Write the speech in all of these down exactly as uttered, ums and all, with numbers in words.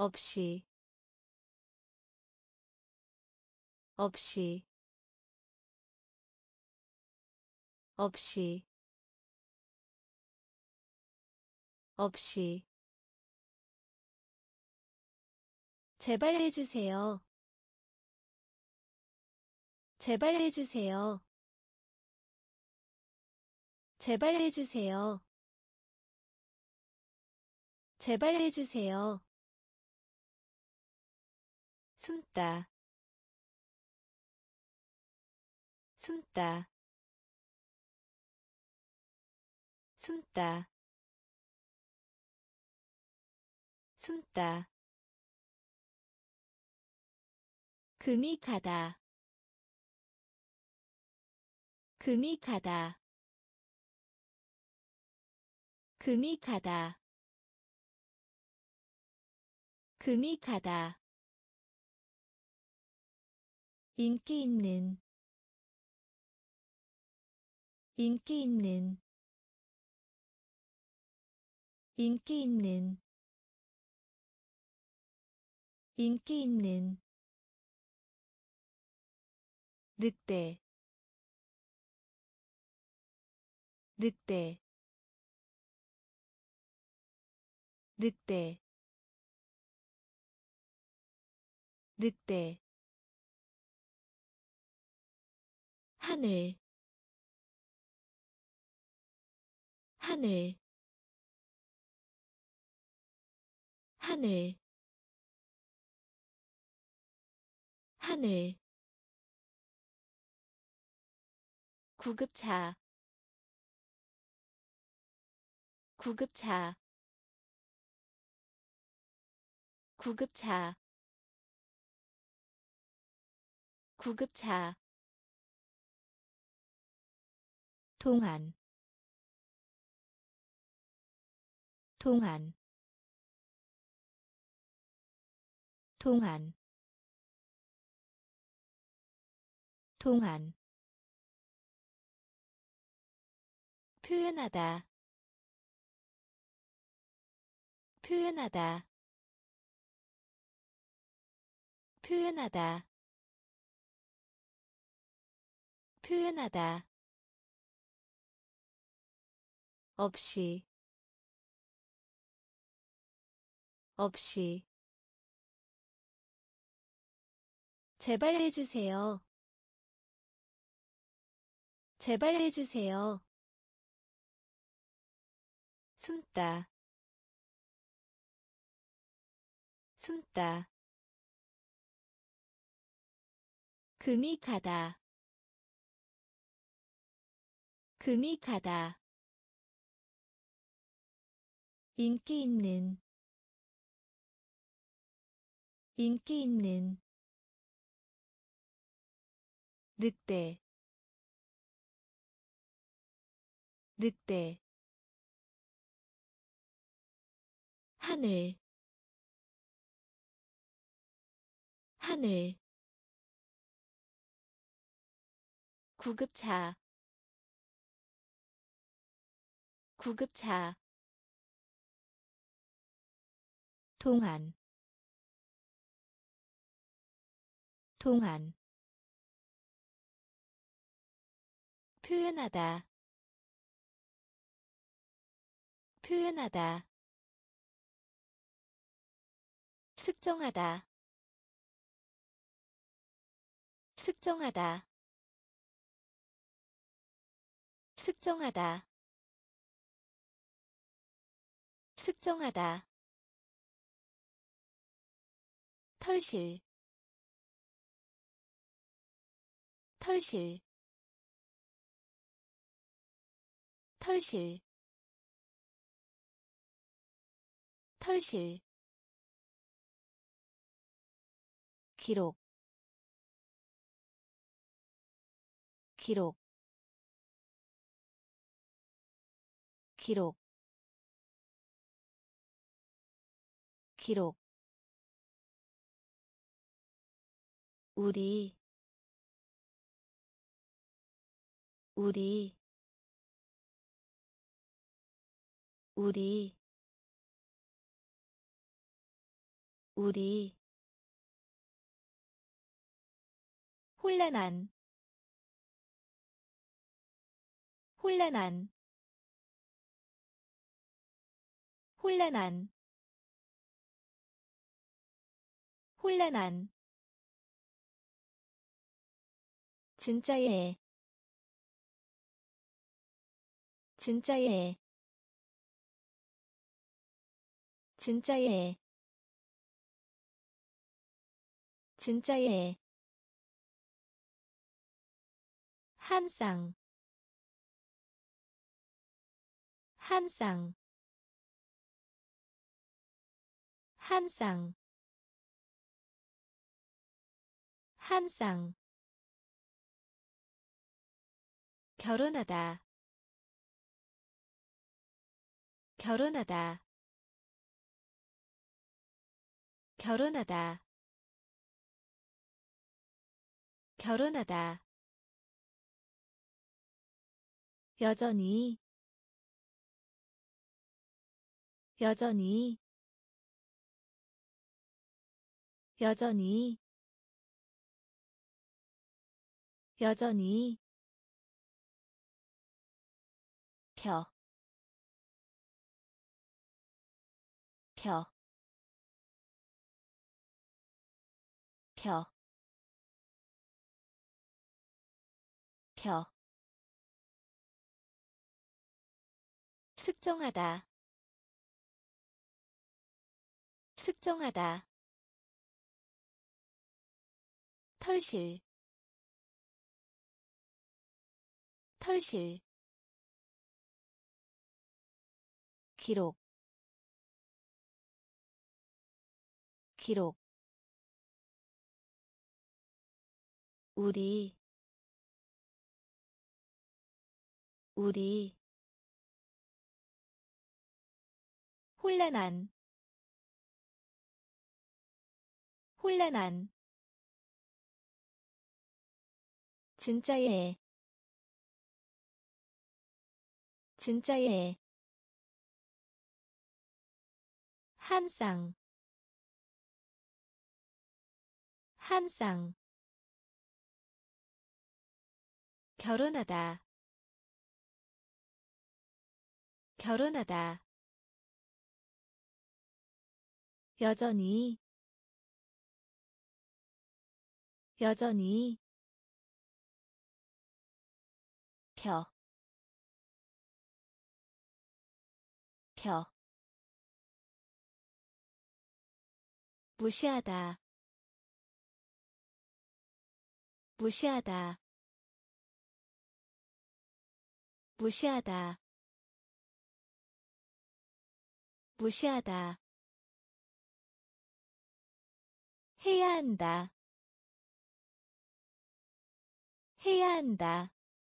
없이 없이 없이 없이 제발 해주세요. 제발 해주세요. 제발 해주세요. 제발 해주세요. 숨다 숨다 숨다 숨다 금이 가다 금이 가다 금이 가다 금이 가다 인기 있는 인기 있는 인기 있는 인기 있는 늑대 늑대 늑대 늑대 하늘 하늘 하늘 하늘 구급차 구급차 구급차 구급차 동안 동안 동안 동안 표현하다 표현하다 표현하다 표현하다 없이 없이 제발 해주세요. 제발 해주세요. 숨다 숨다 금이 가다 금이 가다 인기 있는 인기 있는 늑대 늑대 하늘 하늘 구급차 구급차 동안 동안 표현하다 표현하다 측정하다 측정하다 측정하다 측정하다 털실 털실 털실 털실 기록 기록 기록 기록 우리 우리 우리 우리 혼란한 혼란한 혼란한 혼란한 진짜예 진짜예 진짜예 진짜예 한 쌍 한 쌍 한 쌍 한 쌍 결혼하다 결혼하다 결혼하다 결혼하다 여전히 여전히 여전히 여전히 펴, 펴, 펴, 펴. 측정하다, 측정하다. 털실, 털실. 기록, 기록. 우리, 우리. 혼란한, 혼란한. 진짜예, 진짜예. 한 쌍, 한 쌍. 결혼하다, 결혼하다. 여전히, 여전히. 펴, 펴. 무시하다, 무시하다, 무시하다, 무시하다. 해야 한다, 해야 한다,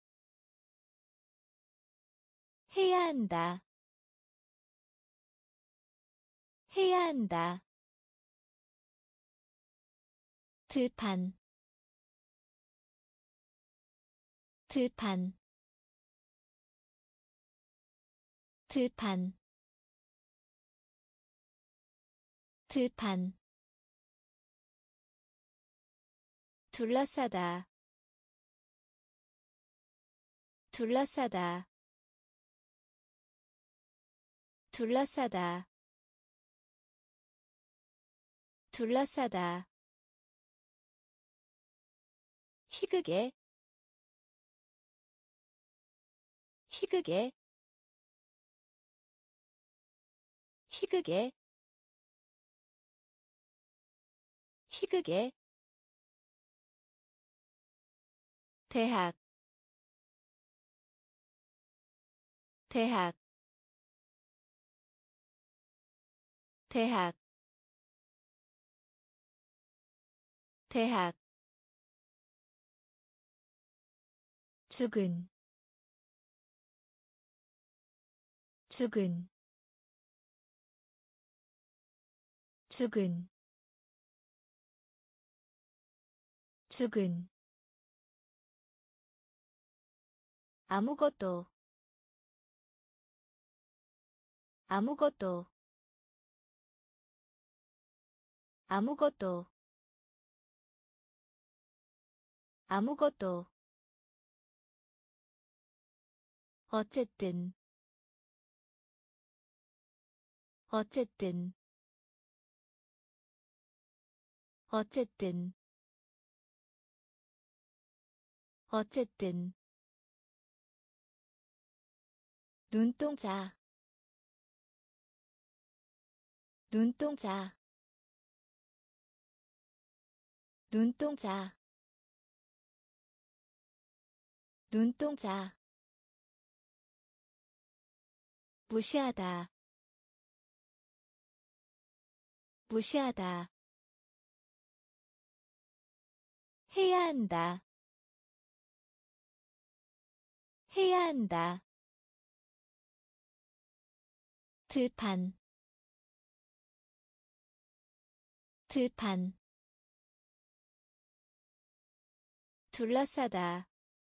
해야 한다, 해야 한다. 들판, 들판, 들판, 들판. 둘러싸다, 둘러싸다, 둘러싸다, 둘러싸다. 희극의, 희극의, 희극의, 희극의. 대학, 대학, 대학, 대학. 죽은, 죽은, 죽은, 죽은. 아무것도, 아무것도. 아무것도 아무것도 어쨌든 어쨌든 어쨌든 어쨌든 눈동자 눈동자 눈동자 눈동자 무시하다 무시하다 해야 한다 해야 한다 들판 들판 둘러싸다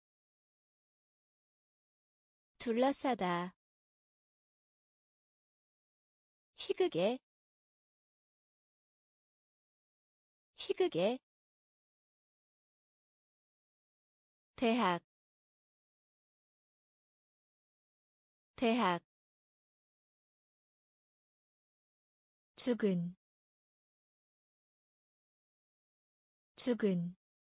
둘러싸다 희극의 희극의 대학 대학 죽은 죽은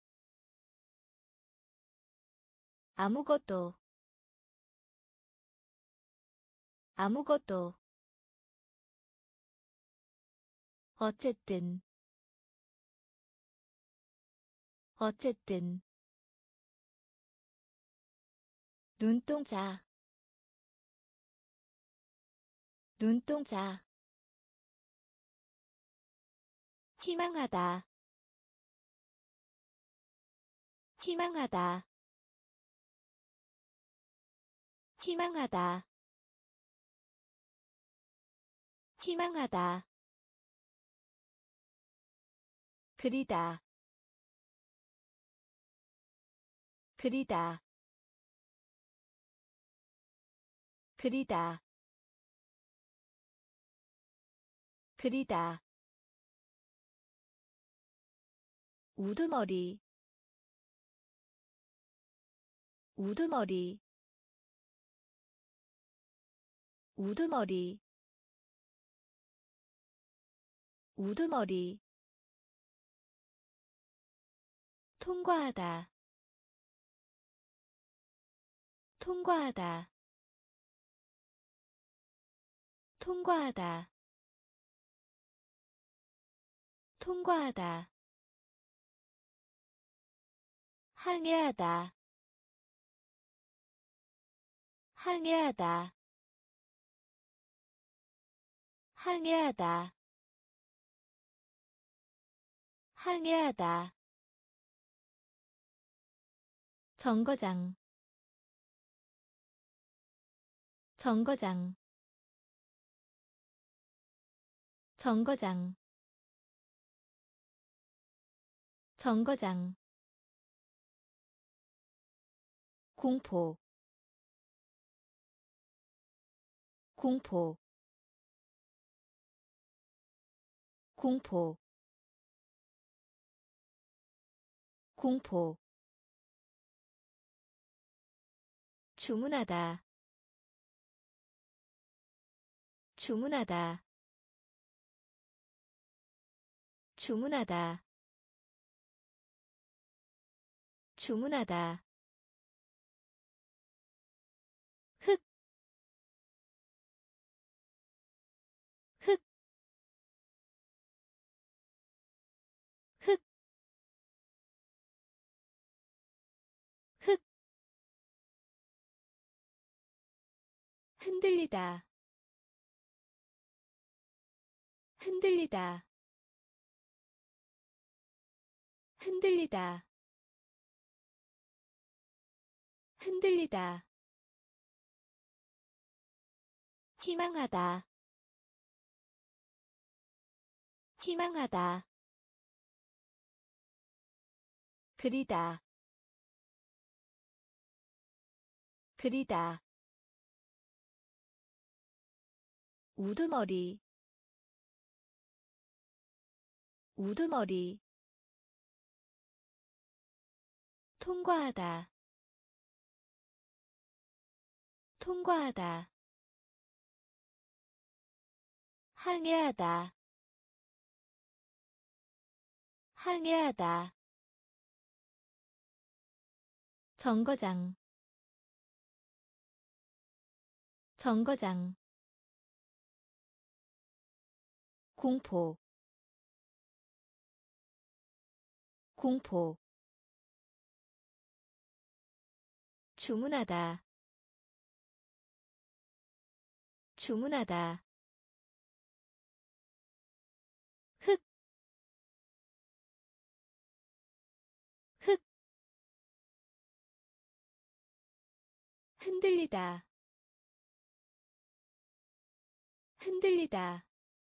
아무것도 아무것도 어쨌든 어쨌든 눈동자 눈동자 희망하다 희망하다 희망하다 희망하다 그리다 그리다 그리다 그리다 우두머리 우두머리 우두머리 우두머리 통과하다 통과하다 통과하다 통과하다 항해하다 항해하다 항해하다 항해하다 정거장 정거장 정거장 정거장 공포 공포 공포 공포 주문하다 주문하다 주문하다 주문하다 흑, 흑, 흑, 흑, 흔들리다, 흔들리다, 흔들리다, 흔들리다, 희망하다, 희망하다, 그리다, 그리다, 우두머리 우두머리 통과하다 통과하다 항해하다 항해하다 정거장 정거장 공포 공포 주문하다 주문하다 흑, 흑, 흔들리다 흔들리다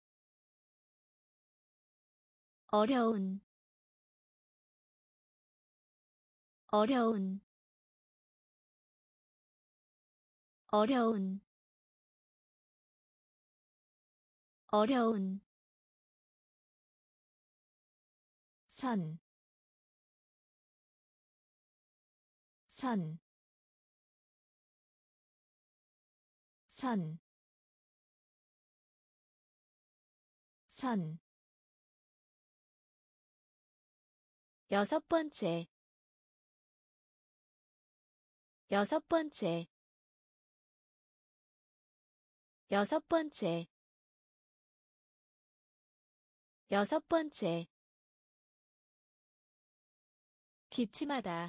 어려운 어려운 어려운 어려운 선, 선, 선, 선. 여섯 번째, 여섯 번째, 여섯 번째, 여섯 번째. 기침하다,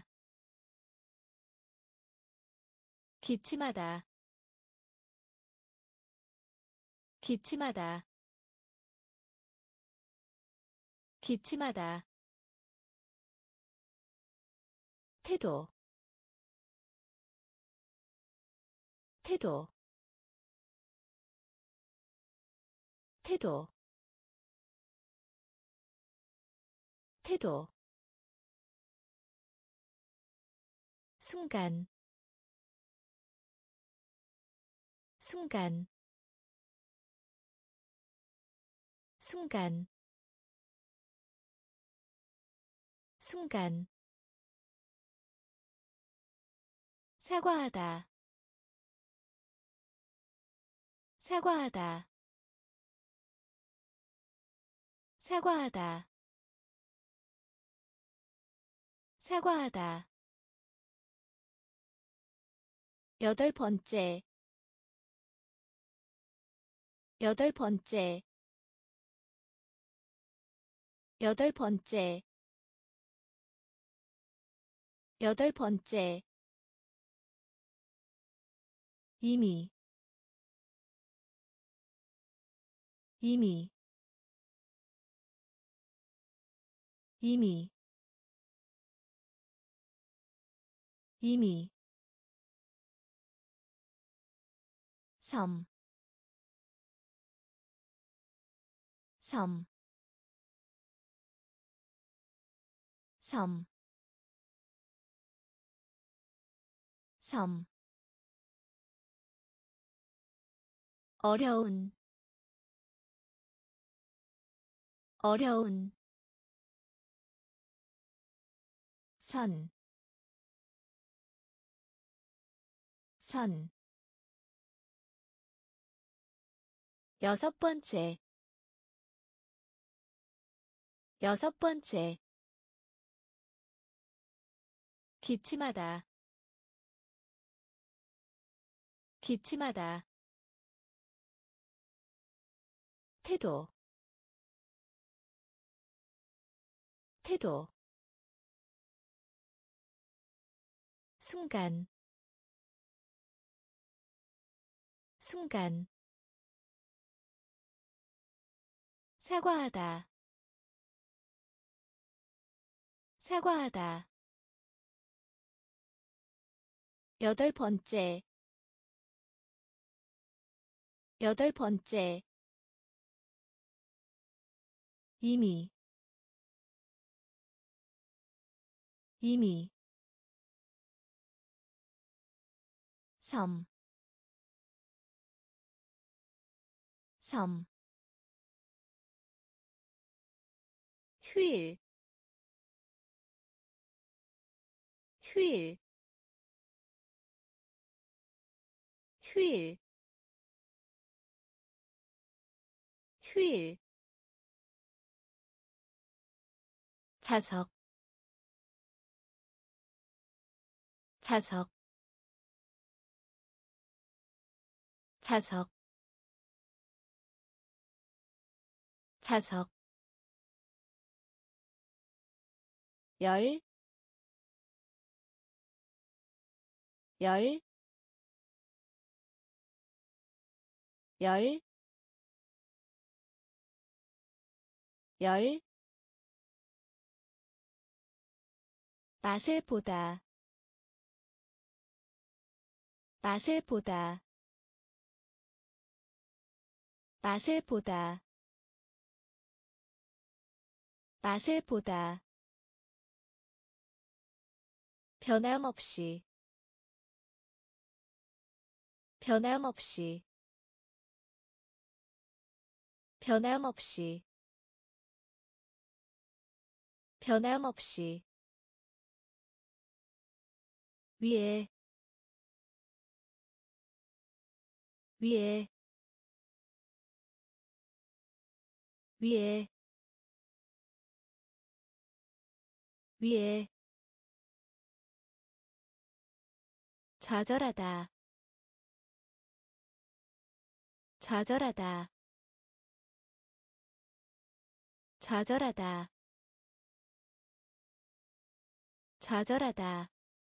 기침하다, 기침하다, 기침하다. 태도, 태도, 태도, 태도. 순간, 순간, 순간, 순간. 사과하다, 사과하다, 사과하다, 사과하다. 여덟 번째, 여덟 번째, 여덟 번째, 여덟 번째. 이미, 이미, 이미, 이미. 섬, 섬, 섬, 섬. 어려운, 어려운. 선, 선. 여섯 번째, 여섯 번째. 기침하다, 기침하다. 태도, 태도. 순간, 순간. 사과하다, 사과하다. 여덟 번째, 여덟 번째. 이미, 이미. 섬, 섬. 휴일 휴일 휴일 휴일 자석 자석 자석 자석 열, 열, 열, 열, 맛을 보다, 맛을 보다, 맛을 보다, 맛을 보다, 변함없이, 변함없이, 변함없이, 변함없이, 위에, 위에, 위에, 위에, 좌절하다, 좌절하다, 좌절하다, 좌절하다,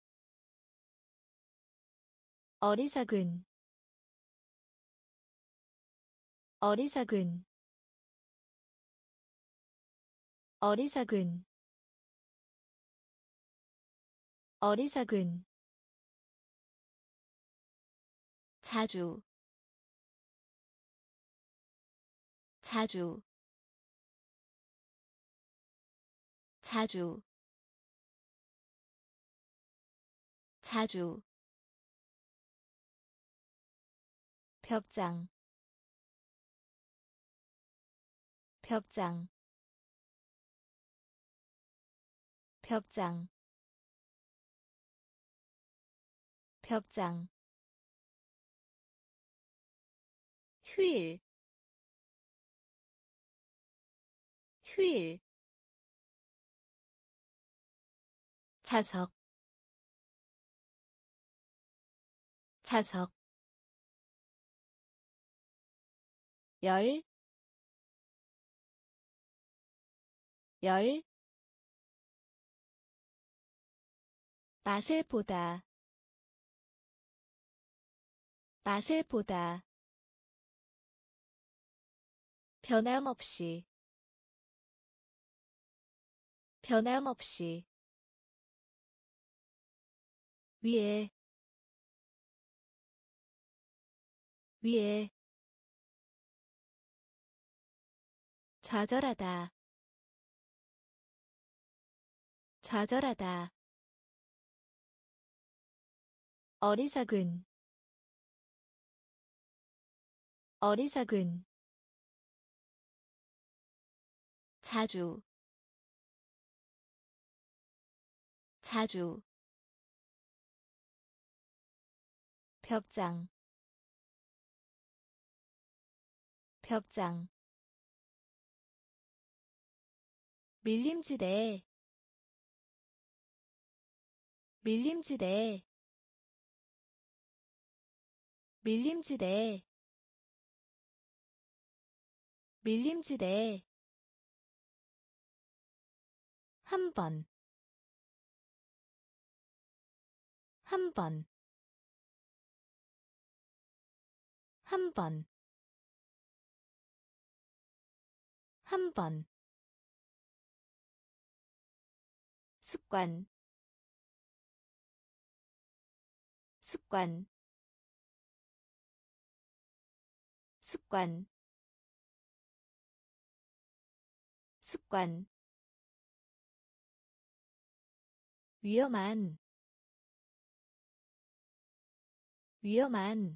어리석은, 어리석은, 어리석은, 어리석은, 자주, 자주, 자주, 자주, 벽장, 벽장, 벽장, 벽장, 휴일, 휴일, 자석, 자석, 열, 열, 맛을 보다, 맛을 보다, 변함없이, 변함없이, 위에, 위에, 좌절하다, 좌절하다, 어리석은, 어리석은, 자주, 자주, 벽장, 벽장, 밀림지대, 밀림지대, 밀림지대, 밀림지대, 한 번, 한 번, 한 번, 한 번, 습관, 습관, 습관, 습관, 위험한, 위험한,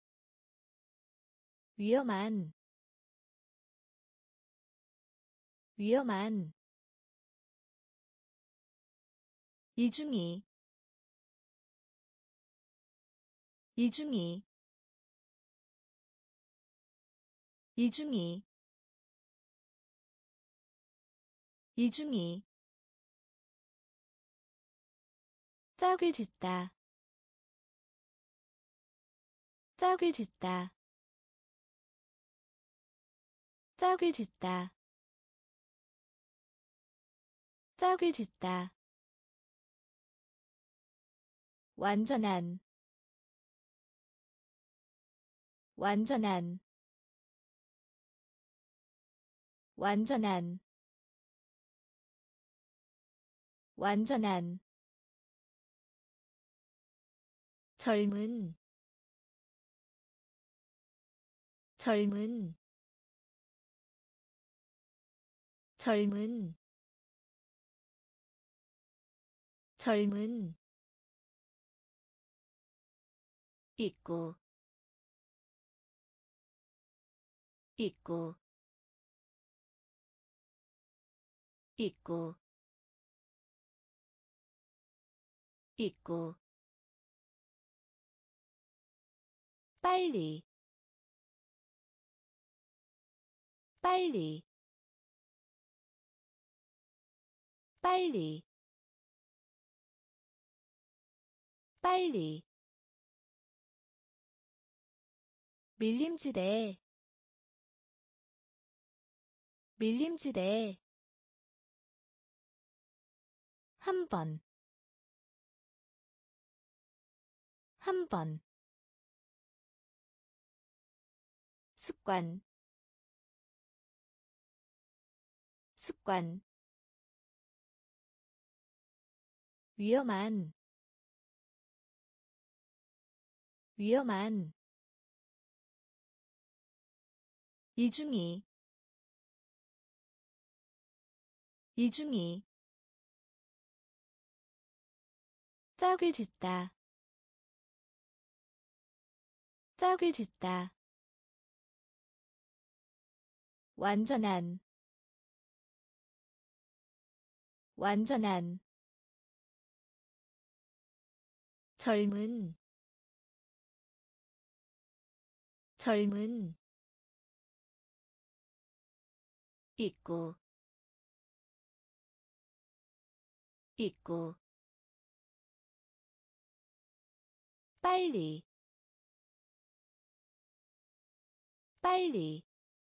위험한, 위험한 이중이 이중이 이중이 이중이 짝을 짓다 짝을 짓다 짝을 짓다 짝을 짓다 완전한 완전한 완전한 완전한 젊은 젊은 젊은 젊은 있고 있고 있고 있고 빨리 빨리 빨리 빨리 밀림지대 밀림지대 한 번, 한 번. 습관, 습관. 위험한, 위험한. 이중이, 이중이. 짝을 짓다, 짝을 짓다. 완전한, 완전한. 젊은, 젊은. 있고, 있고. 빨리, 빨리.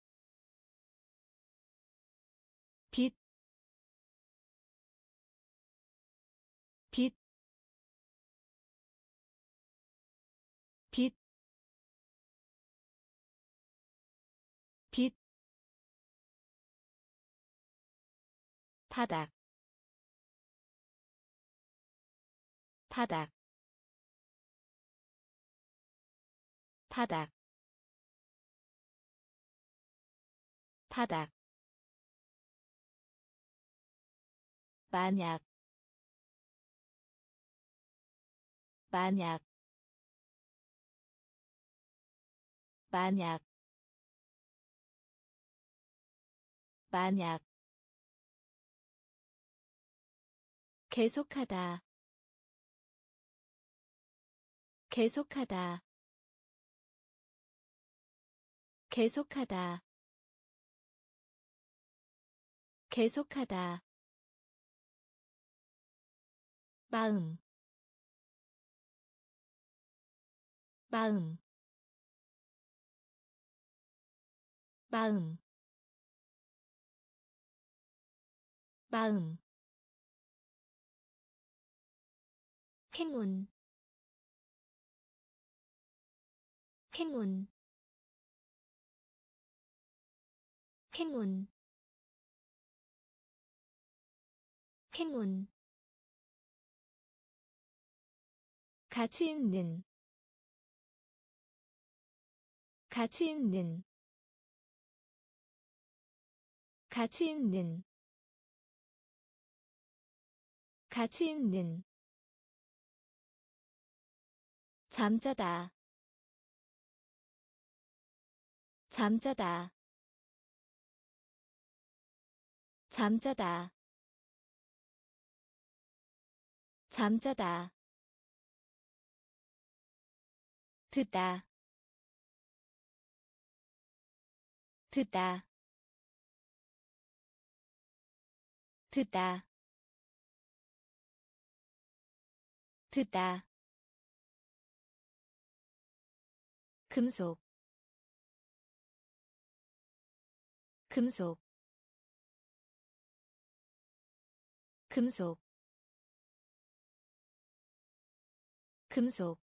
빛, 빛, 빛, 빛. 바닥, 바닥, 바닥, 바닥. 만약, 만약, 만약, 만약. 계속하다, 계속하다, 계속하다, 계속하다. 마음, 마음, 마음, 마음. 행운, 행운, 행운, 행운. 가치 있는, 가치 있는, 가치 있는, 가치 있는. 잠자다, 잠자다. 잠자다 잠자다 듣다 듣다 듣다 듣다 금속 금속 금속 금속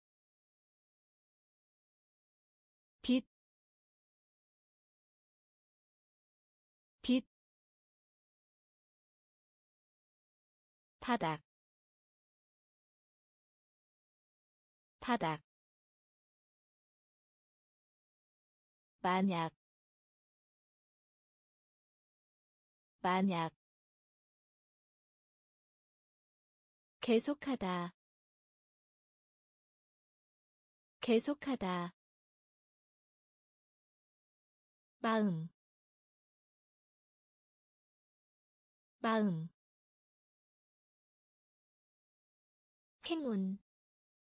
빛, 빛, 바닥, 바닥, 만약, 만약, 계속하다, 계속하다, 마음, 마음, 행운,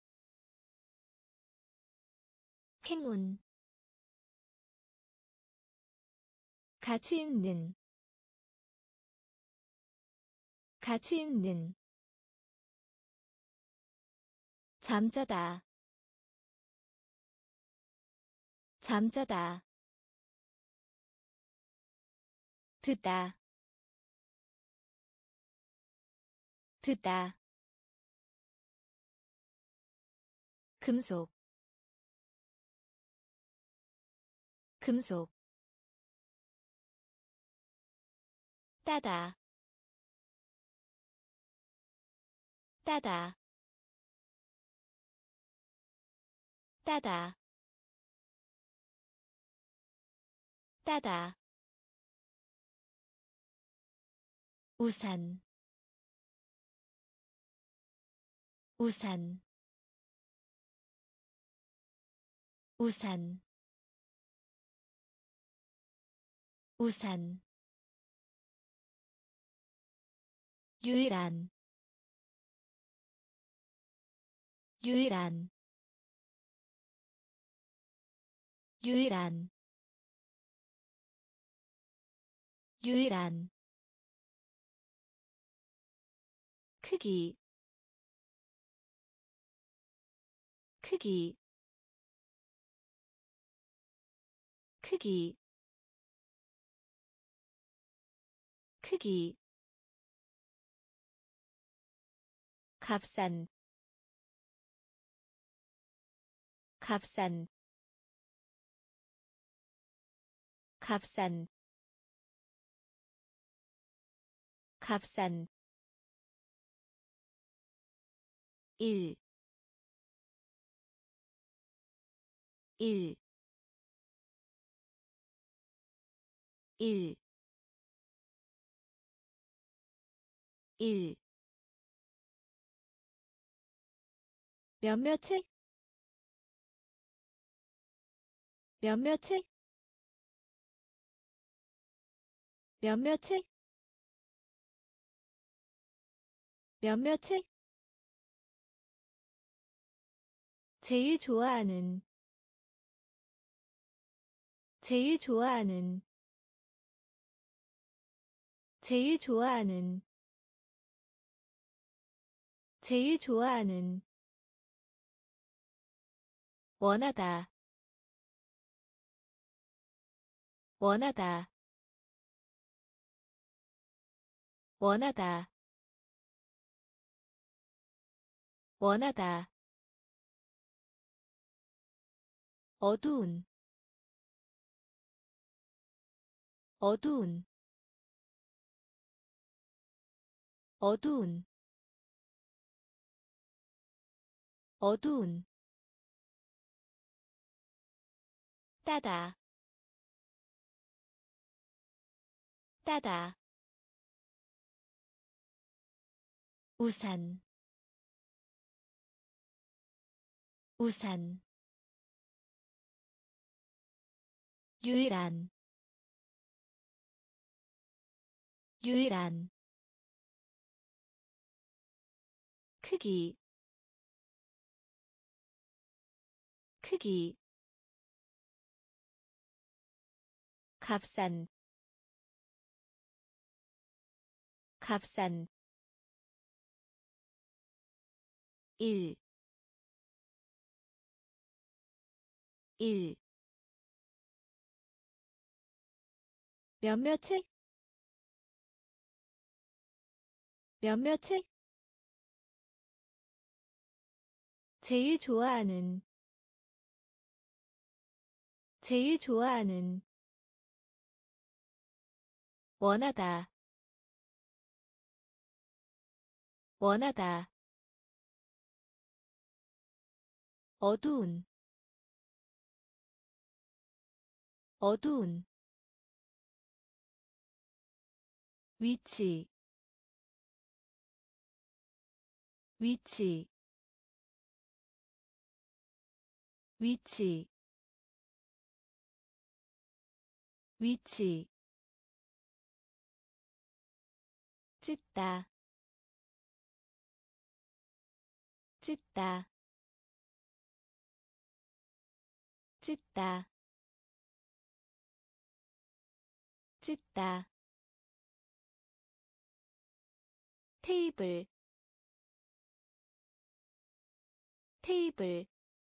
행운, 가치 있는, 가치 있는, 잠자다, 잠자다, 듣다, 듣다, 금속, 금속, 따다, 따다, 따다, 따다, 우산, 우산, 우산, 우산, 유일한, 유일한, 유일한, 유일한, 크기, 크기, 크기, 크기, 값싼, 값싼, 값싼, 값싼, 일, 일, 일, 일, 몇몇 책, 몇몇 책, 몇몇 책, 몇몇 책, 제일 좋아하는, 제일 좋아하는, 제일 좋아하는, 제일 좋아하는, 원하다, 원하다, 원하다, 원하다, 어두운, 어두운, 어두운, 어두운, 따다, 따다, 우산, 우산, 유일한, 유일한 크기 크기 값싼 값싼 일 일 몇몇의 몇몇의 제일 좋아하는 제일 좋아하는 원하다 원하다 어두운 어두운 위치 위치 위치 위치 찢다 찢다 찢다 찢다 테이블 테이블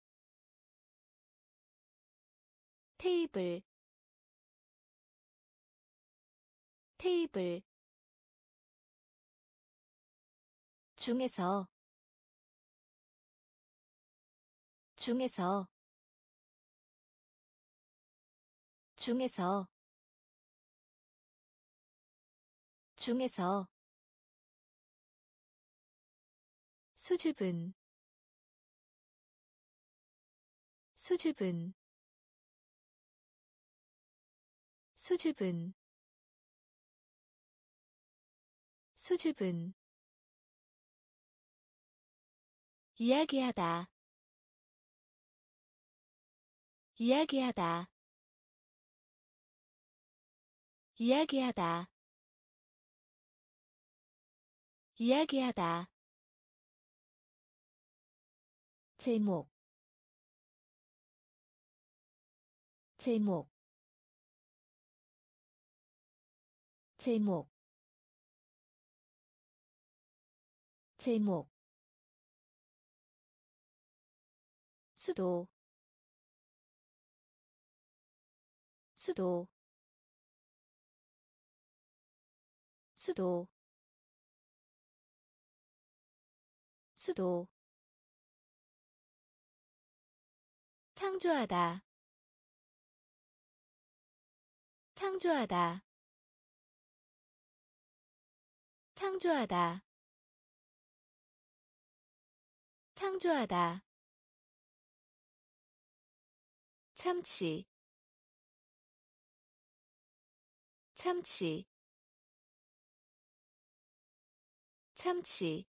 테이블 테이블 중에서 중에서 중에서 중에서 수줍은 수줍은 수줍은 수줍은 이야기하다 이야기하다 이야기하다 이야기하다 제목 제목 제목 제목 수도 수도 수도 수도 창조하다 창조하다 창조하다 창조하다 참치 참치 참치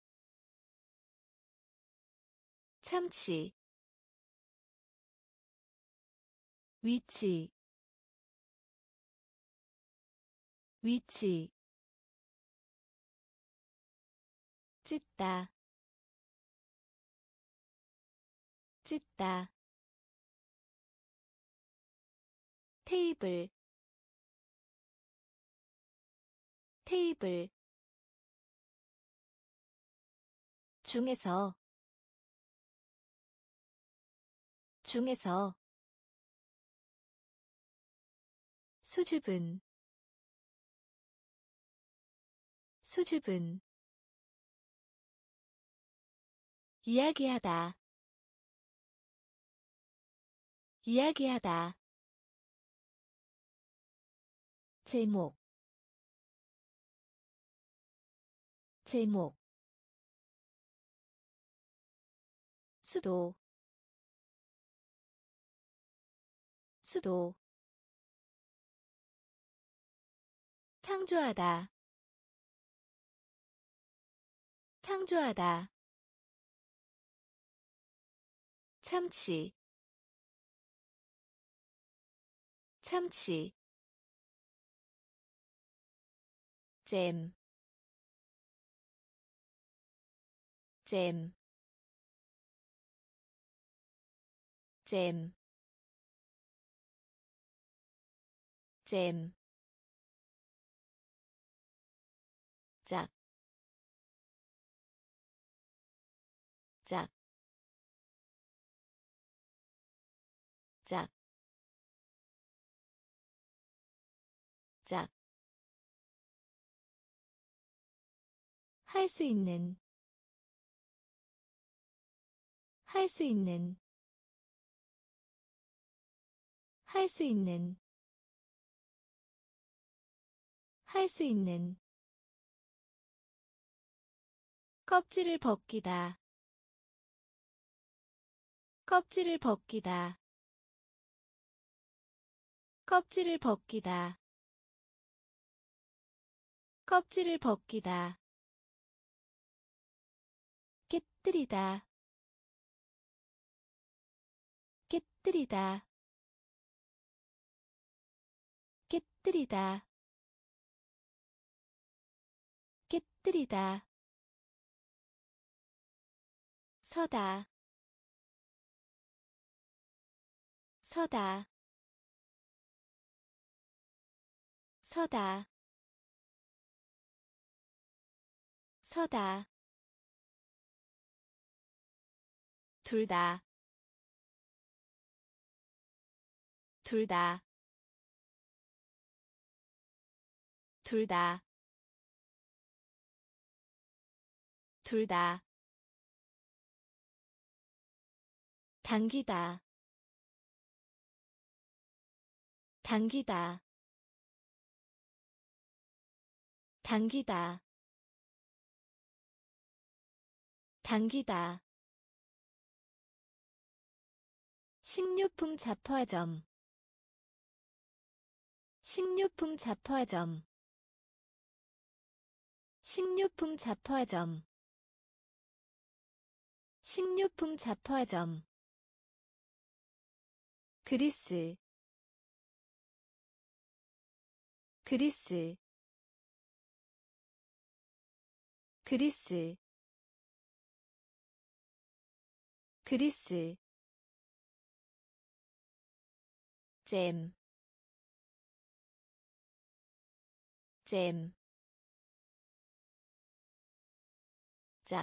참치 위치 위치 찢다 찢다 테이블 테이블 중에서 중에서 수줍은 수줍은 이야기하다 이야기하다 제목 제목 수도 수도 창조하다 창조하다 참치 참치 잼, 잼, 잼, 잼, 짝, 짝, 짝, 짝. 할 수 있는, 할 수 있는, 할 수 있는, 할 수 있는. 껍질을 벗기다, 껍질을 벗기다, 껍질을 벗기다, 껍질을 벗기다. 깨뜨리다, 깨뜨리다, 깨뜨리다, 깨뜨리다. 서다, 서다, 서다, 서다. 둘 다, 둘 다, 둘 다, 둘 다. 당기다, 당기다, 당기다, 당기다. 식료품 잡화점, 식료품 잡화점, 식료품 잡화점, 식료품 잡화점. 그리스, 그리스, 그리스, 그리스. 잼, 잼, 짝,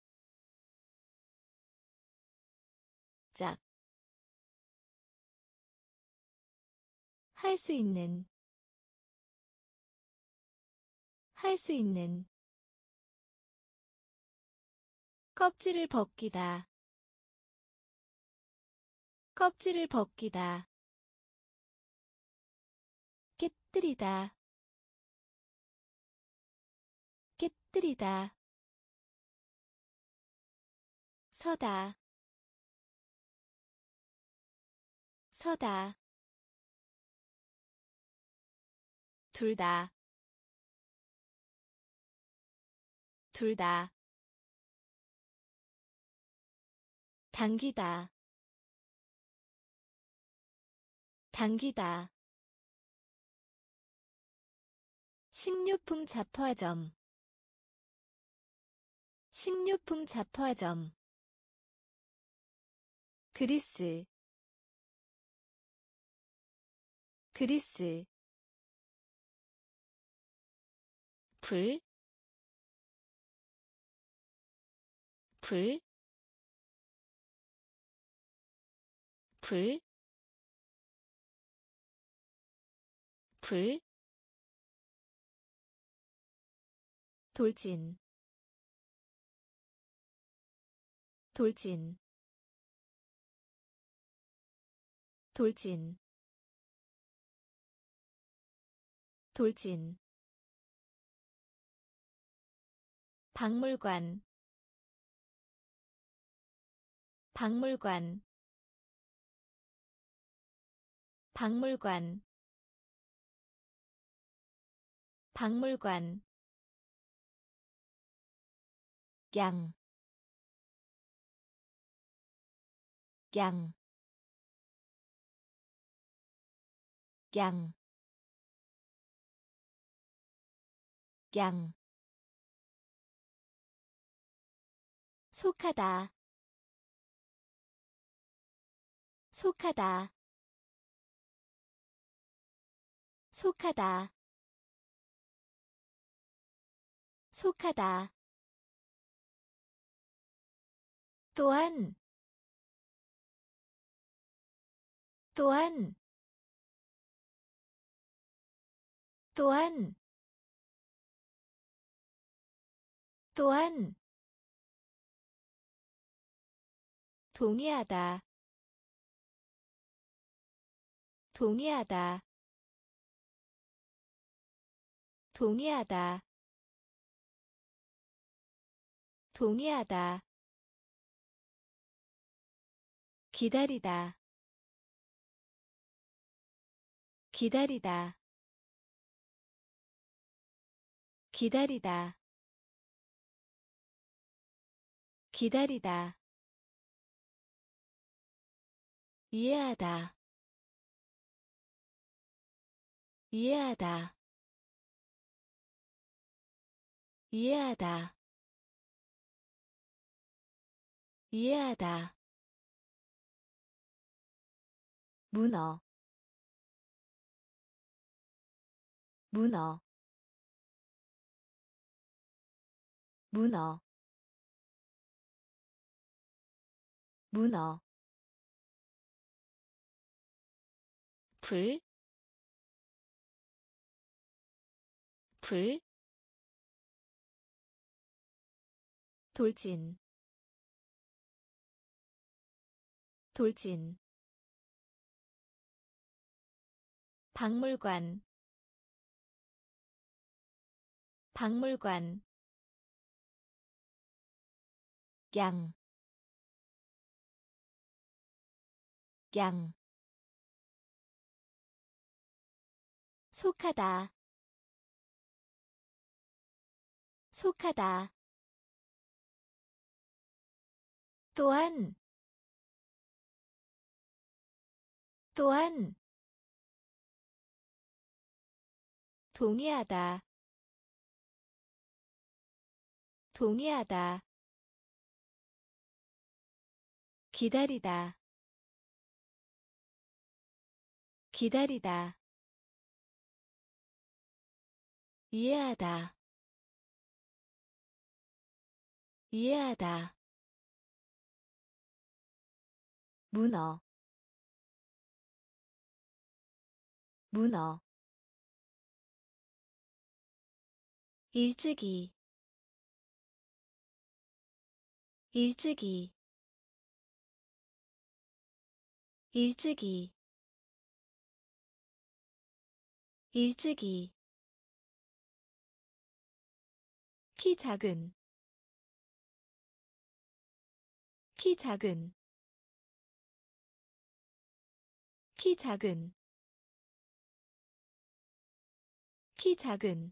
짝. 할 수 있는, 할 수 있는. 껍질을 벗기다, 껍질을 벗기다. 깨뜨리다, 깨뜨리다. 서다, 서다. 둘 다, 둘 다. 당기다, 당기다. 식료품 잡화점, 식료품 잡화점. 그리스, 그리스. 불, 불, 불, 불. 돌진, 돌진, 돌진, 돌진. 박물관, 박물관, 박물관, 박물관. 양, 양, 양. 양 속하다 속하다 속하다 속하다 또한 또한 또한 또한 동의하다 동의하다 동의하다 동의하다 기다리다 기다리다 기다리다 기다리다 이해하다 이해하다 이해하다 이해하다 문어 문어 문어 문어 불, 불, 돌진, 돌진, 박물관, 박물관, 양, 양, 속하다, 속하다, 또한, 또한, 동의하다, 동의하다, 기다리다, 기다리다, 이해하다, 이해하다, 문어, 문어, 일찍이, 일찍이, 일찍이, 일찍이, 키 작은, 키 작은, 키 작은, 키 작은,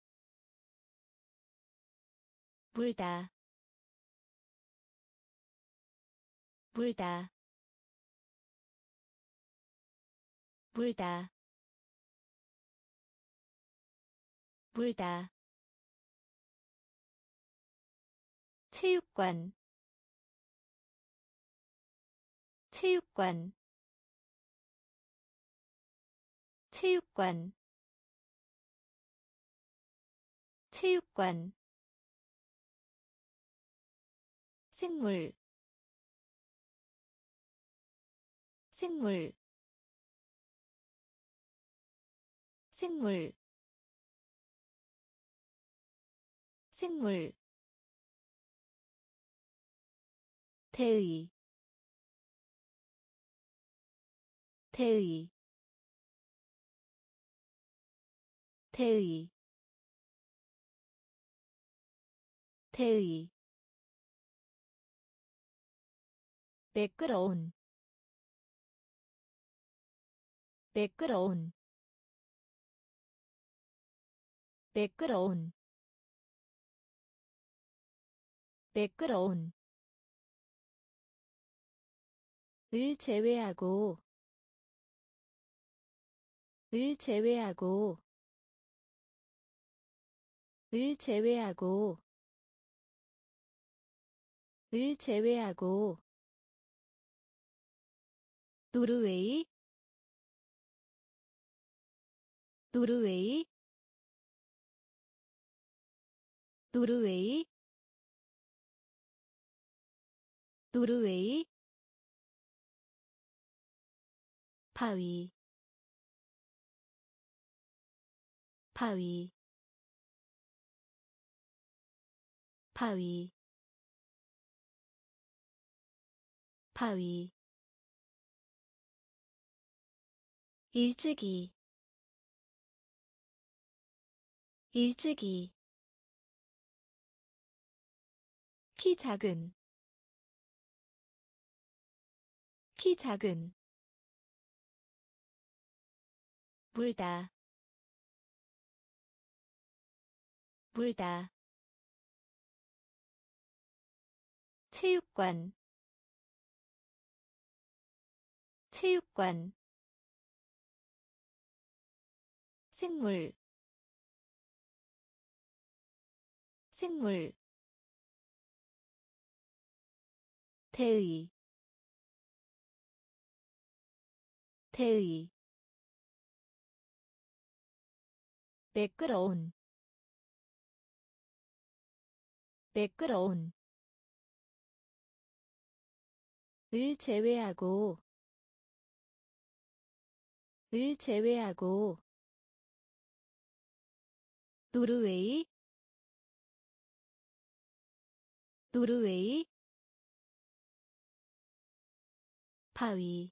물다, 물다, 물다, 물다, 체육관, 체육관, 체육관, 체육관, 생물, 생물, 생물, 생물, 대의, 대의, 대의, 대의, 매끄러운, 매끄러운, 매끄러운, 매끄러운, 을 제외하고, 을 제외하고, 을 제외하고 을 제외하고 노르웨이 노르웨이 노르웨이 노르웨이 바위 바위 바위 바위 일찍이 일찍이 키 작은 키 작은 물다 물다 체육관 체육관 생물 생물 대의 대의 매끄러운 매끄러운 을 제외하고 을 제외하고 노르웨이 노르웨이 바위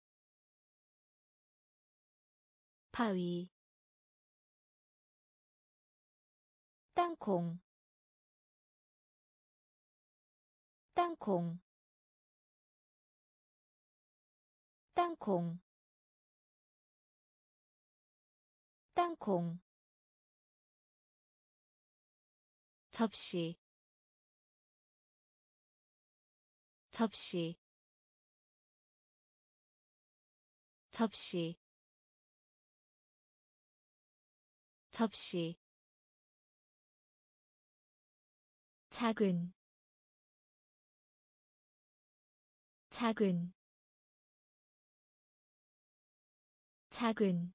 바위 땅콩 땅콩 땅콩 땅콩 접시 접시 접시 접시 작은 작은 작은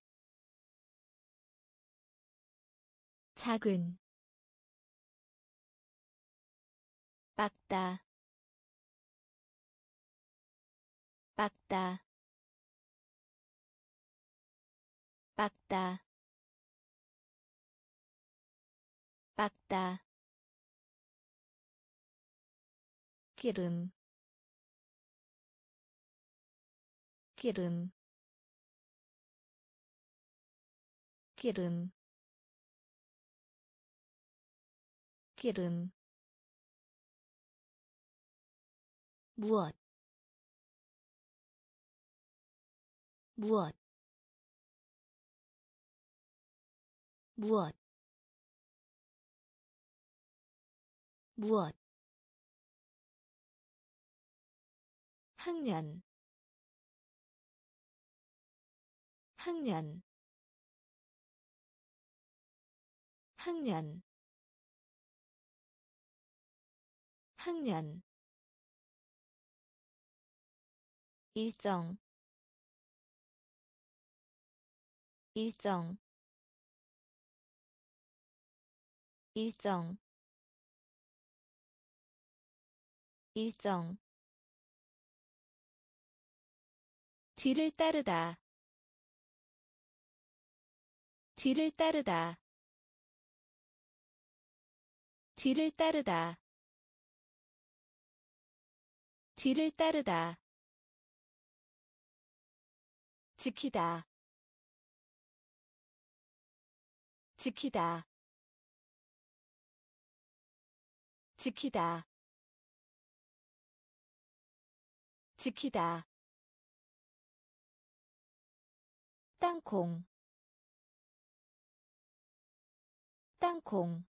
작은 빡다 빡다 빡다 빡다 기름 기름 기름 기름 무엇 무엇 무엇 무엇 학년 학년 학년 학년 일정 일정 일정 일정 뒤를 따르다 뒤를 따르다 뒤를 따르다 뒤를 따르다 지키다 지키다 지키다 지키다 땅콩 땅콩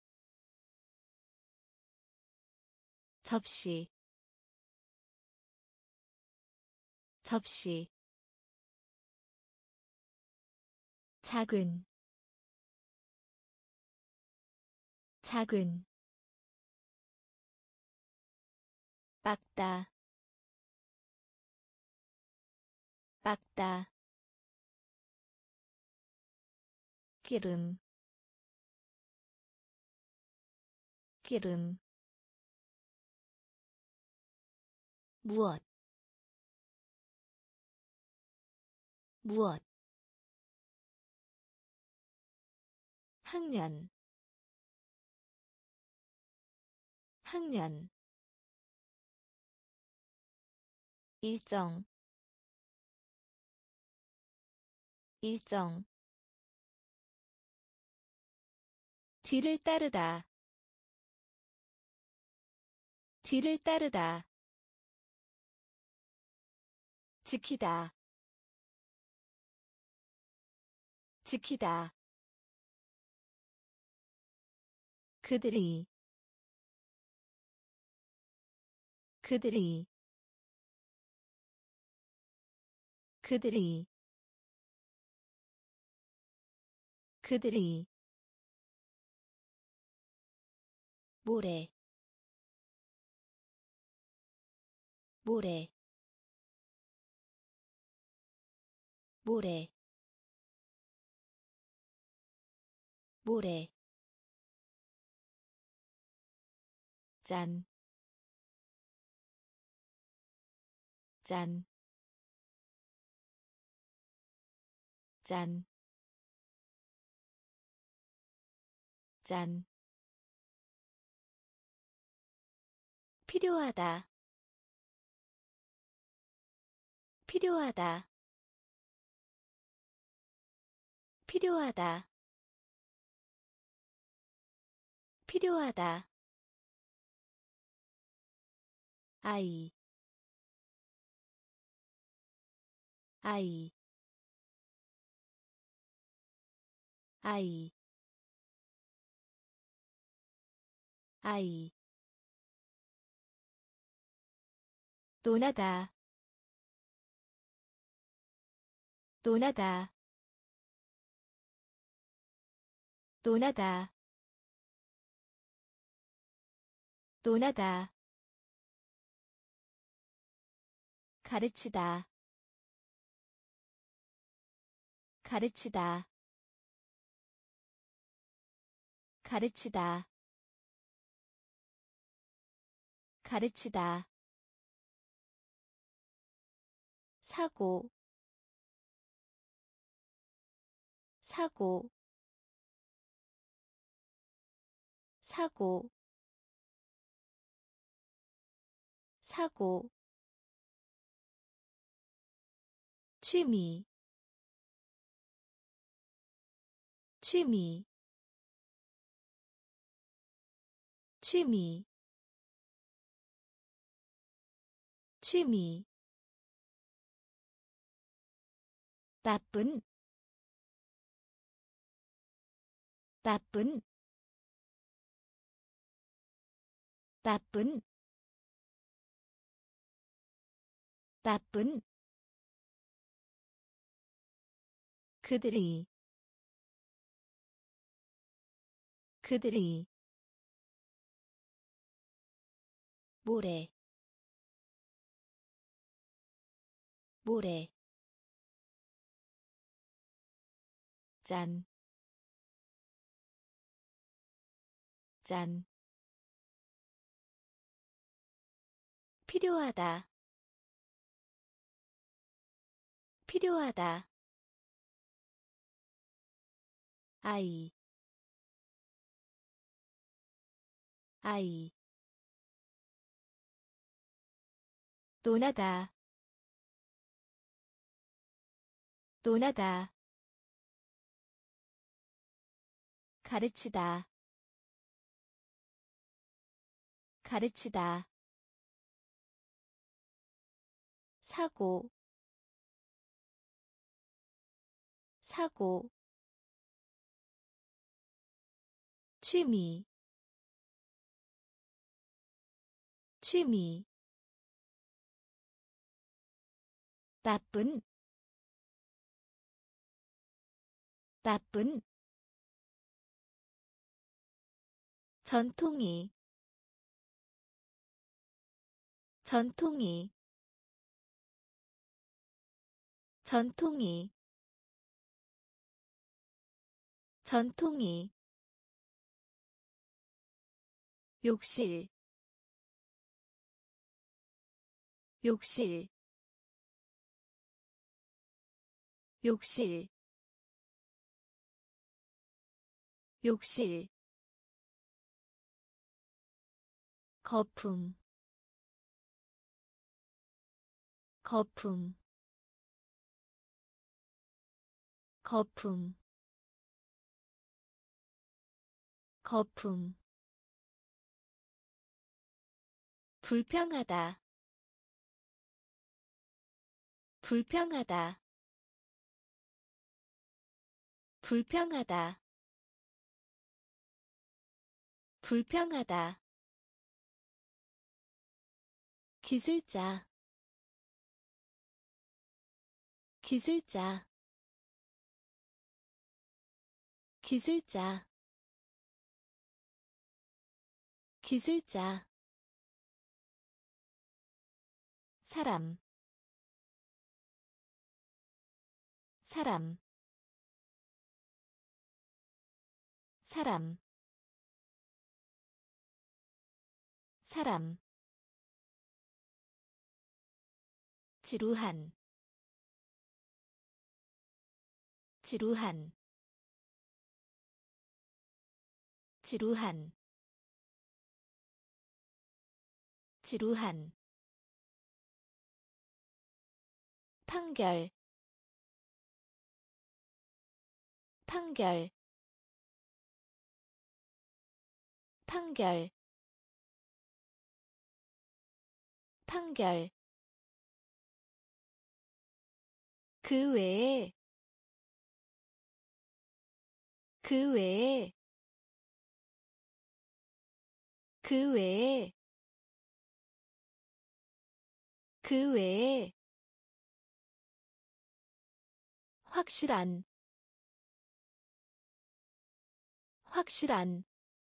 접시 접시 작은 작은 빡다 빡다 기름 기름 무엇 무엇 학년 학년 일정 일정 뒤를 따르다 뒤를 따르다 지키다 지키다 그들이 그들이 그들이 그들이 모래 모래 모래 모래 짠, 짠, 짠, 짠. 필요하다, 필요하다, 필요하다, 필요하다. 아이, 아이, 아이, 아이. 논하다, 논하다, 논하다, 논하다. 가르치다, 가르치다, 가르치다, 가르치다. 사고, 사고, 사고, 사고. 취미, 취미, 취미, 취미. 나쁜, 나쁜, 나쁜, 나쁜. 그들이, 그들이. 모래, 모래. 짠, 짠. 필요하다, 필요하다. 아이, 아이. 논하다, 논하다. 가르치다, 가르치다. 사고, 사고. 취미, 취미. 나쁜, 나쁜. 전통이 전통이 전통이 전통이 욕실 욕실 욕실 욕실 거품 거품 거품 거품 불평하다 불평하다 불평하다 불평하다 기술자 기술자 기술자 기술자 사람 사람 사람 사람 지루한 지루한 지루한 지루한 판결 판결 판결 판결 그 외에 그 외에 그 외에 그 외에 확실한 확실한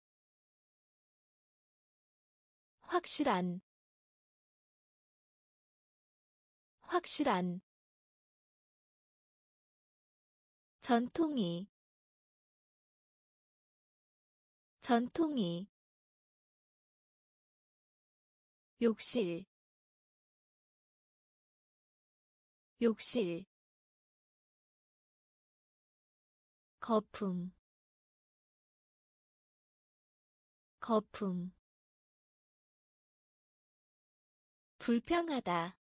확실한 확실한 전통이 전통이 욕실 욕실 거품 거품 불평하다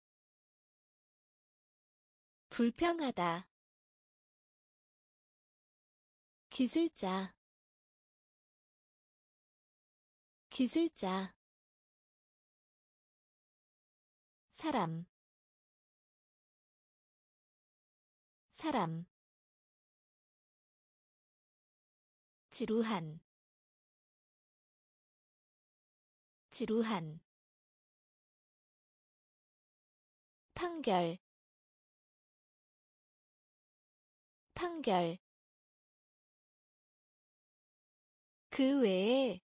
불평하다 기술자 기술자 사람 사람 지루한 지루한 판결 판결 그 외에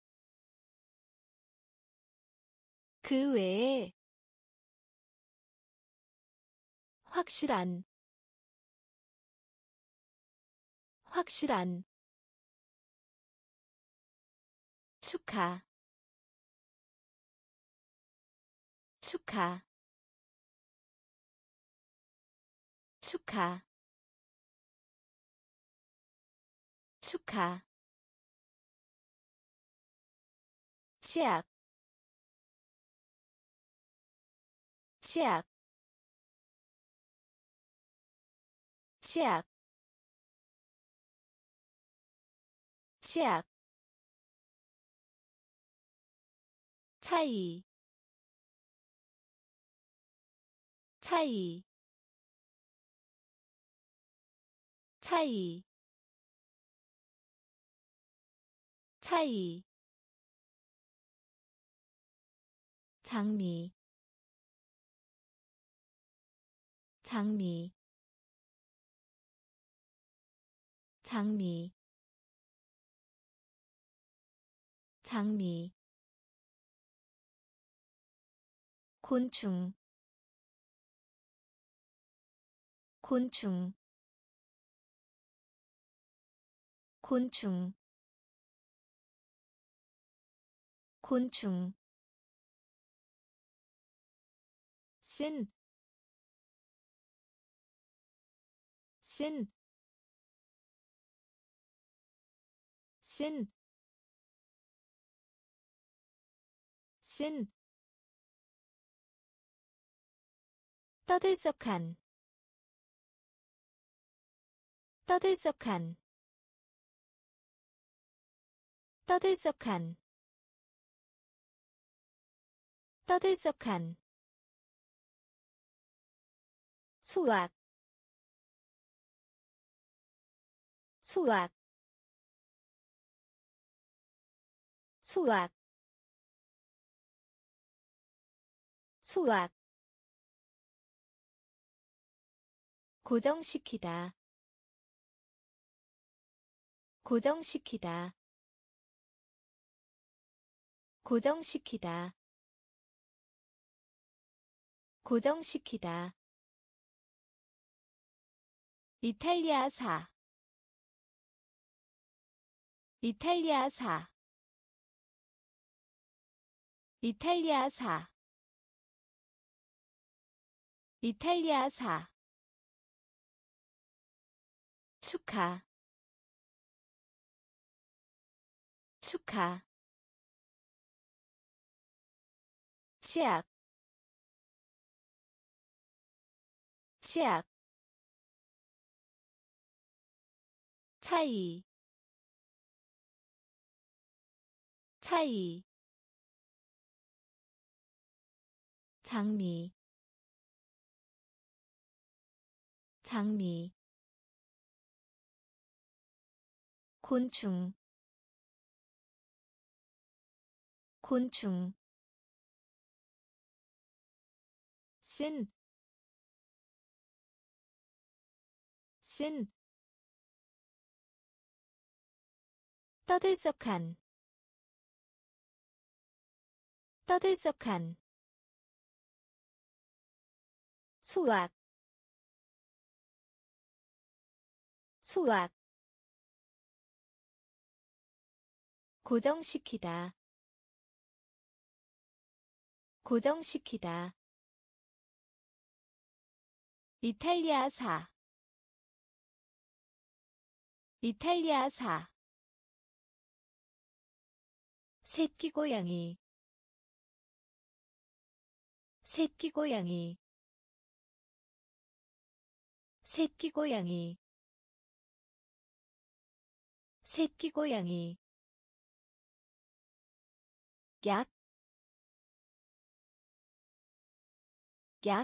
그 외에 확실한 확실한 축하 축하 축하 축하 치약 치약 치약 치약 차이 차이 차이 차이 장미 장미 장미 장미 곤충 곤충 곤충 곤충 쓴, 쓴, 쓴, 쓴 떠들썩한 떠들썩한 떠들썩한 떠들썩한 수확 수확 수확 수확 고정시키다 고정시키다 고정시키다 고정시키다 이탈리아사 이탈리아사 이탈리아사 이탈리아사 축하 축하 치약 치약 차이 차이 장미 장미 곤충 곤충 쓴, 쓴 떠들썩한 떠들썩한 수확 수확 고정시키다 고정시키다 이탈리아사 이탈리아사 새끼고양이 새끼고양이 새끼고양이 새끼고양이 약, 약,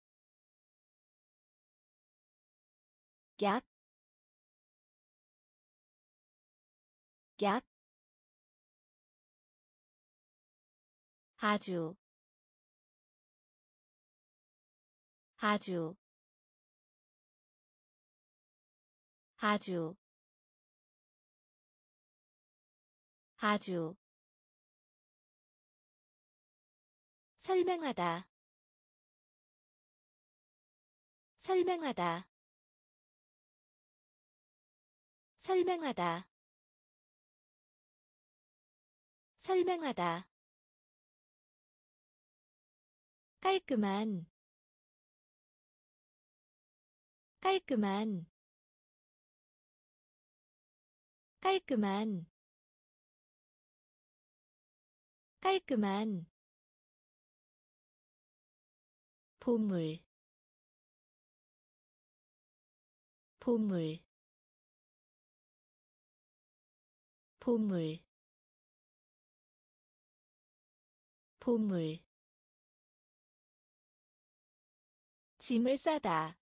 약, 약, 아주, 아주, 아주, 아주 설명하다 설명하다 설명하다 설명하다 깔끔한 깔끔한 깔끔한 깔끔한 보물 보물 보물 보물 짐을 싸다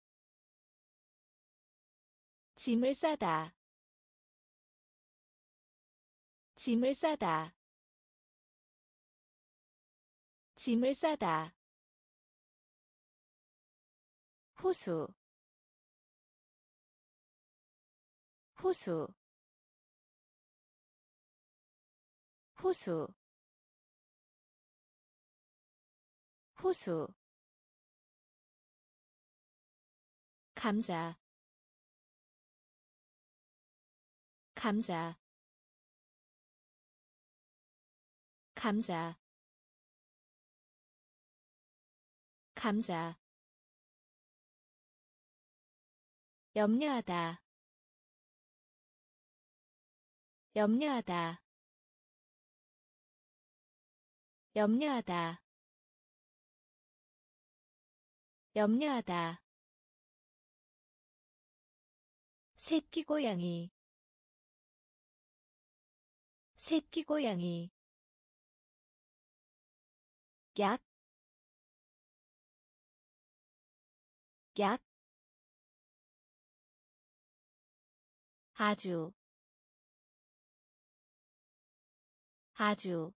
짐을 싸다 짐을 싸다 짐을 싸다 호수 호수 호수 호수 감자 감자 감자 감자 염려하다 염려하다 염려하다 염려하다 새끼 고양이 새끼 고양이 약, 약, 아주, 아주,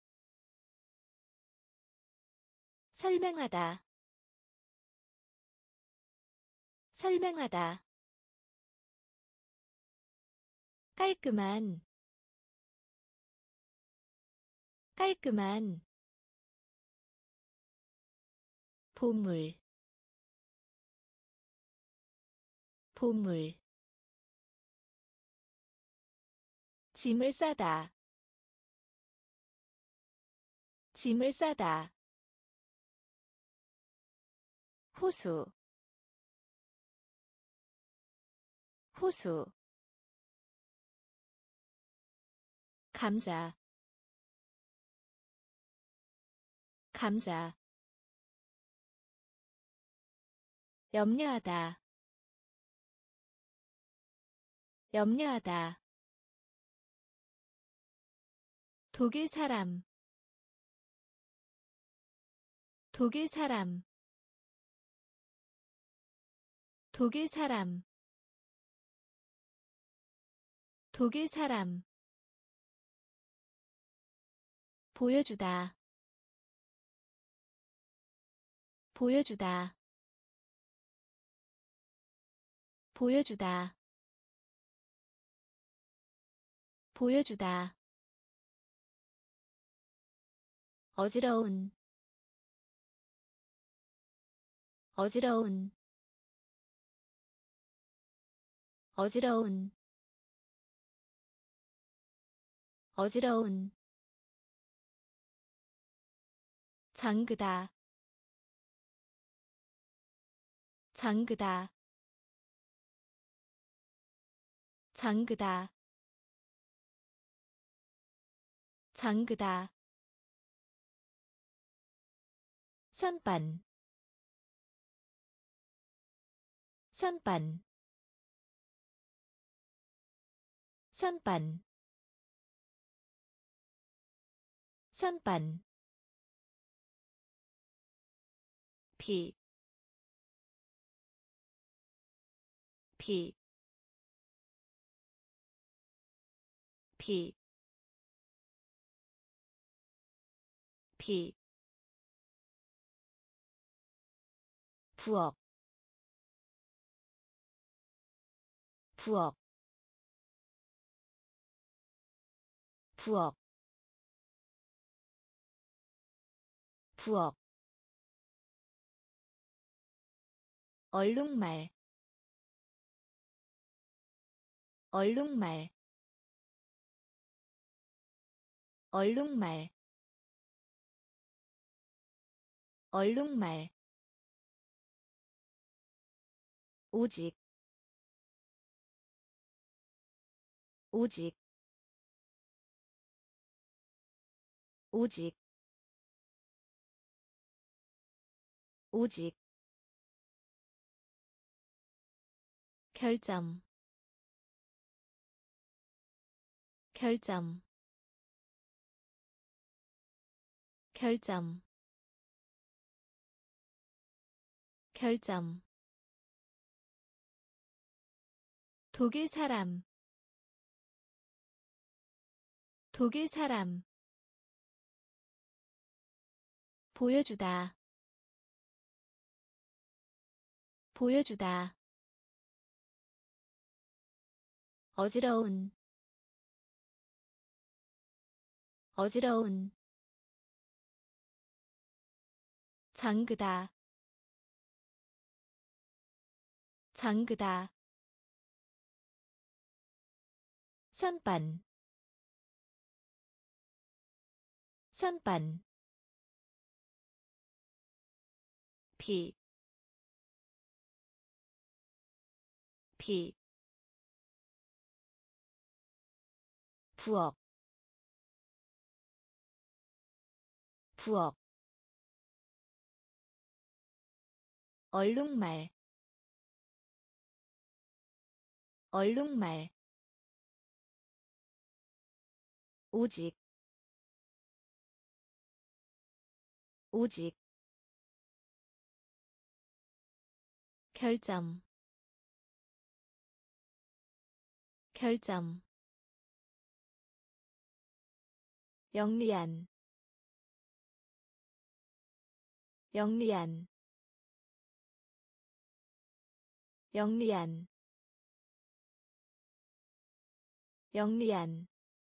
설명하다, 설명하다, 깔끔한, 깔끔한, 보물, 보물, 짐을 싸다, 짐을 싸다, 호수, 호수, 감자, 감자, 염려하다, 염려하다, 독일 사람, 독일 사람, 독일 사람, 독일 사람, 보여주다, 보여주다, 보여주다, 보여주다, 어지러운, 어지러운, 어지러운, 어지러운, 잠그다, 잠그다, 잠그다, 잠그다, 선반, 선반, 선반, 선반, 비, 비, 비, 비, 부엌, 부엌, 부엌, 부엌, 얼룩말, 얼룩말, 얼룩말, 얼룩말, 오직, 오직, 오직, 오직, 결점, 결점, 결점, 결점, 독일 사람, 독일 사람, 보여주다, 보여주다, 어지러운, 어지러운 잠그다 잠그다 선반 선반 비, 비, 부엌, 부엌, 얼룩말, 얼룩말, 오직, 오직, 결점, 결점, 영리한, 영리한, 영리한, 영리한,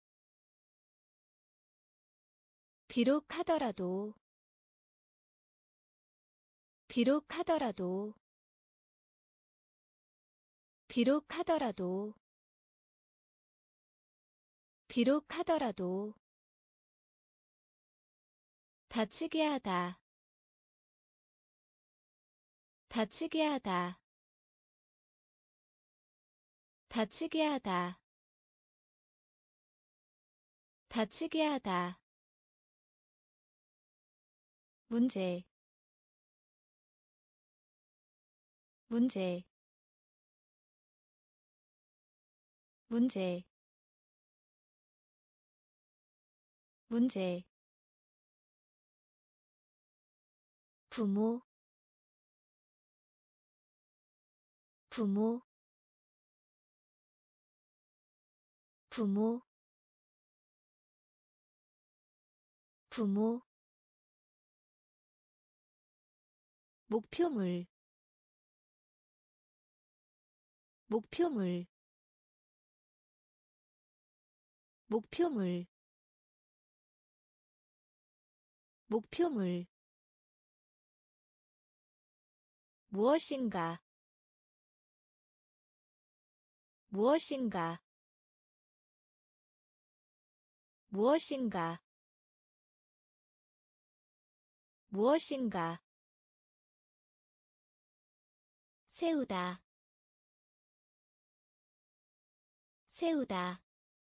비록 하더라도, 비록 하더라도, 비록 하더라도, 비록 하더라도, 다치게 하다, 다치게 하다, 다치게 하다, 다치게 하다, 문제, 문제, 문제, 문제, 부모, 부모, 부모, 부모, 목표물, 목표물, 목표물, 목표물, 무엇인가, 무엇인가, 무엇인가, 무엇인가, 세우다, 세우다,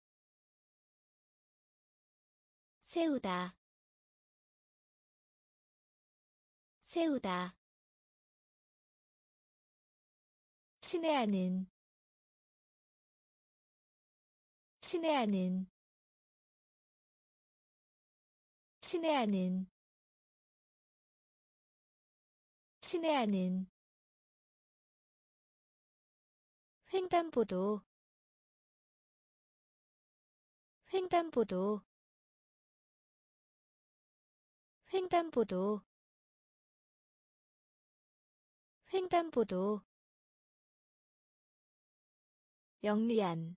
세우다, 세우다, 친애하는, 친애하는, 친애하는, 친애하는, 횡단보도, 횡단보도, 횡단보도, 횡단보도, 영리한,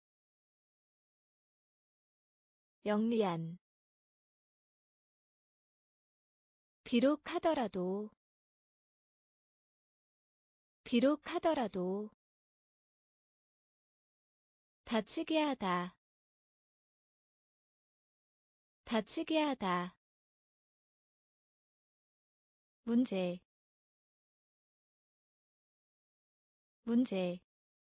영리한, 비록 하더라도, 비록 하더라도, 다치게 하다, 다치게 하다, 문제, 문제,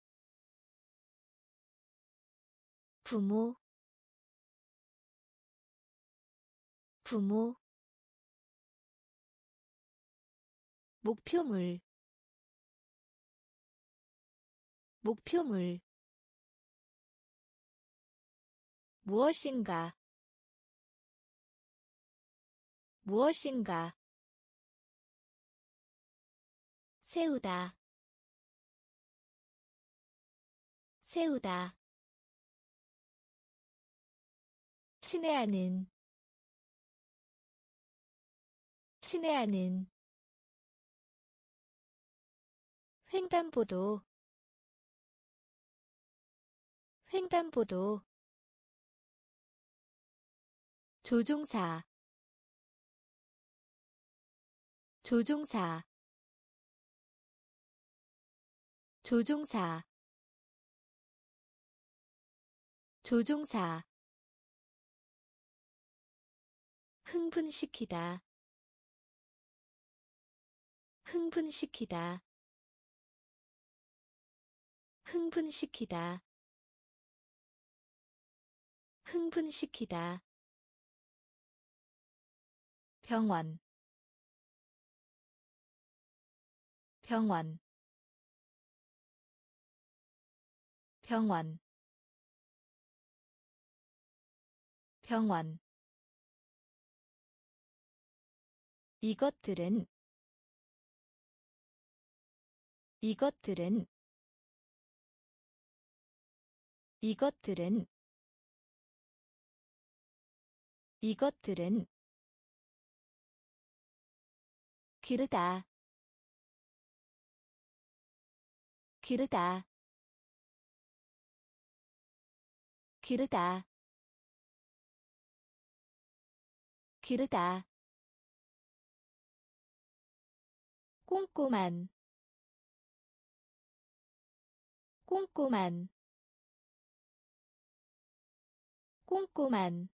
부모, 부모, 목표물, 목표물, 무엇인가, 무엇인가, 세우다, 세우다, 친애하는, 친애하는, 횡단보도, 횡단보도, 조종사 조종사 조종사 조종사 흥분시키다 흥분시키다 흥분시키다 흥분시키다 병원 병원 병원 병원 이것들은 이것들은 이것들은 이것들은 기르다 기르다 기르다 기르다 꼼꼼한 꼼꼼한 꼼꼼한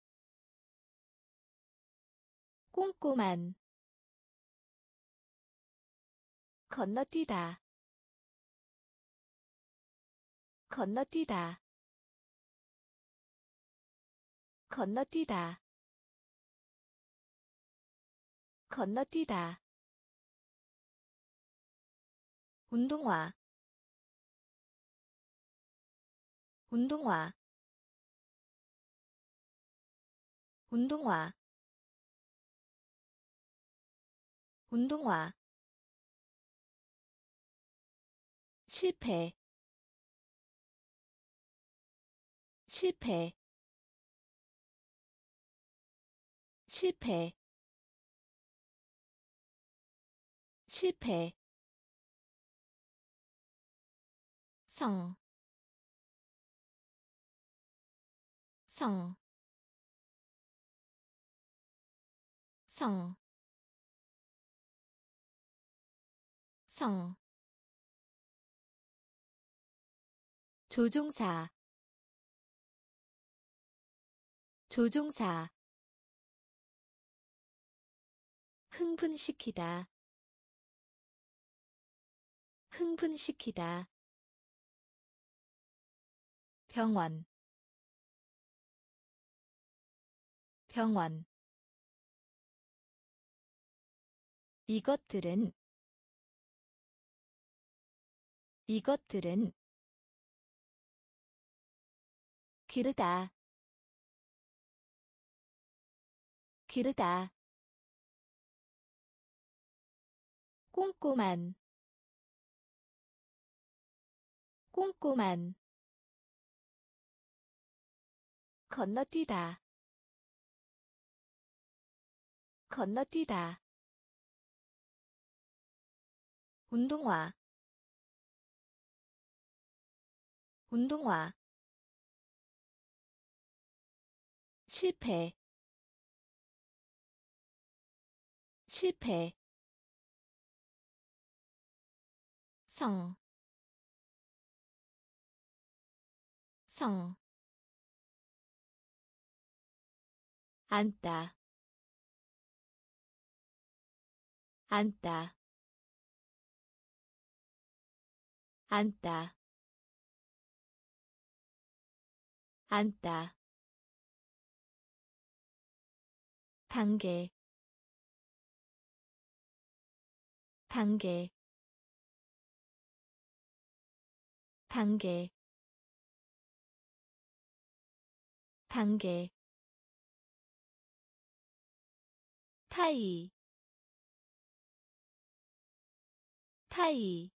꼼꼼한 건너뛰다 건너뛰다 건너뛰다 건너뛰다 운동화 운동화 운동화 운동화 실패 실패 실패 실패 성, 성, 성, 성 조종사 조종사 흥분시키다 흥분시키다 병원 병원 이것들은 이것들은 기르다 기르다 꼼꼼한 꼼꼼한 건너뛰다 건너뛰다 운동화 운동화 실패 실패 성, 성 앉다 앉다 앉다 앉다 단계 단계 단계 단계 타이 타이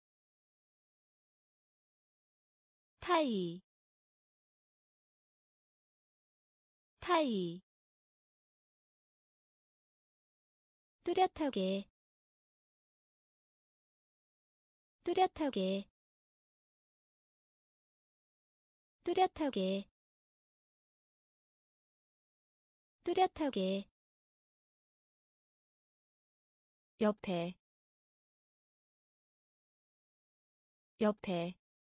타이 타이 뚜렷하게 뚜렷하게 뚜렷하게 뚜렷하게 옆에 옆에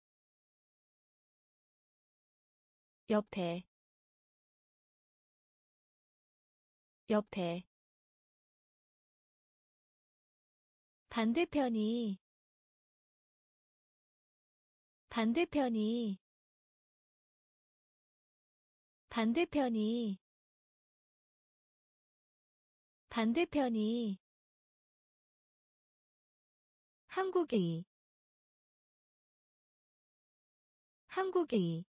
옆에 옆에 반대편이 반대편이 반대편이 반대편이 한국의 한국의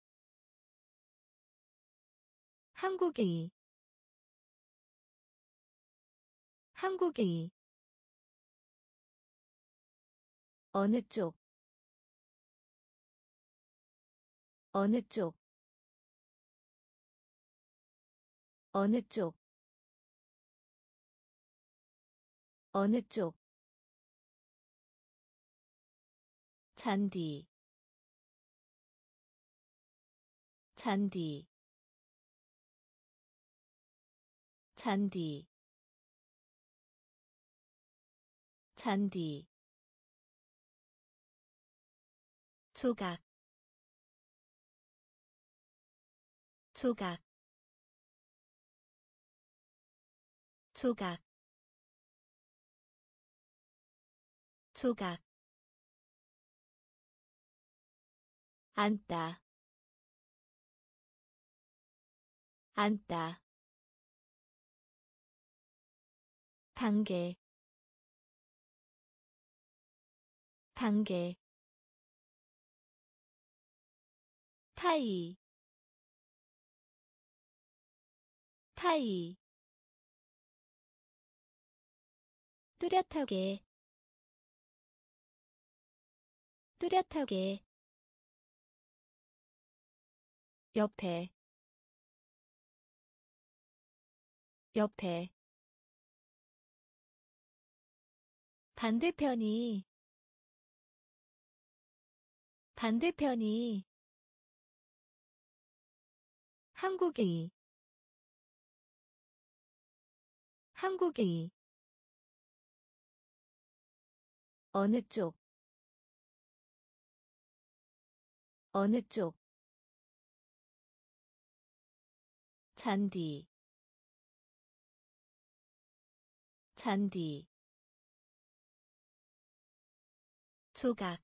한국의 한국의 어느 쪽 어느 쪽 어느 쪽 어느 쪽 잔디 잔디 잔디 잔디 조각 조각 조각 조각 앉다 앉다 단계 단계 타이 타이 뚜렷하게 뚜렷하게 옆에 옆에 반대편이 반대편이 한국의 한국의 어느 쪽 어느 쪽 잔디 잔디 조각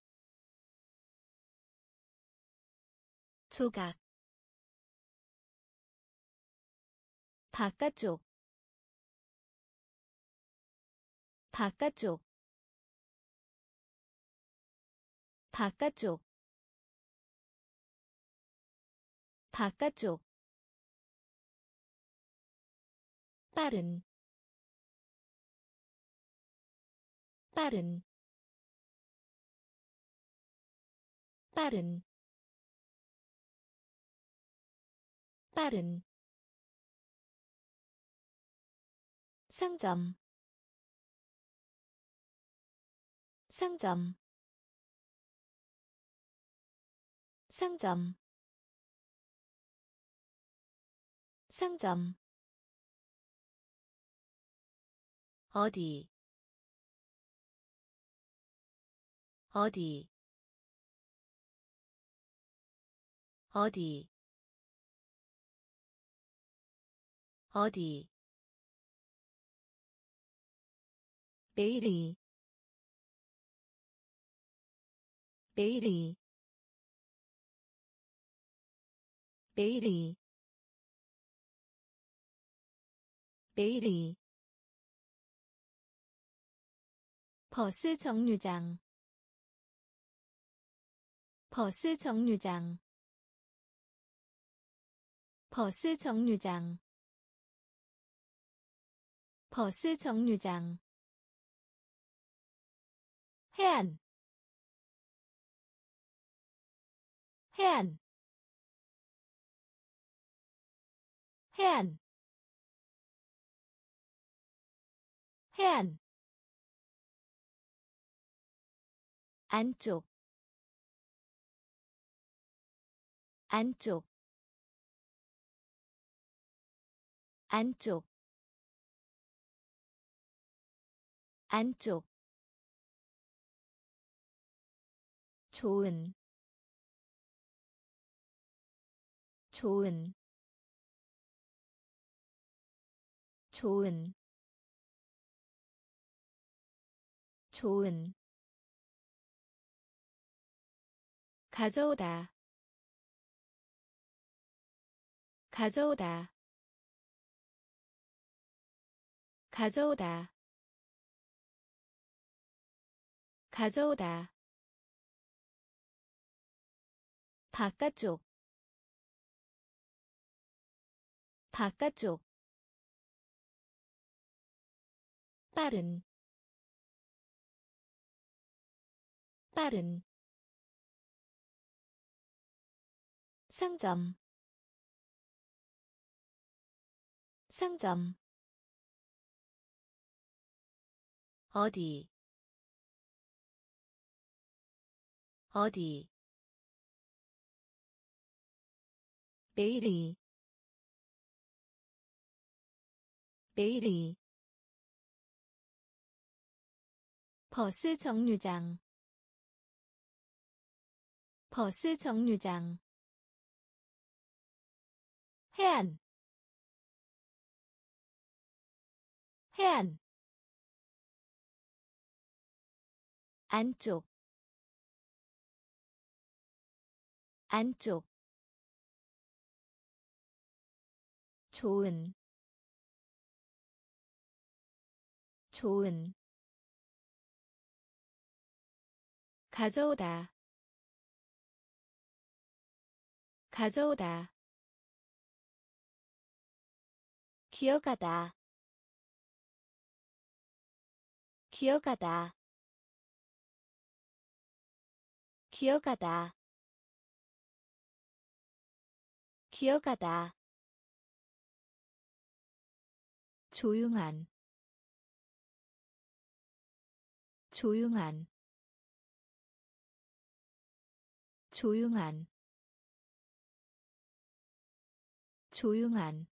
조각 바깥쪽 바깥쪽 바깥쪽 바깥쪽 빠른 빠른 빠른 빠른 상점 상점 상점 상점 어디 어디 어디 어디 메일이 메일이 메일이 메일이 버스 정류장 버스 정류장 버스 정류장 버스 정류장 해안 해안 해안 해안 안쪽 안쪽 안쪽 안쪽 좋은 좋은 좋은 좋은 가져오다 가져오다 가져오다 가져오다 바깥쪽 바깥쪽 빠른 빠른 상점 상점 어디 어디 매일이 매일이 버스 정류장 버스 정류장 해안 해안 안쪽 안쪽 좋은 좋은 가져오다 가져오다 기억하다 기억하다 기억하다 기억하다 조용한 조용한 조용한 조용한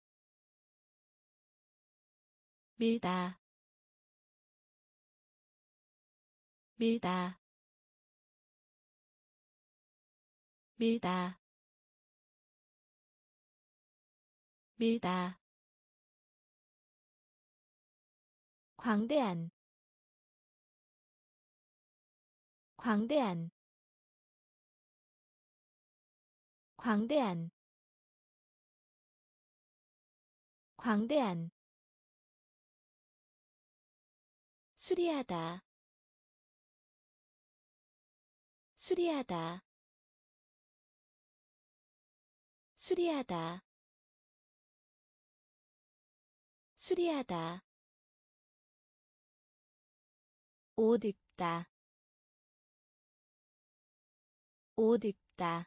밀다 밀다 밀다 밀다 광대한 광대한 광대한 광대한 수리하다 수리하다 수리하다 수리하다 옷 입다 옷 입다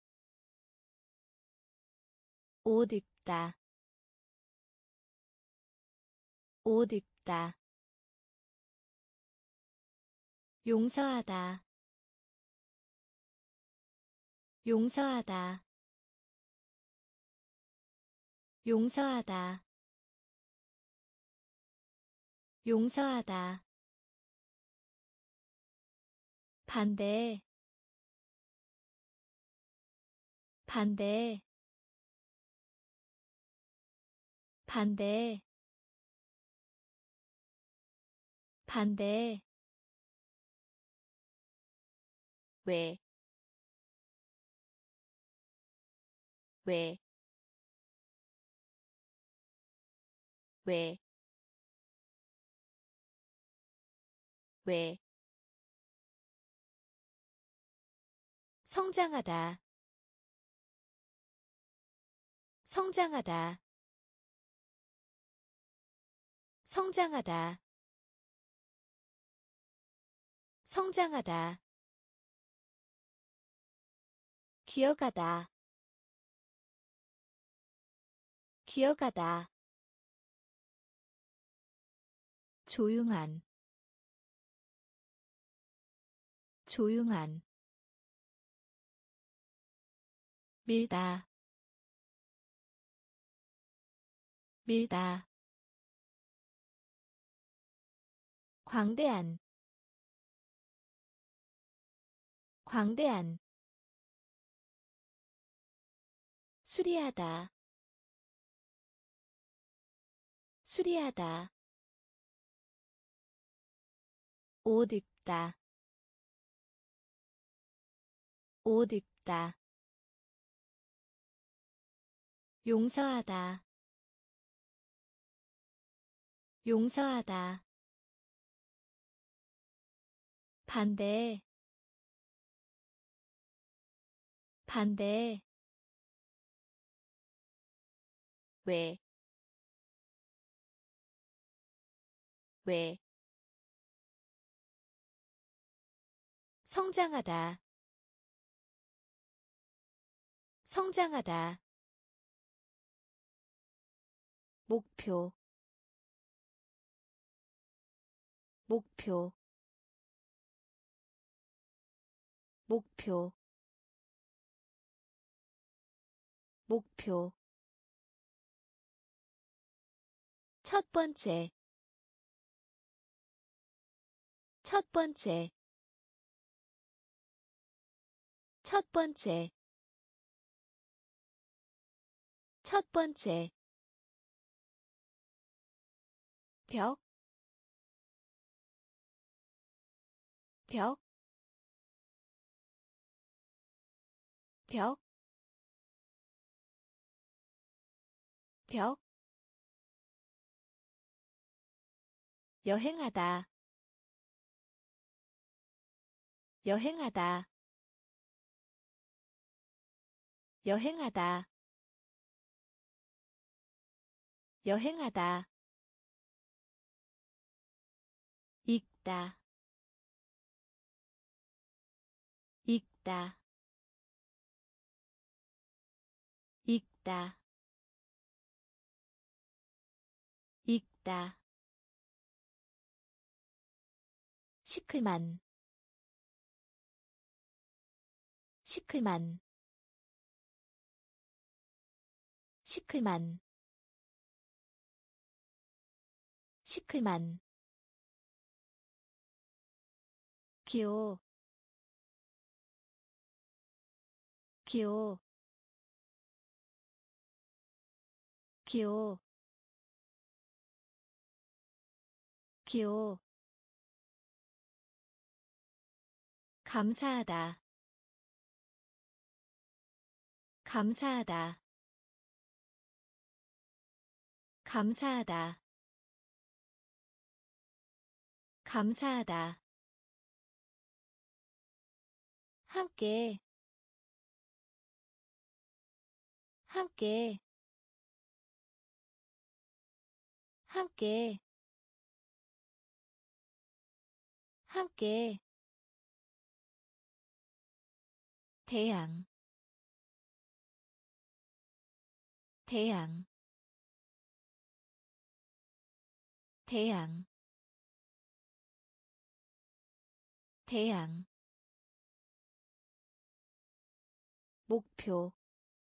옷 입다 옷 입다 용서하다 용서하다 용서하다 용서하다 반대 반대 반대 반대 왜, 왜, 왜, 왜, 성장하다, 성장하다, 성장하다, 성장하다, 기억하다, 기억하다, 조용한, 조용한, 밀다, 밀다 광대한 광대한 수리하다 수리하다 옷 입다 옷 입다 용서하다 용서하다 반대 반대 왜, 왜, 성장하다, 성장하다, 목표, 목표, 목표, 목표, 첫 번째, 첫 번째, 첫 번째, 첫 번째, 벽, 벽, 벽, 벽, 여행하다, 여행하다, 여행하다, 여행하다, 읽다, 읽다, 읽다, 읽다, 시클만, 시클만, 시클만, 시클만, 기호, 기호, 기호, 기호, 감사하다, 감사하다, 감사하다, 감사하다, 함께, 함께, 함께, 함께, 태양, 태양, 태양, 태양, 목표,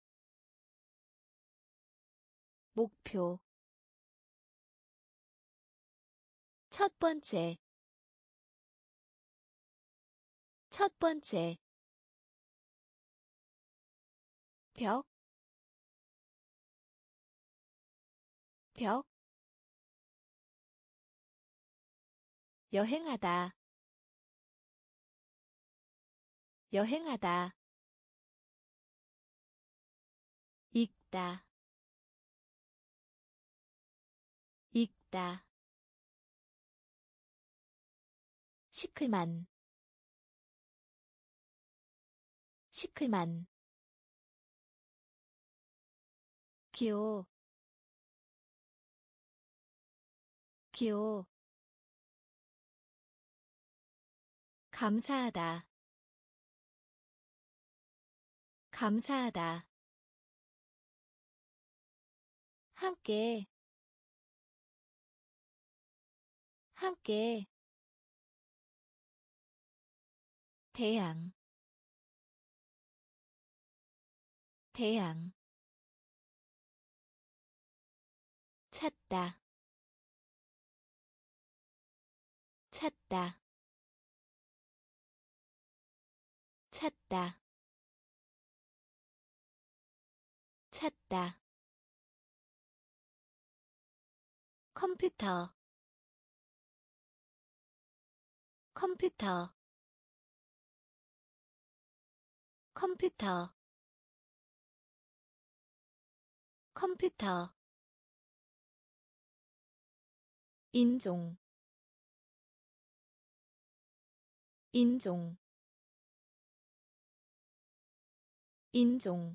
목표, 첫 번째, 첫 번째, 벽, 벽, 여행하다, 여행하다, 읽다, 읽다, 시클만, 시클만, 기호, 기호, 감사하다, 감사하다, 함께, 함께, 태양, 태양, 찾다 찾다 찾다 찾다 컴퓨터 컴퓨터 컴퓨터 컴퓨터 인종 인종 인종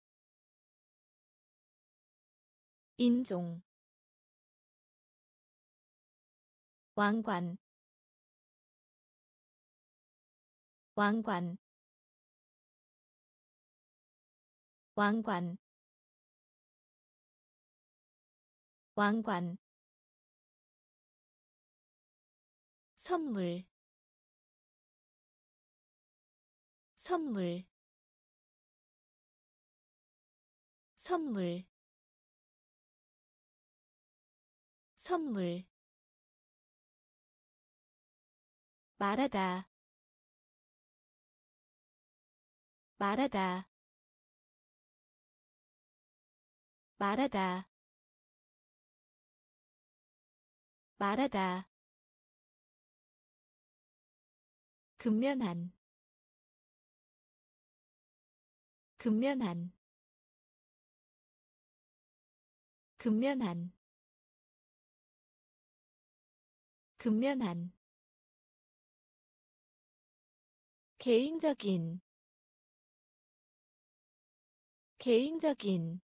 인종 왕관 왕관 왕관 왕관 선물 선물 선물 선물 말하다 말하다 말하다 말하다 근면한 근면한 근면한 근면한 개인적인 개인적인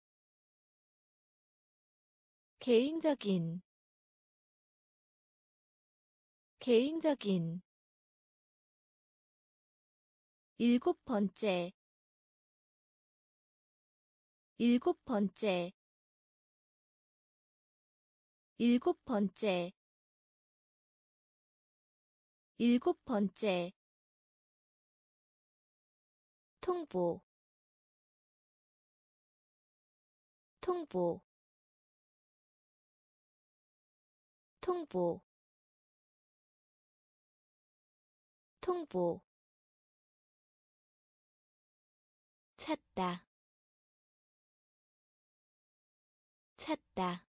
개인적인 개인적인 일곱 번째 일곱 번째 일곱 번째 일곱 번째 통보 통보 통보 통보 찾다 찾다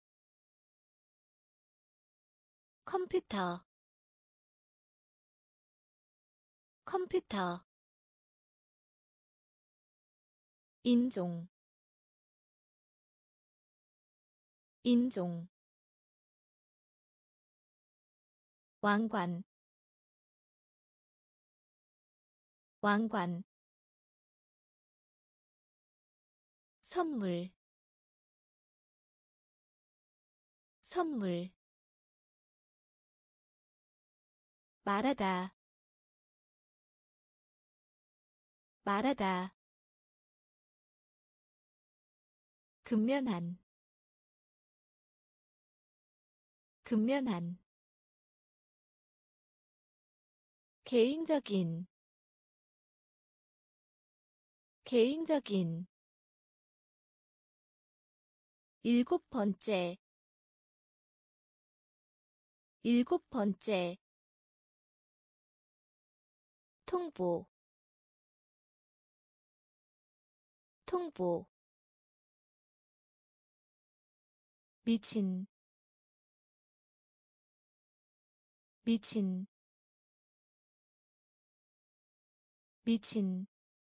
컴퓨터 컴퓨터 인종 인종 왕관 왕관 선물 선물 말하다 말하다 근면한 근면한 개인적인 개인적인 일곱 번째 일곱 번째 통보 통보 미친 미친 미친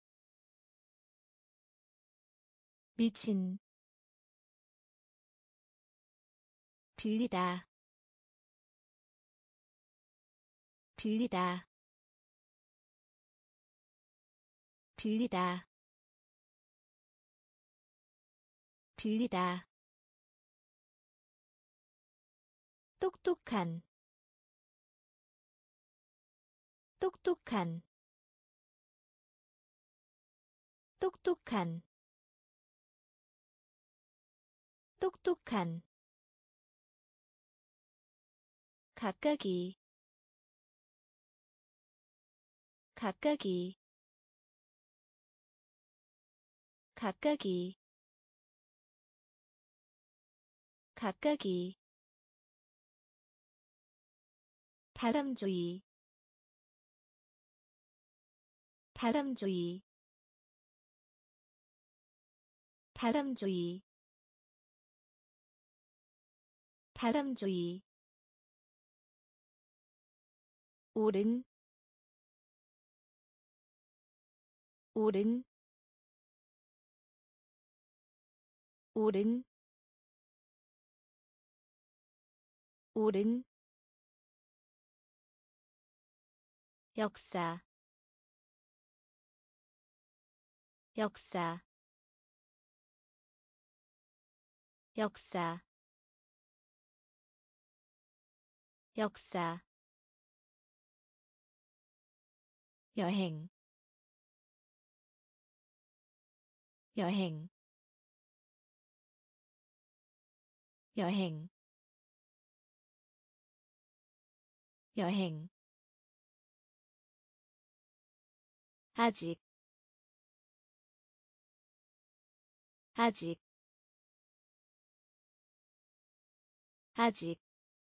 미친 빌리다 빌리다 빌리다 빌리다 똑똑한 똑똑한 똑똑한 똑똑한 각각이 각각이 각각이 각각이 다람쥐 다람쥐 다람쥐 다람쥐 오른 오른 오른 오른 역사 역사 역사 역사 여행 여행 여행 여행 아직 아직 아직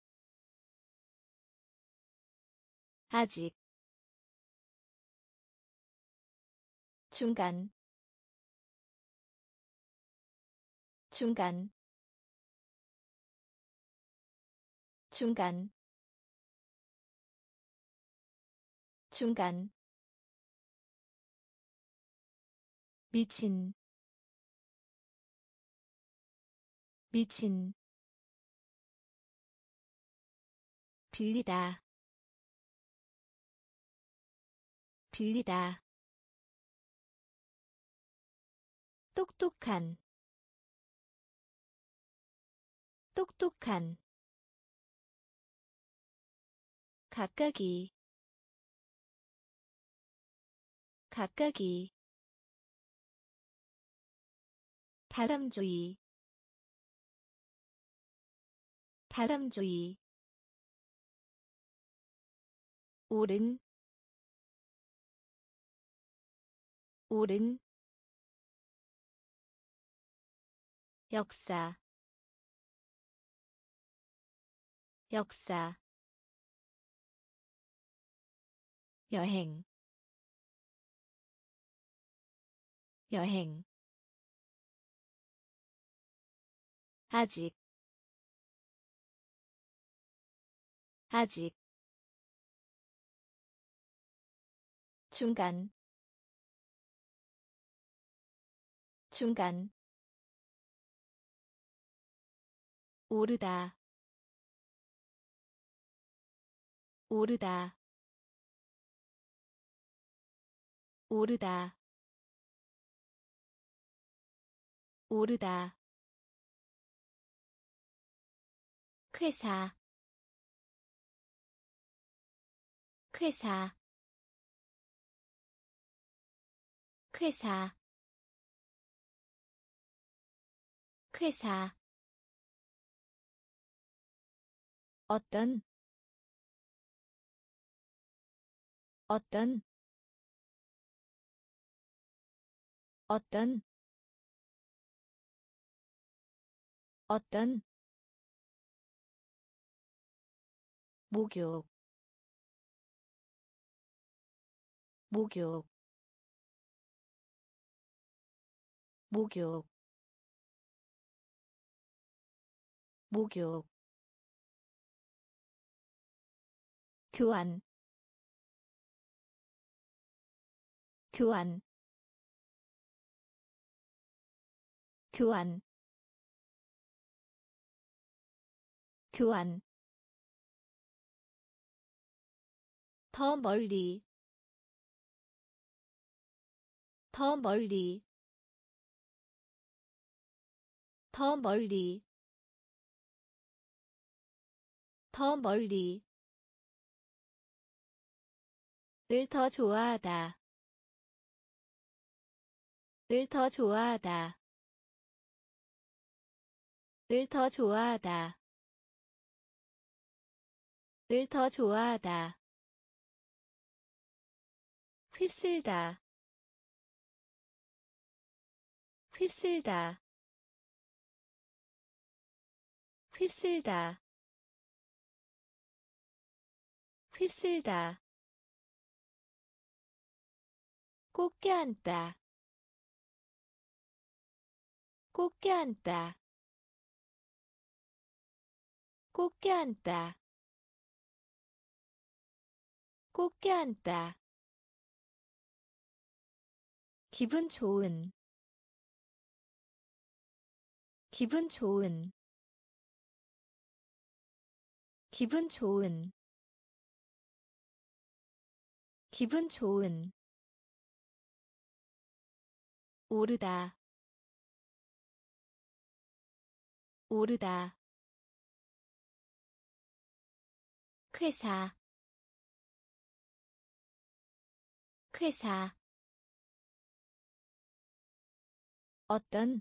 아직 중간 중간 중간 중간 미친 미친 빌리다 빌리다 똑똑한 똑똑한 각각이 각각이 다람쥐 다람쥐 오른 오른 역사 역사 여행 여행 아직 아직 중간 중간 오르다 오르다 오르다 오르다 회사 회사 회사 회사 어떤 어떤 어떤 어떤 목욕 목욕 목욕 목욕 교환 교환 교환 교환 더 멀리 더 멀리 더 멀리 더 멀리 을 더 좋아하다 을 더 좋아하다 을 더 좋아하다 을 더 좋아하다 휩쓸다 휩쓸다 휩쓸다 휩쓸다 꼭 껴안다 꼭 껴안다 꼭 껴안다 꼭 껴안다 기분 좋은 기분 좋은 기분 좋은 기분 좋은 오르다 오르다 회사 회사 어떤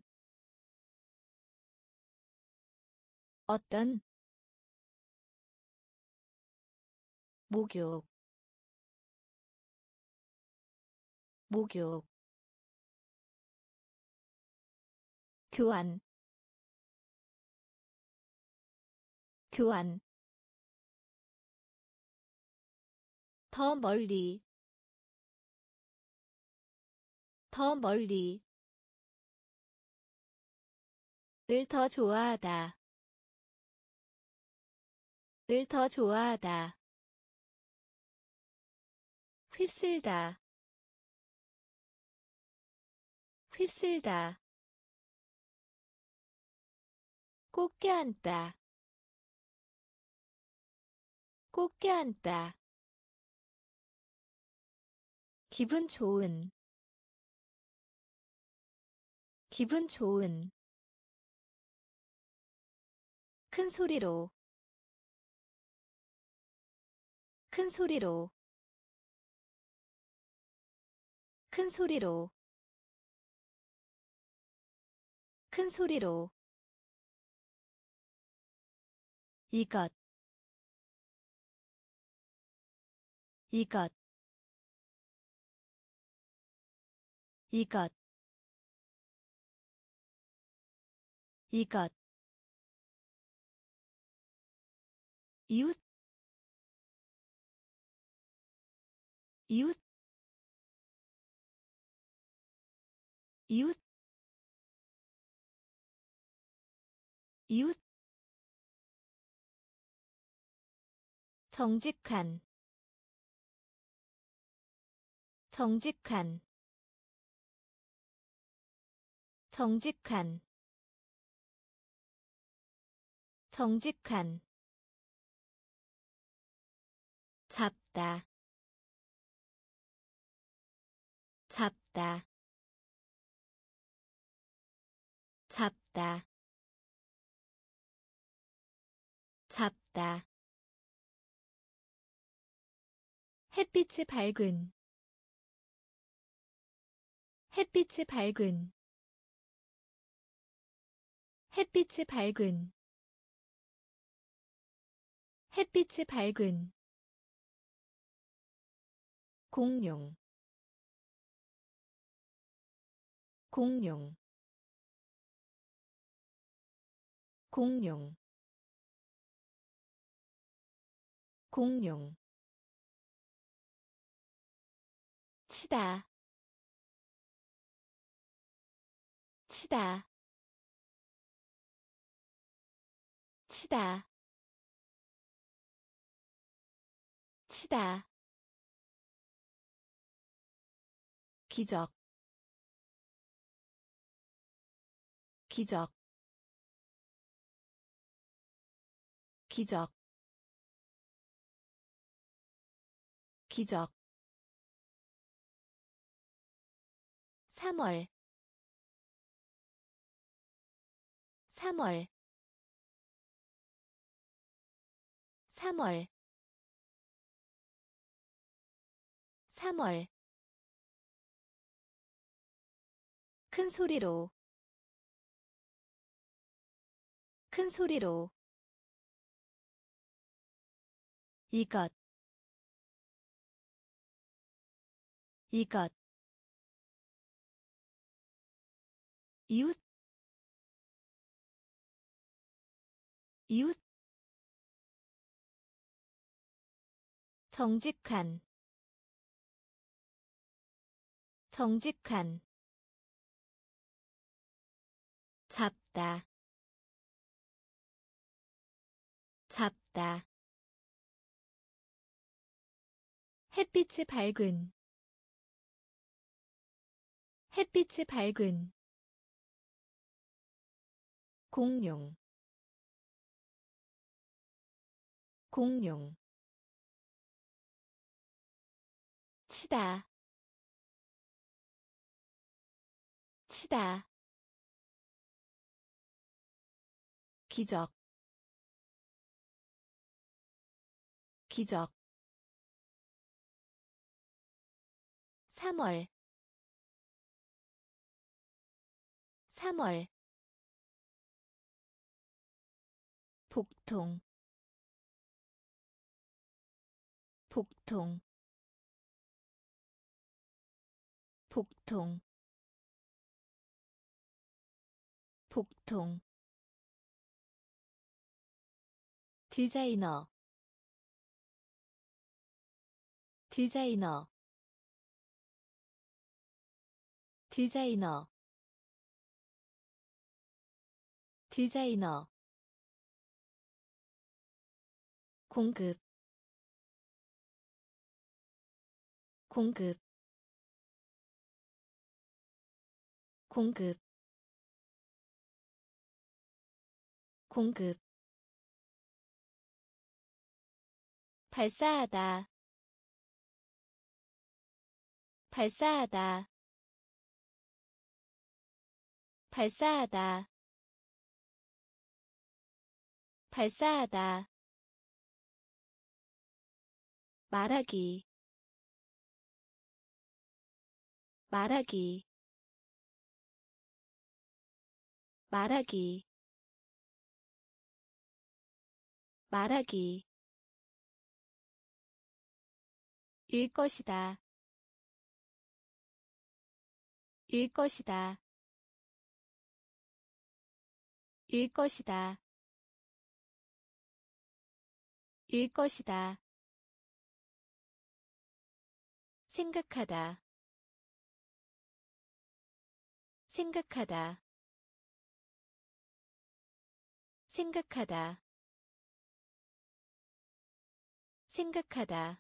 어떤 목욕 목욕 교환 교환 더 멀리 더 멀리 을 더 좋아하다 을 더 좋아하다 휩쓸다 휩쓸다 꼭 껴안다 꼭 껴안다 기분 좋은 기분 좋은 큰 소리로 큰 소리로 큰 소리로 큰 소리로 이것 이것 이것 이것 이웃 이웃 이웃 이웃 정직한 정직한 정직한 정직한 잡다 잡다 잡다 잡다 햇빛이 밝은 햇빛이 밝은 햇빛이 밝은 햇빛이 밝은 공룡 공룡 공룡 공룡 치다 치다 치다 치다 기적 기적 기적 기적 삼월 삼월 삼월 삼월 큰 소리로 큰 소리로 이것 이것 이웃 이웃 정직한 정직한 잡다 잡다 햇빛이 밝은 햇빛이 밝은 공룡 공룡 치다 치다 기적 기적 삼월 삼월 복통 복통 복통 복통 디자이너 디자이너 디자이너 디자이너 공급 공급 공급 공급 발사하다 발사하다 발사하다 발사하다 말하기 말하기 말하기 말하기 일 것이다 일 것이다 일 것이다 일 것이다 생각하다 생각하다 생각하다 생각하다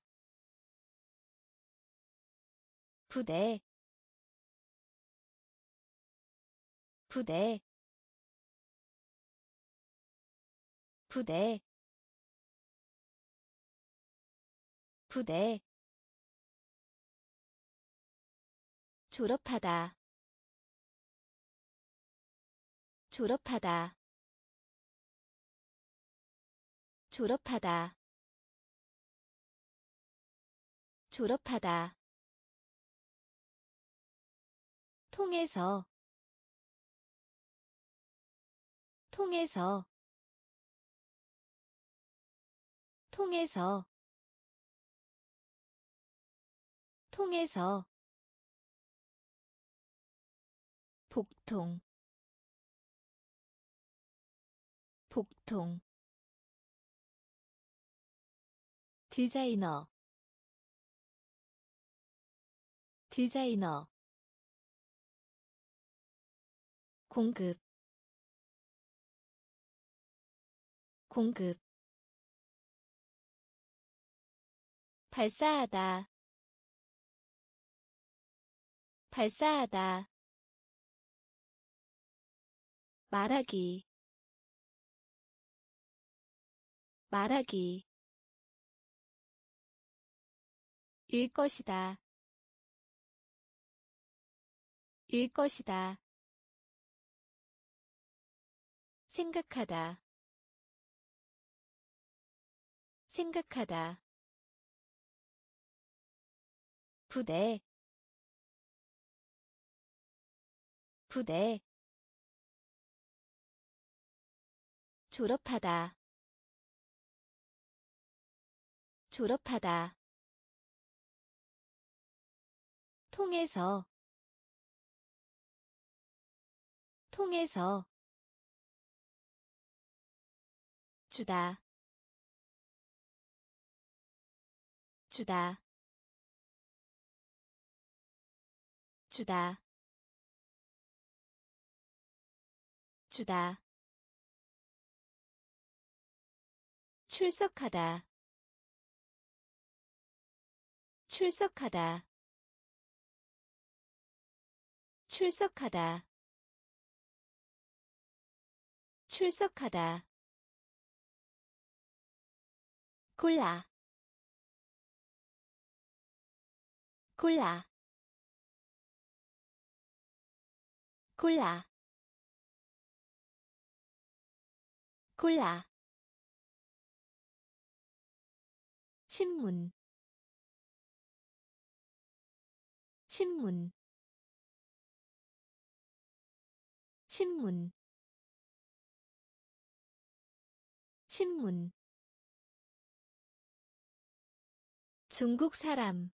부대 부대 부대 부대 졸업하다 졸업하다 졸업하다 졸업하다 통해서 통해서 통해서 통해서 복통 복통 디자이너 디자이너 공급 공급 발사하다 발사하다 말하기 말하기 일 것이다 일 것이다 생각하다 생각하다 부대 부대 졸업하다 졸업하다 통해서 통해서 주다 주다 주다 주다 출석하다 출석하다 출석하다 출석하다 골라 골라 골라 골라 신문 신문 신문 신문 중국 사람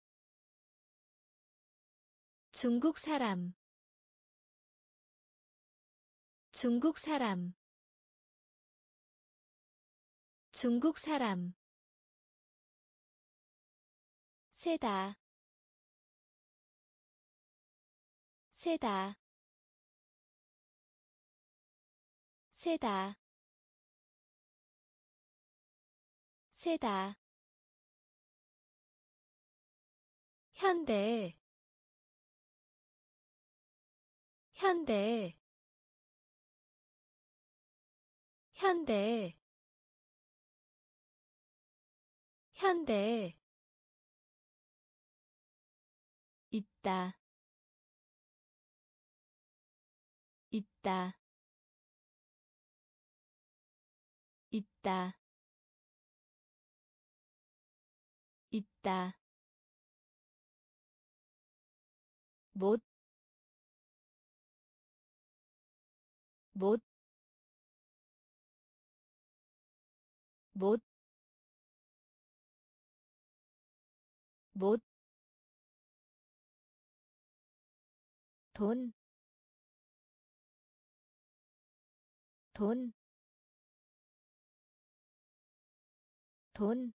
중국 사람 중국 사람 중국 사람 세다 세다 세다 세다 현대 현대 현대 현대 있다 있다 있다 있다 못 못 못 못 돈, 돈, 돈,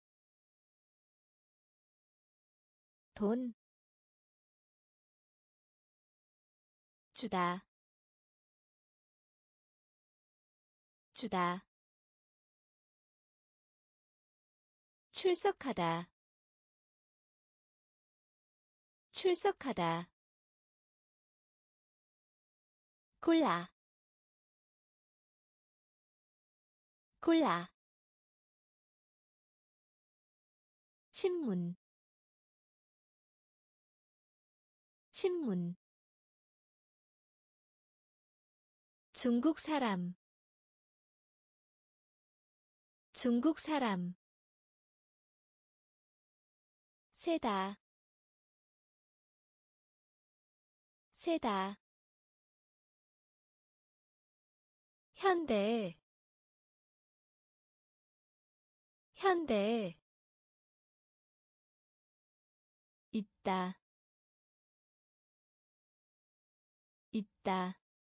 돈, 주다, 주다, 출석하다, 출석하다, 골라, 골라, 신문, 신문, 중국 사람, 중국 사람, 세다, 세다, 현대, 현대, 있다, 있다,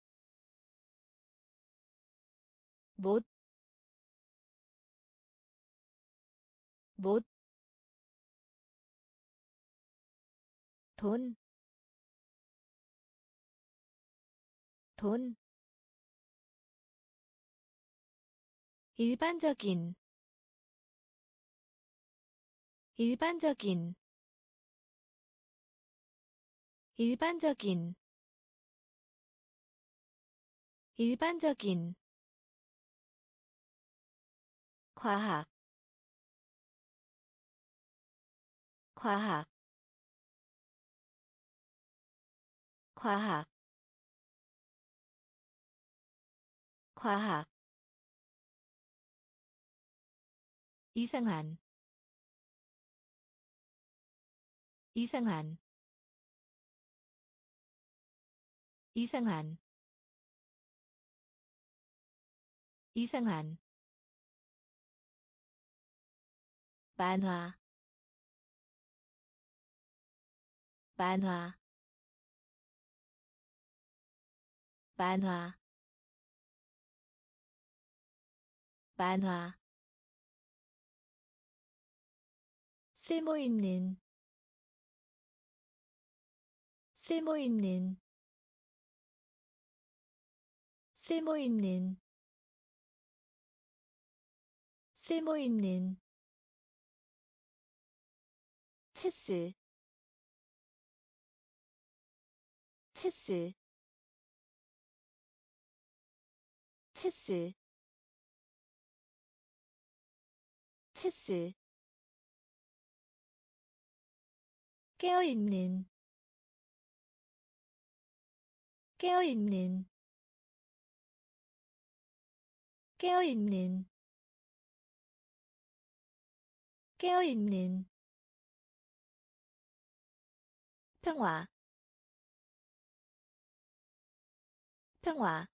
못, 못, 돈, 돈, 일반적인, 일반적인, 일반적인, 일반적인, 과학, 과학, 과학, 과학, 이상한, 이상한, 이상한, 이상한, 만화, 만화, 만화, 만화 쓸모있는 쓸모있는 쓸모있는 쓸모있는 체스 체스 체스 체스 깨어있는 깨어있는 깨어있는 깨어있는 평화 평화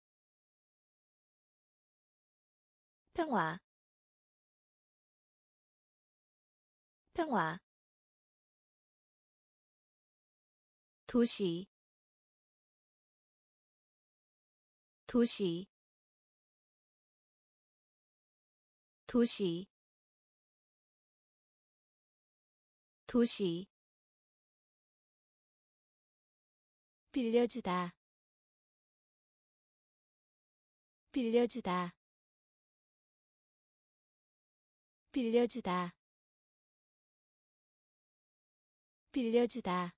평화 평화 도시 도시 도시 도시 빌려주다 빌려주다 빌려주다 빌려주다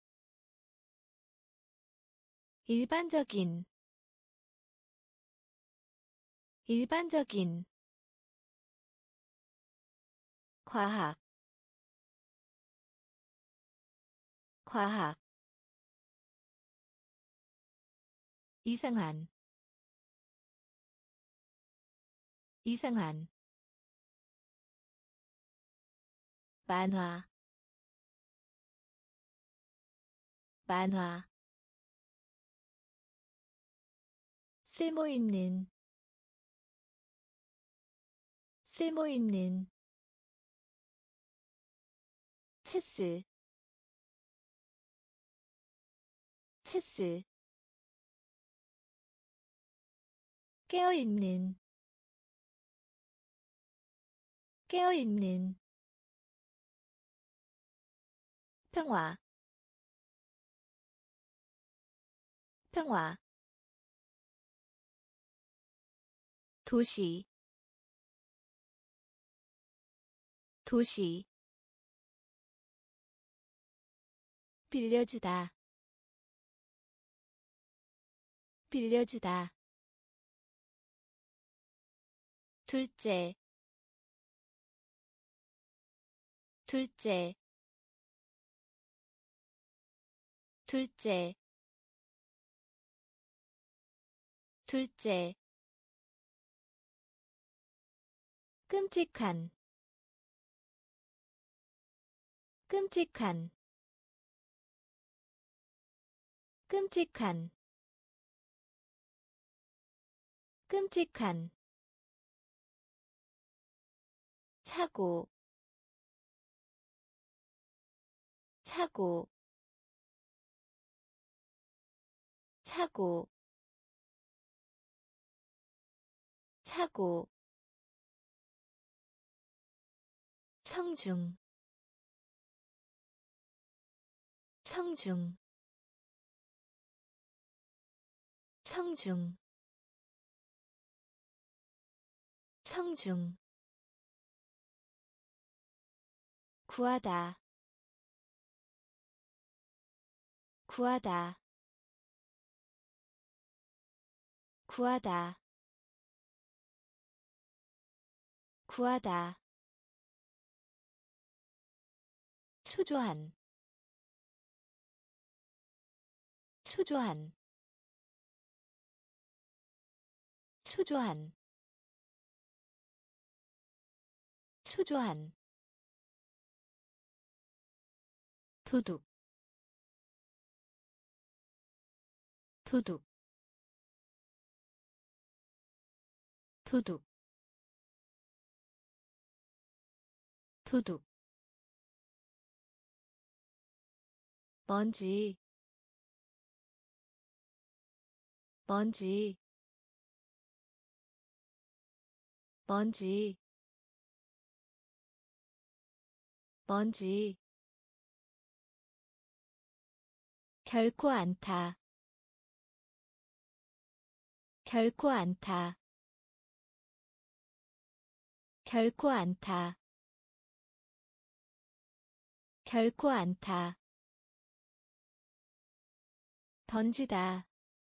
일반적인 일반적인 과학 과학 이상한 이상한 만화 만화 쓸모있는 쓸모있는 체스 체스 깨어있는 깨어있는 평화 평화 도시 도시 빌려주다 빌려주다 둘째 둘째 둘째 둘째 끔찍한 끔찍한 끔찍한 끔찍한 차고 차고 차고 차고 성중 성중 성중 성중 구하다 구하다 구하다 구하다 초조한 초조한 초조한 초조한 도둑 도둑 도둑 도둑 먼지 먼지 먼지 먼지 결코 않다 결코 않다 결코 않다 결코 않다 던지다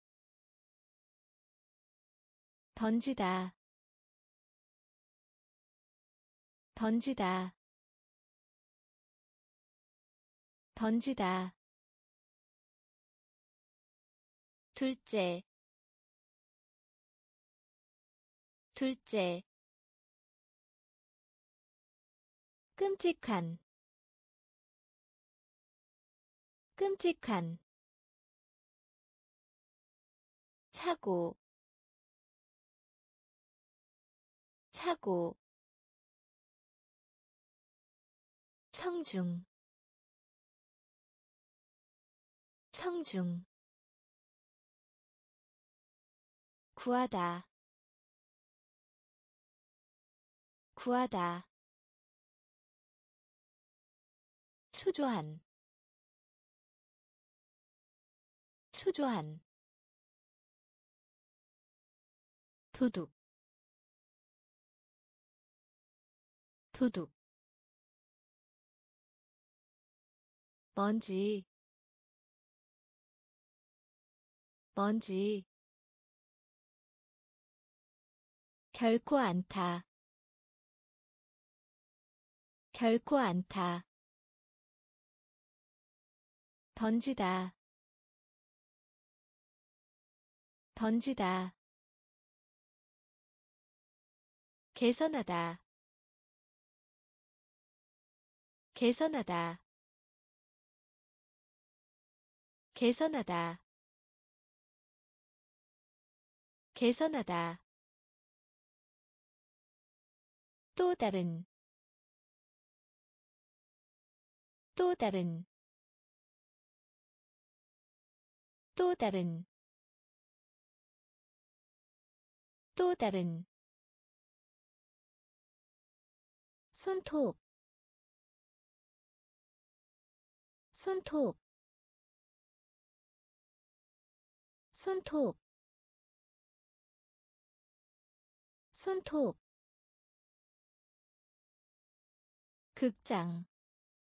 던지다 던지다 던지다 둘째 둘째 끔찍한 끔찍한 차고 차고 성중 성중 구하다 구하다 초조한 초조한 도둑 도둑 먼지 먼지 결코 않다 결코 않다 던지다 던지다 개선하다 개선하다 개선하다 개선하다 또 다른 또 다른 또 다른 또 다른 손톱 손톱 손톱 손톱 극장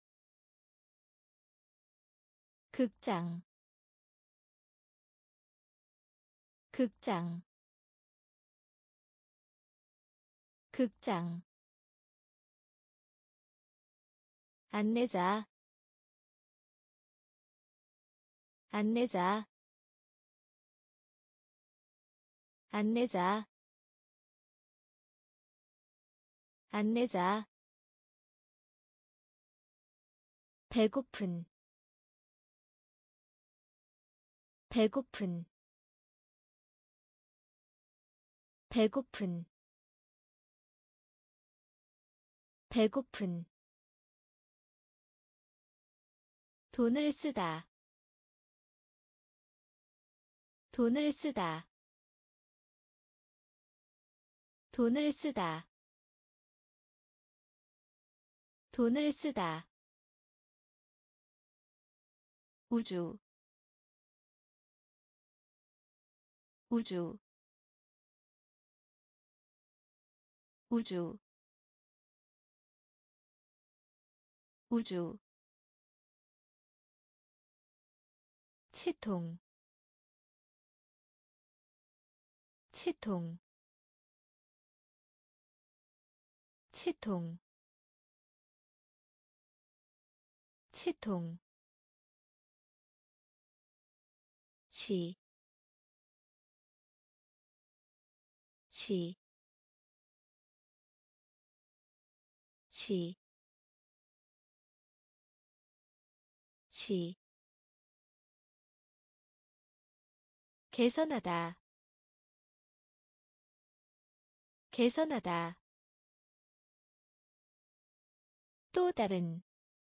극장 극장 극장 안내자 안내자 안내자 안내자 배고픈 배고픈 배고픈 배고픈 돈을 쓰다 돈을 쓰다 돈을 쓰다 돈을 쓰다 우주 우주 우주 우주 치통 치통 치통 치통 시, 시, 시, 시 개선하다 개선하다 또 다른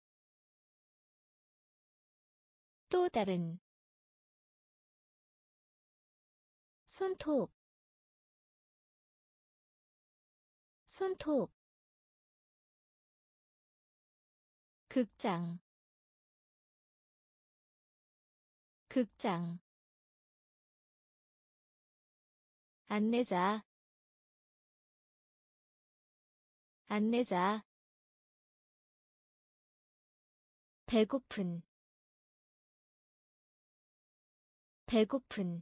또 다른 손톱 손톱 극장 극장 안내자 안내자 배고픈 배고픈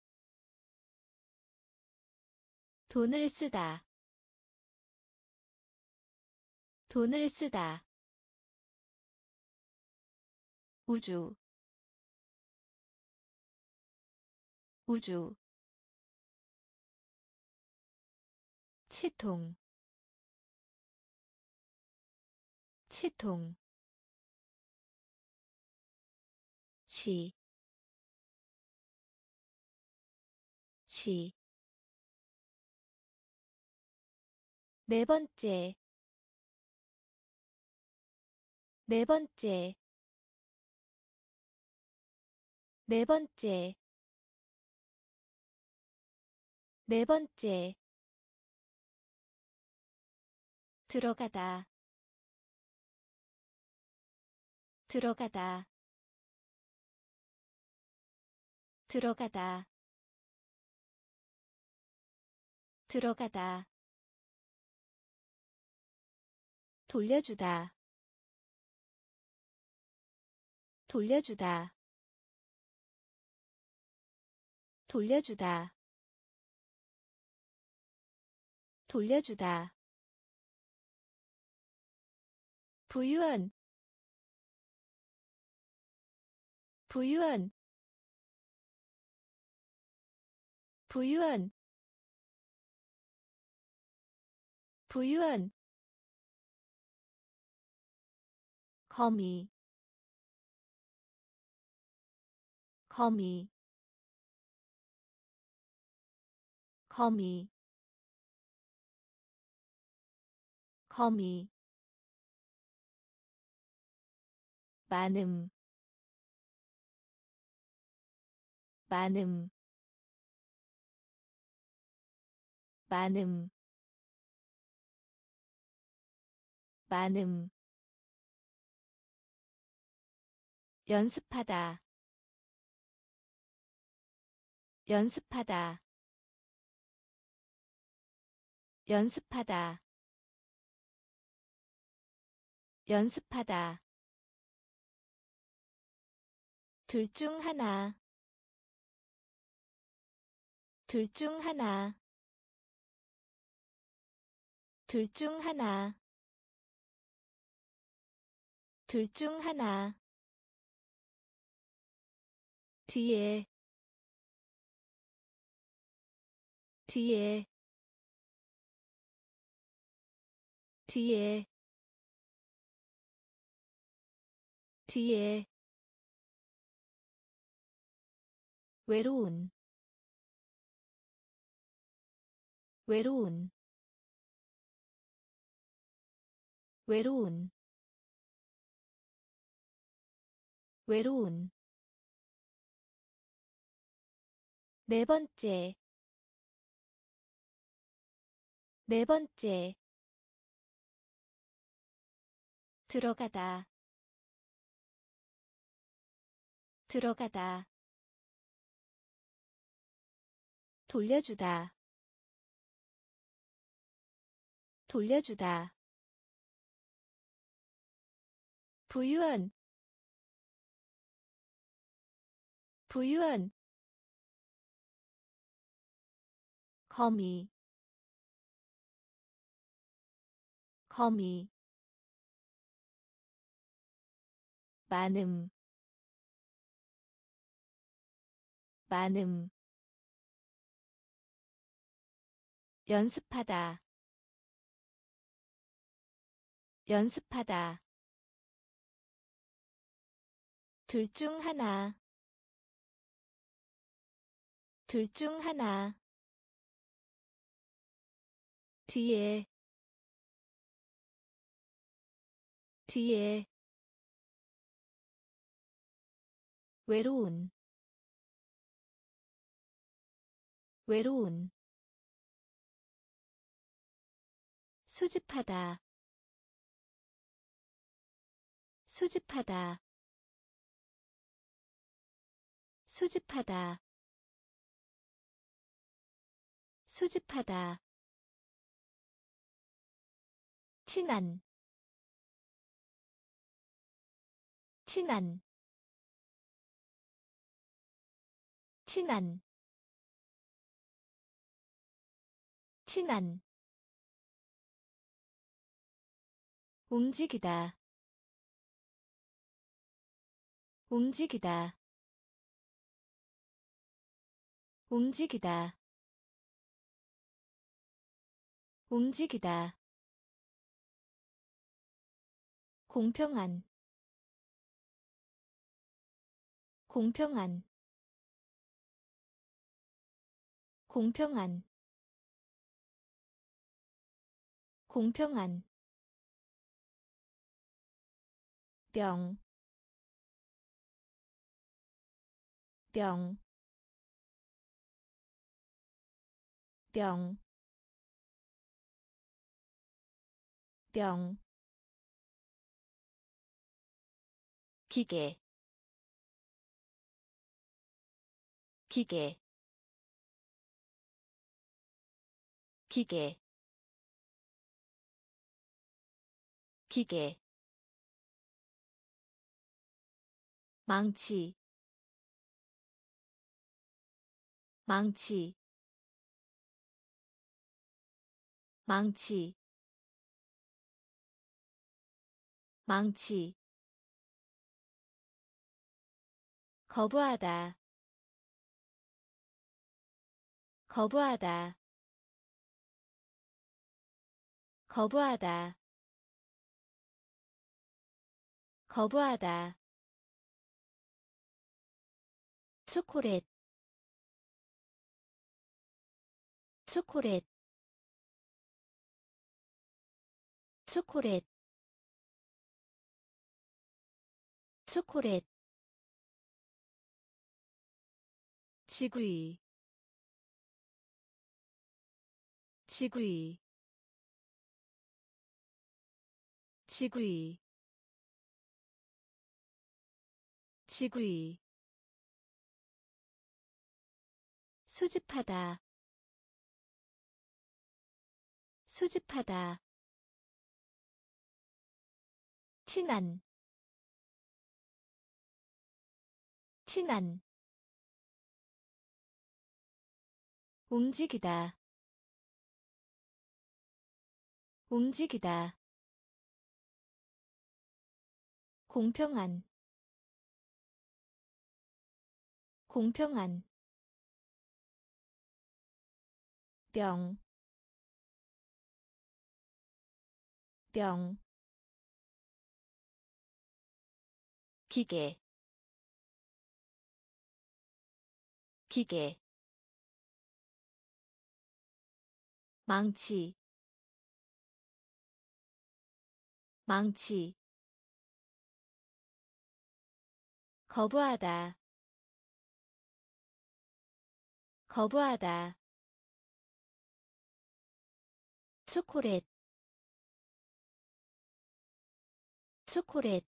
돈을 쓰다 돈을 쓰다 우주 우주 치통 치통 시, 시. 네 번째, 네 번째, 네 번째, 네 번째. 들어가다, 들어가다, 들어가다, 들어가다. 돌려주다, 돌려주다, 돌려주다, 돌려주다. 부유한, 부유한, 부유한, 부유한. 거미, 거미, 거미, 거미. 많음, 많음, 많음, 많음. 연습하다, 연습하다, 연습하다, 연습하다. 둘 중 하나, 둘 중 하나, 둘 중 하나, 둘 중 하나. 뒤에, 뒤에, 뒤에, 뒤에. 외로운, 외로운, 외로운, 외로운. 네 번째, 네 번째. 들어가다, 들어가다. 돌려주다, 돌려주다. 부유한, 부유한. 거미, 거미. 많음, 많음. 연습하다, 연습하다. 둘 중 하나, 둘 중 하나. 뒤에, 뒤에. 외로운, 외로운. 수집하다 수집하다 수집하다 수집하다 친한 친한 친한 친한 움직이다 움직이다 움직이다 움직이다 공평한 공평한 공평한 공평한 병, 병, 병, 병, 기계, 기계, 기계, 기계, 망치, 망치, 망치, 망치, 거부하다, 거부하다, 거부하다, 거부하다, 초콜릿, 초콜릿, 초콜릿, 초콜릿, 지구이, 지구이, 지구이, 지구이, 수집하다 수집하다 친한 친한 움직이다 움직이다 공평한 공평한 병, 병, 기계, 기계, 망치, 망치, 거부하다, 거부하다, 초콜릿, 초콜릿,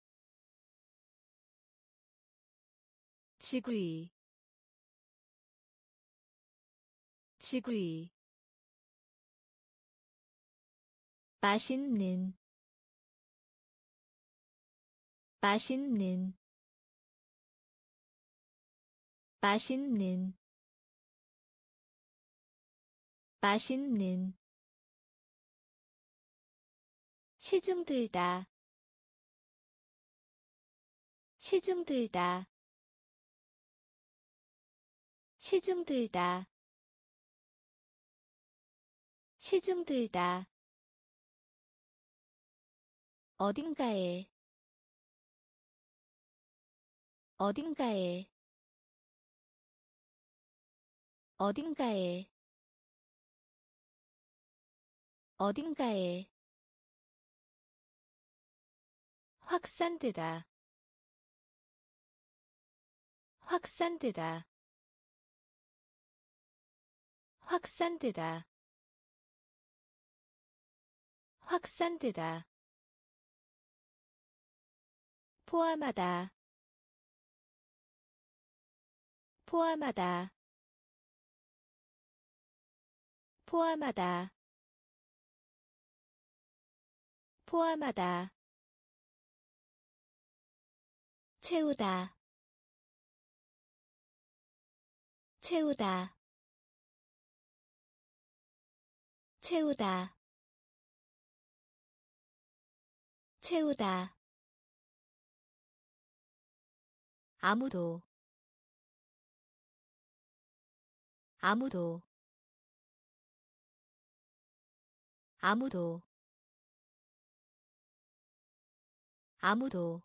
지구이, 지구이, 맛있는, 맛있는, 맛있는, 맛있는, 시중 들다, 시중 들다, 시중 들다, 시중 들다, 어딘가에, 어딘가에, 어딘가에, 어딘가에, 확산되다, 확산되다, 확산되다, 확산되다. 포함하다. 포함하다. 포함하다. 포함하다. 채우다. 채우다. 채우다. 채우다. 아무도. 아무도. 아무도. 아무도.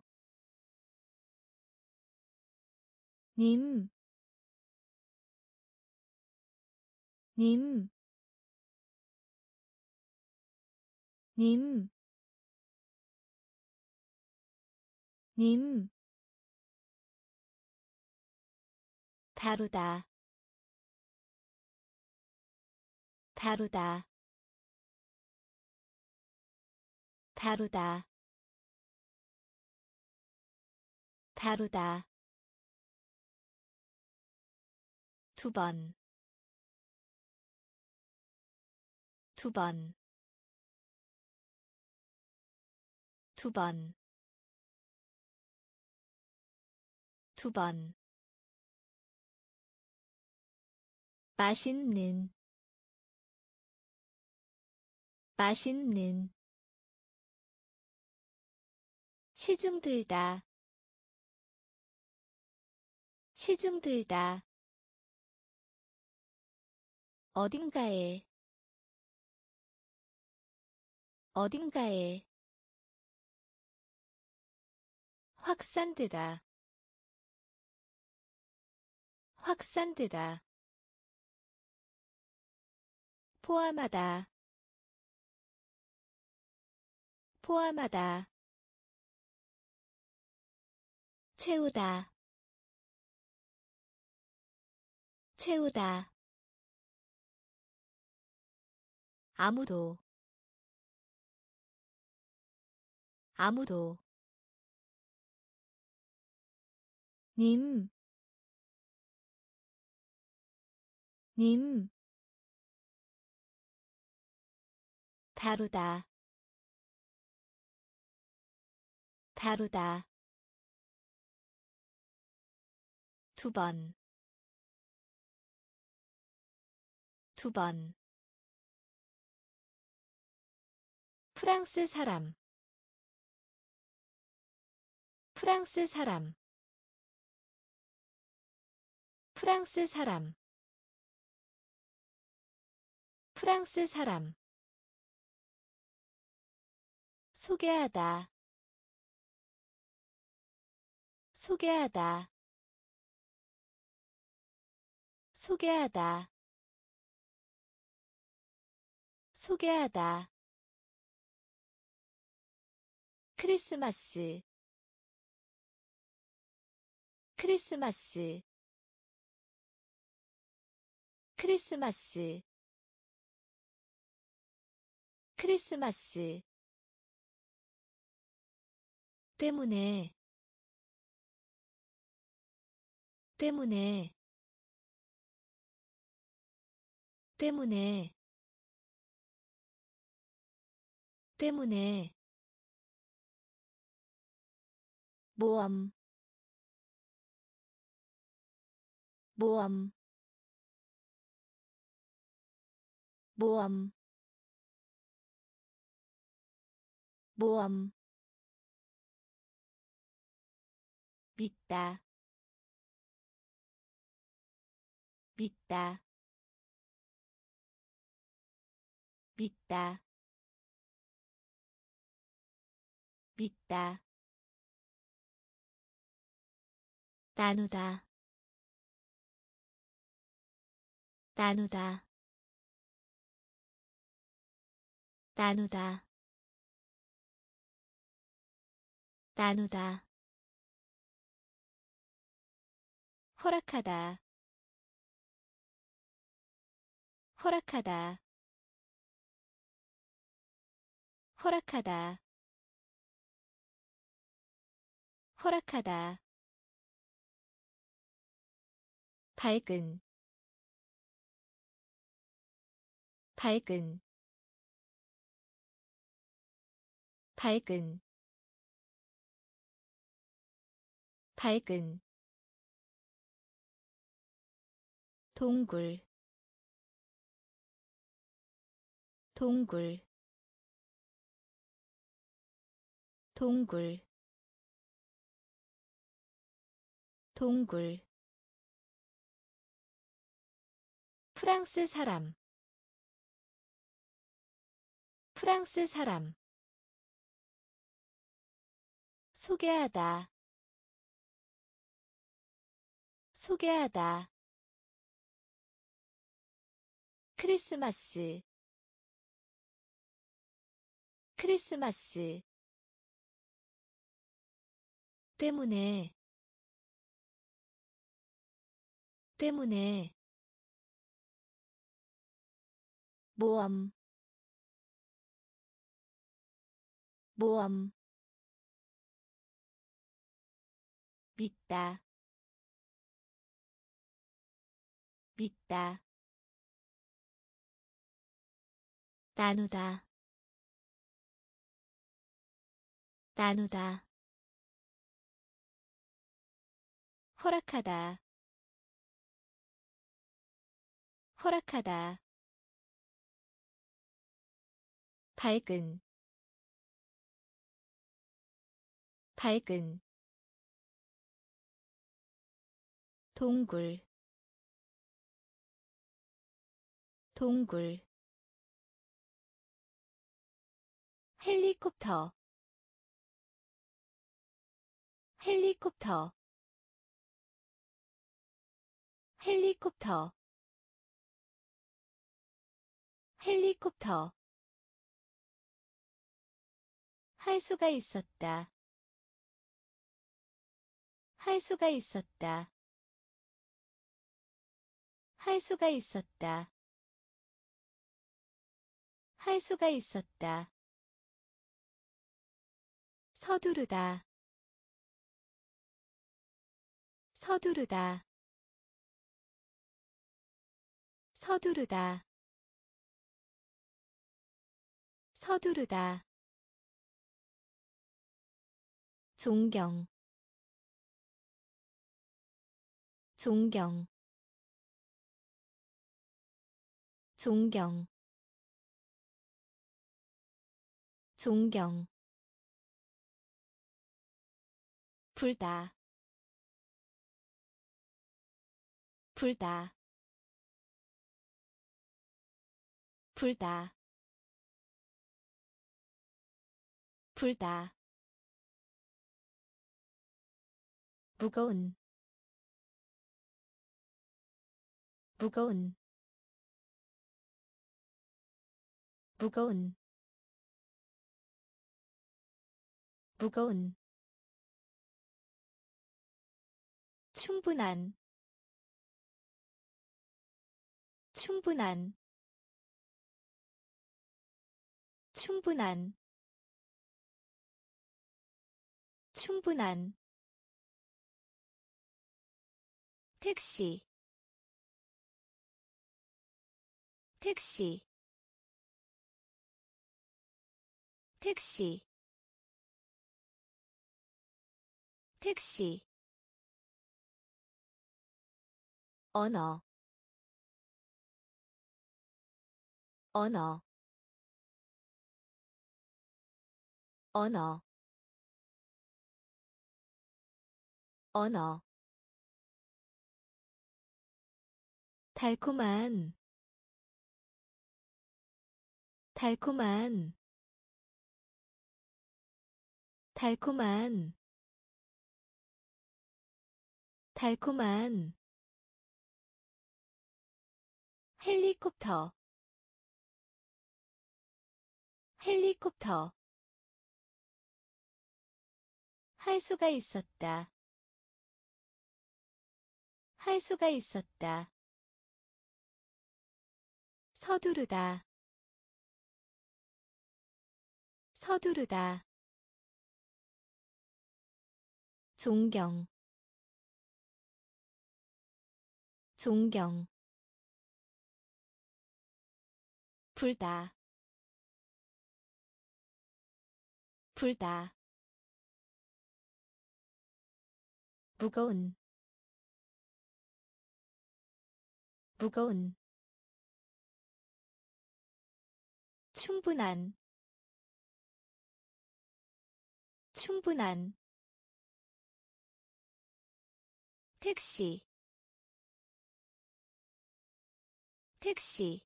님, 님, 님, 님. 다루다. 다루다. 다루다. 다루다. 두 번. 두 번. 두 번. 두 번. 맛있는. 맛있는. 시중 들다. 시중 들다. 어딘가에. 어딘가에. 확산되다. 확산되다. 포함하다. 포함하다. 채우다. 채우다. 아무도. 아무도. 님, 님. 다루다. 다루다. 두 번. 두 번. 프랑스 사람. 프랑스 사람. 프랑스 사람. 프랑스 사람. 소개하다. 소개하다. 소개하다. 소개하다. 크리스마스. 크리스마스. 크리스마스. 크리스마스. 때문에. 때문에. 때문에. 때문에. 모험. 모험. 모험. 모험. 믿다. 믿다. 믿다. 믿다. 나누다. 나누다. 나누다. 나누다. 허락하다. 허락하다. 허락하다, 허락하다. 밝은, 밝은, 밝은, 밝은. 동굴, 동굴, 동굴, 동굴. 프랑스 사람, 프랑스 사람. 소개하다, 소개하다. 크리스마스, 크리스마스. 때문에, 때문에. 모험, 모험. 믿다, 믿다. 나누다, 나누다. 허락하다, 허락하다. 밝은, 밝은. 동굴, 동굴. 헬리콥터, 헬리콥터, 헬리콥터, 헬리콥터. 할 수가 있었다, 할 수가 있었다, 할 수가 있었다, 할 수가 있었다. 서두르다, 서두르다, 서두르다, 서두르다. 존경, 존경, 존경, 존경. 불다, 불다, 불다, 불다. 무거운, 무거운, 무거운, 무거운. 충분한, 충분한, 충분한, 충분한. 택시, 택시, 택시, 택시. 언어, 언어, 언어, 언어. 달콤한, 달콤한, 달콤한, 달콤한. 헬리콥터, 헬리콥터. 할 수가 있었다, 할 수가 있었다. 서두르다, 서두르다 존경 존경 불다 불다 무거운 무거운 충분한 충분한 택시 택시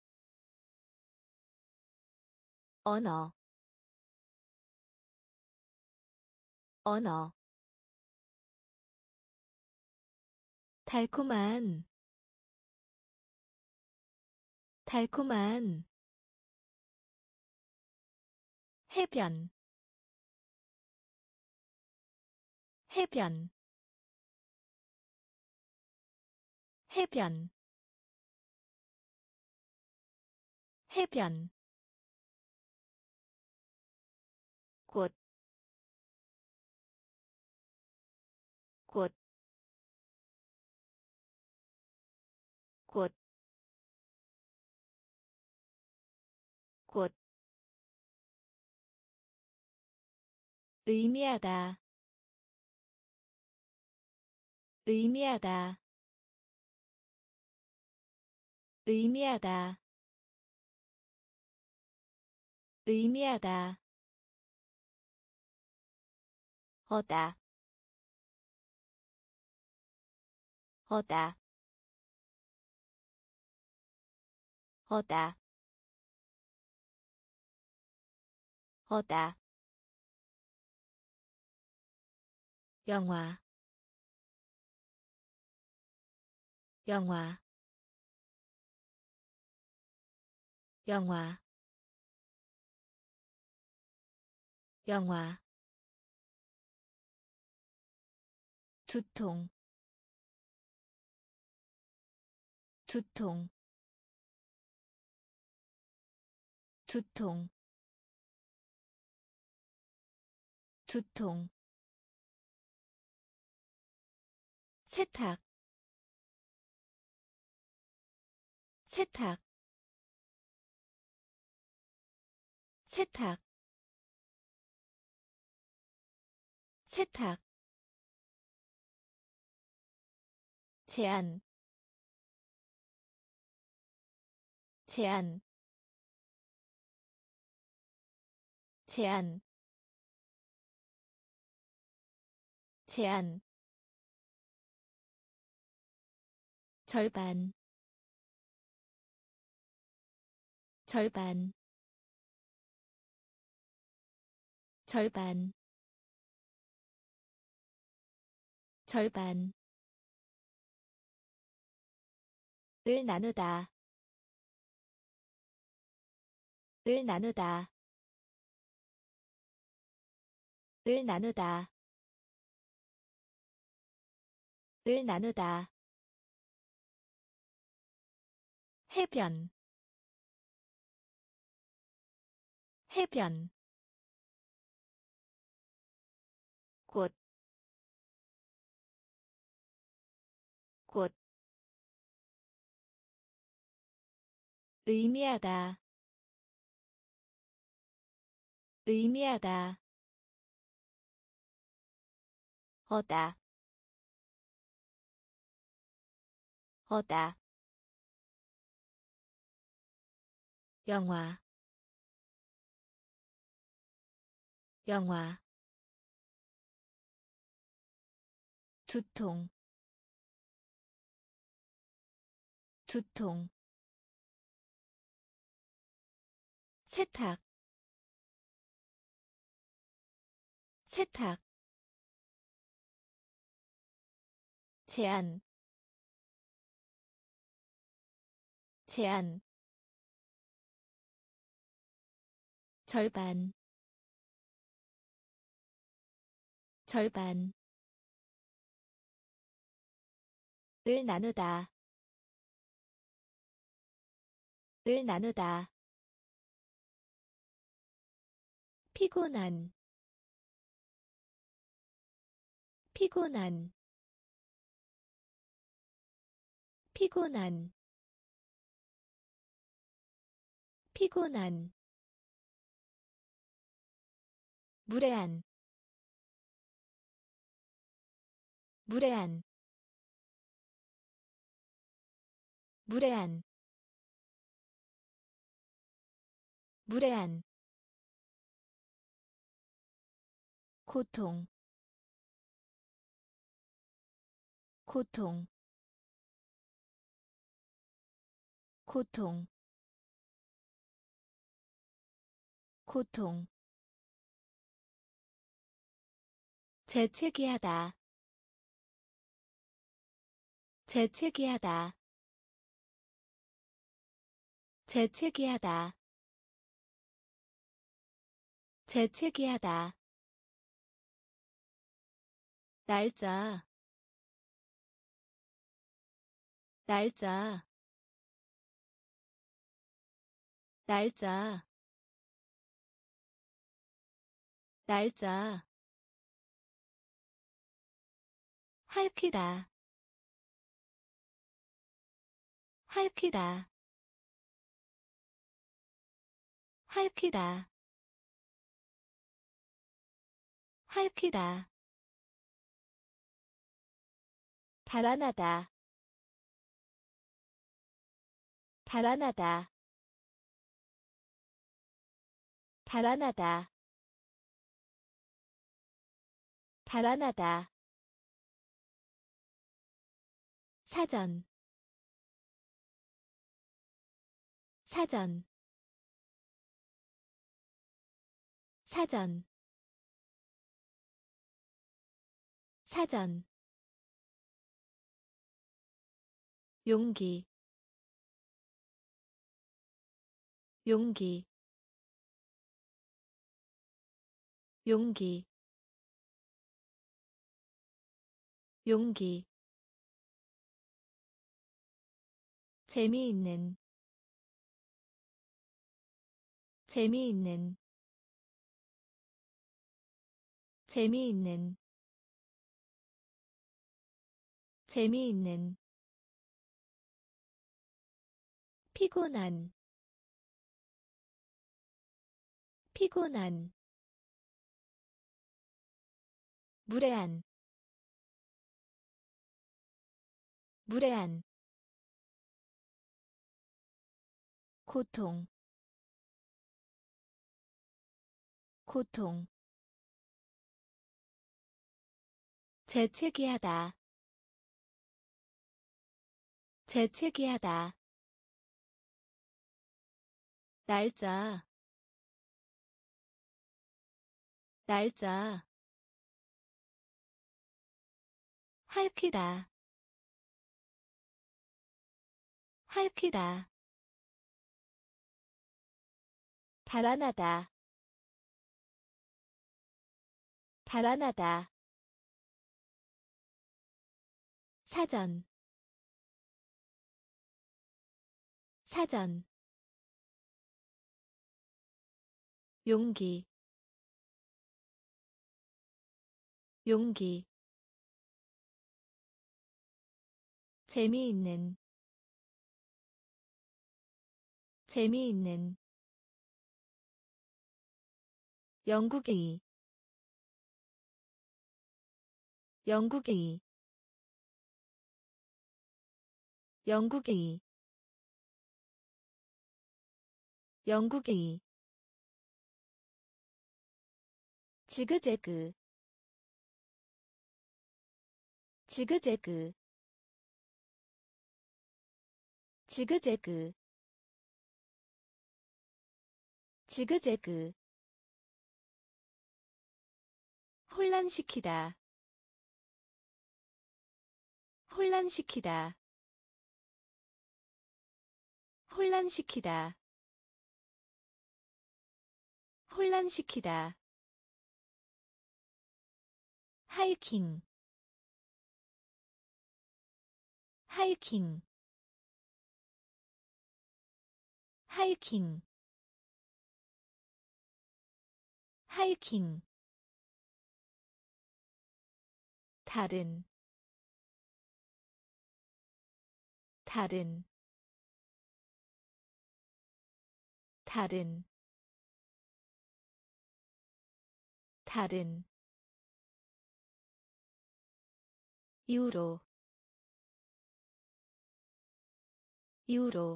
언어 언어 달콤한 달콤한 해변 해변 해변 해변 꽃, 꽃, 꽃, 꽃, 의미하다, 의미하다, 의미하다, 의미하다, 어다, 어다, 어다, 어다, 영화, 영화, 영화, 영화, 두통, 두통, 두통, 두통, 세탁, 세탁, 세탁, 세탁, 제한, 제한, 제한, 제한, 절반, 절반, 절반, 절반, 을 나누다, 을 나누다, 을 나누다, 을 나누다, 해변, 해변, 꽃, 꽃, 의미하다, 의미하다, 어다, 어다, 영화, 영화, 두통, 두통, 세탁, 세탁, 제한, 제한, 절반, 절반, 을 나누다, 을 나누다, 피곤한 피곤한 피곤한 피곤한 무례한 무례한 무례한 무례한 고통 고통 고통 고통 재채기하다 재채기하다 재채기하다 재채기하다 날짜 날짜 날짜 날짜 할퀴다 할퀴다 할퀴다 할퀴다 달아나다 달아나다 달아나다 달아나다 사전 사전 사전 사전 용기 용기 용기 용기 재미있는 재미있는 재미있는 재미있는 피곤한 피곤한 무례한 무례한 고통 고통 재채기하다 재채기하다 날짜 날짜 할퀴다 할퀴다 달아나다 달아나다 사전 사전 용기 용기 재미있는 재미있는 영국의 영국의 영국의 영국의 지그재그 지그재그 지그재그 지그재그 혼란시키다 혼란시키다 혼란시키다 혼란시키다 하이킹 하이킹 하이킹 하이킹 다른 다른 다른 다른 유로 유로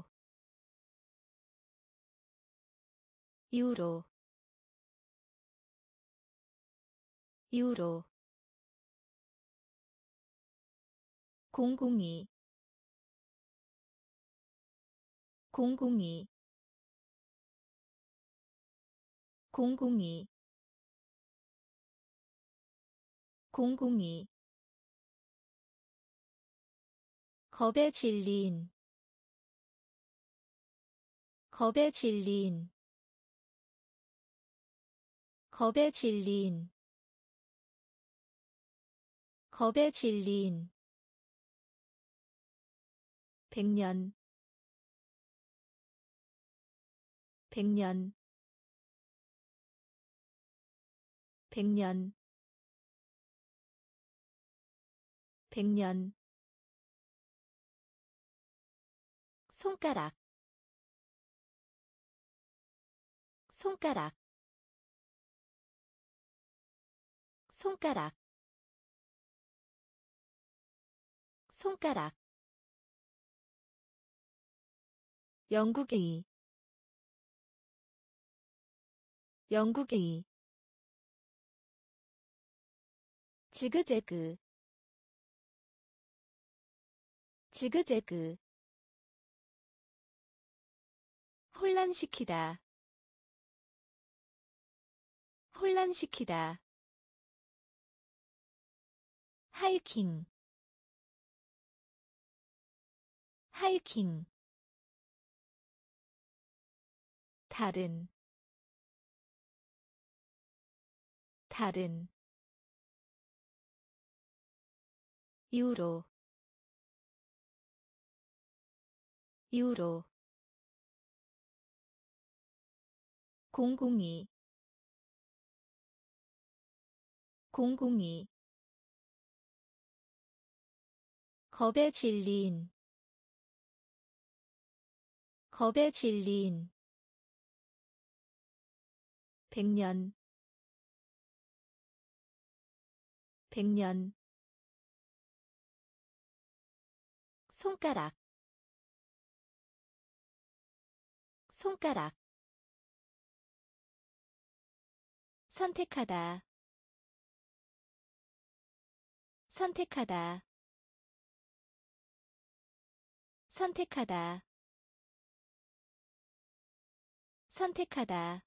유로 유로 공공이 공공이 공공이 공공이 겁에 질린 겁에 질린 겁에 질린 겁에 질린 백년 백년 백년 백년 손가락 손가락 손가락 손가락 영국의 영국의 지그재그 지그재그 혼란시키다 혼란시키다 하이킹 하이킹 다른 다른 유로 유로 공공이 공공이 겁에 질린 겁에 질린 백년 백년 손가락 손가락 선택하다 선택하다 선택하다 선택하다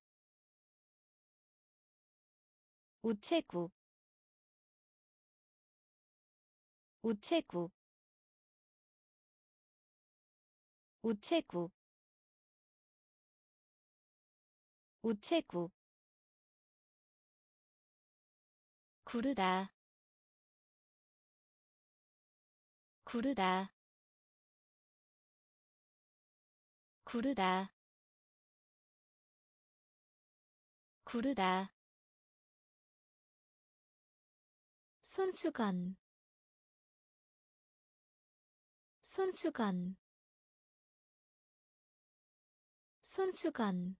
우체국 우체국 우체국 우체국 구르다 구르다 구르다 구르다 손수건 손수건 손수건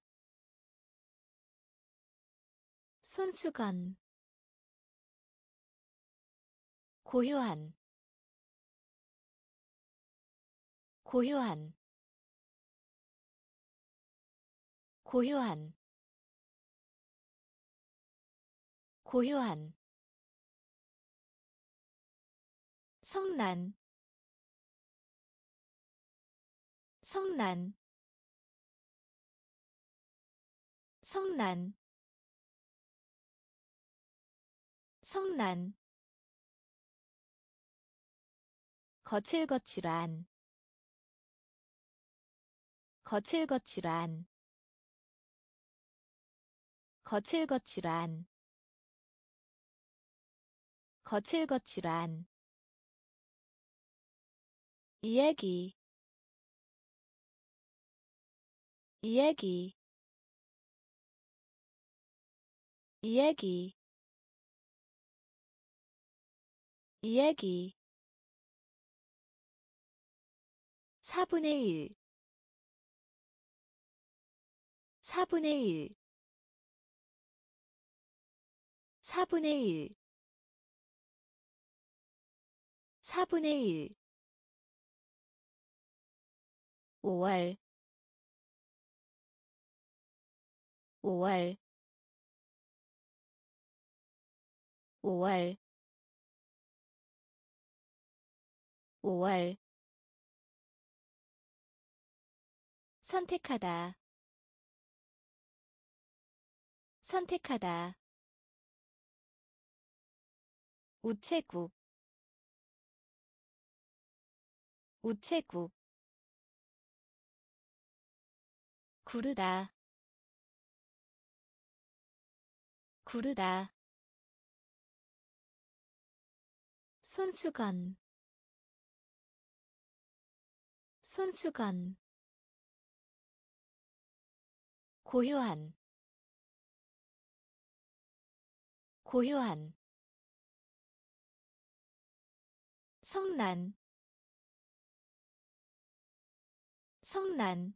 손수건 고요한 고요한 고요한 고요한 성난 성난 성난 성난 거칠거칠한 거칠거칠한 거칠거칠한 거칠거칠한 이야기 이야기 이야기 이야기 사분의 일 사분의 일 사분의 일 사분의 일 오월 오월 오월 오월 선택하다 선택하다 우체국 우체국 구르다 구르다 손수건 손수건 고요한 고요한 성난 성난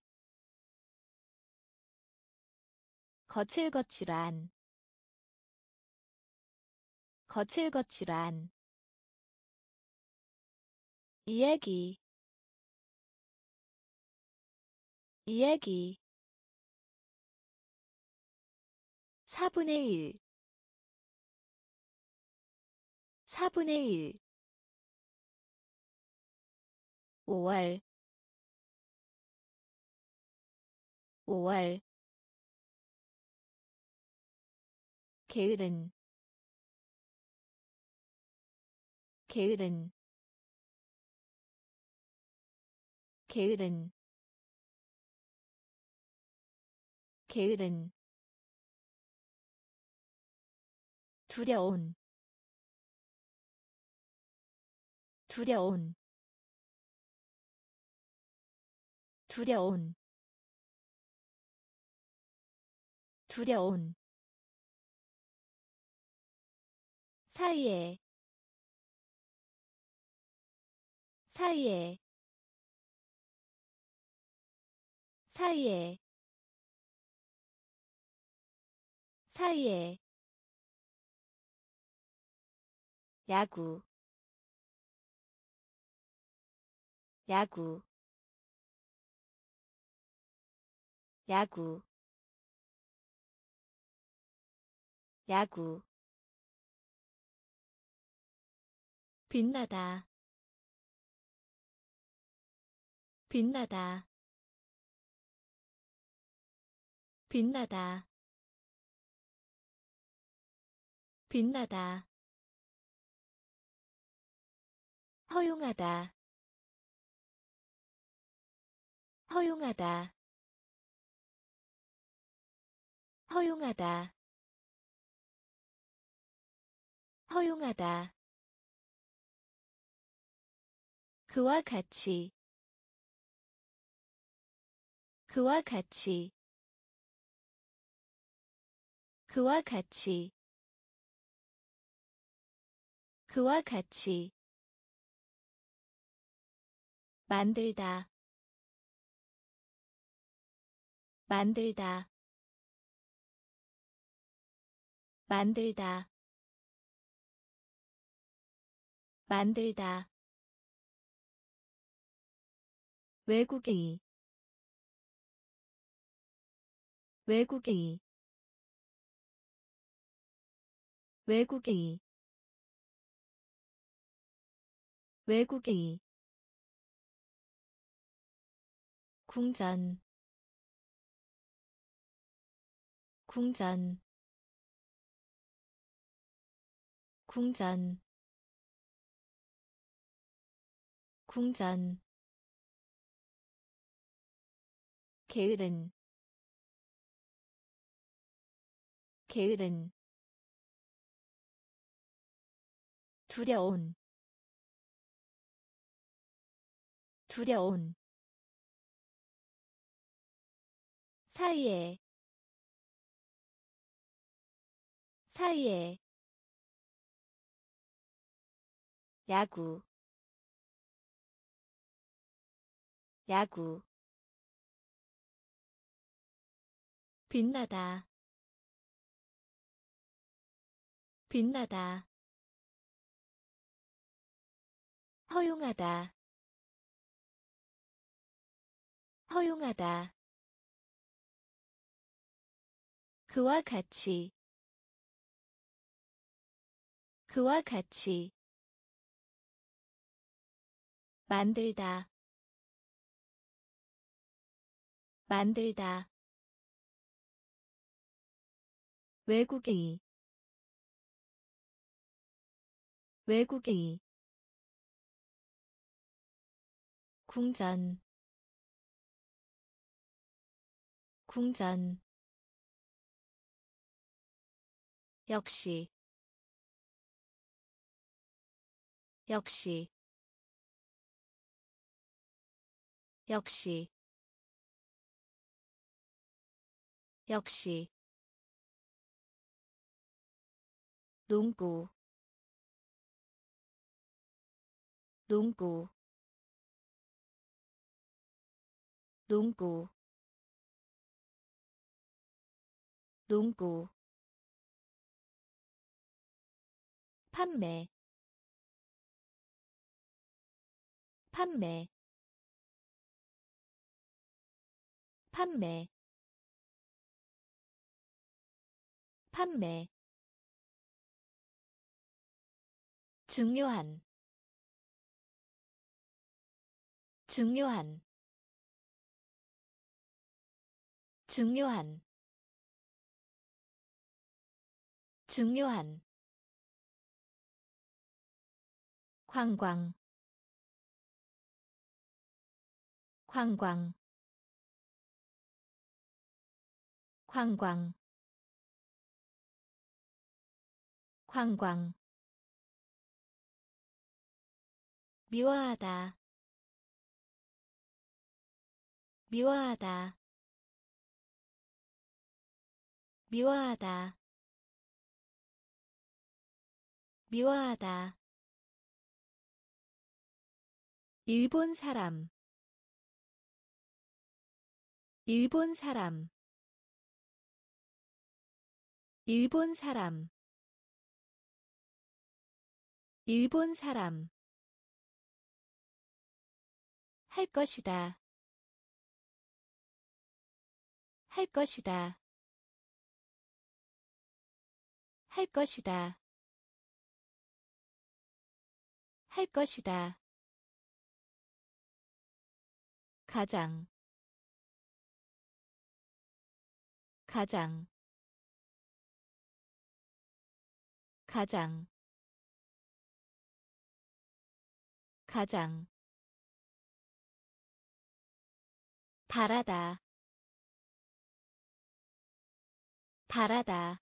거칠거칠한 거칠거칠한 이야기 이야기 사분의 일 사분의 일 오월 오월 게으른 게으른 게으른 게으른 두려운 두려운 두려운 두려운 사이에 사이에 사이에 사이에 야구 야구 야구 야구 빛나다 빛나다 빛나다 빛나다 허용하다 허용하다 허용하다 허용하다 그와 같이 그와 같이 그와 같이 그와 같이 만들다 만들다 만들다 만들다 외국인 외국인 외국인 외국인 궁전 궁전 궁전 궁전 게으른 게으른 두려운 두려운 사이에 사이에 야구 야구 빛나다 빛나다 허용하다 허용하다 그와 같이 그와 같이 만들다 만들다 외국의 외국의 궁전 궁전 역시 역시 역시 역시 농구 농구 농구 농구 판매 판매 판매 판매 중요한 중요한 중요한 중요한 관광 관광 관광 관광 미워하다 미워하다 미워하다 미워하다 일본 사람 일본 사람 일본 사람 일본 사람 할 것이다 할 것이다 할 것이다 할 것이다 가장 가장 가장 가장 바라다 바라다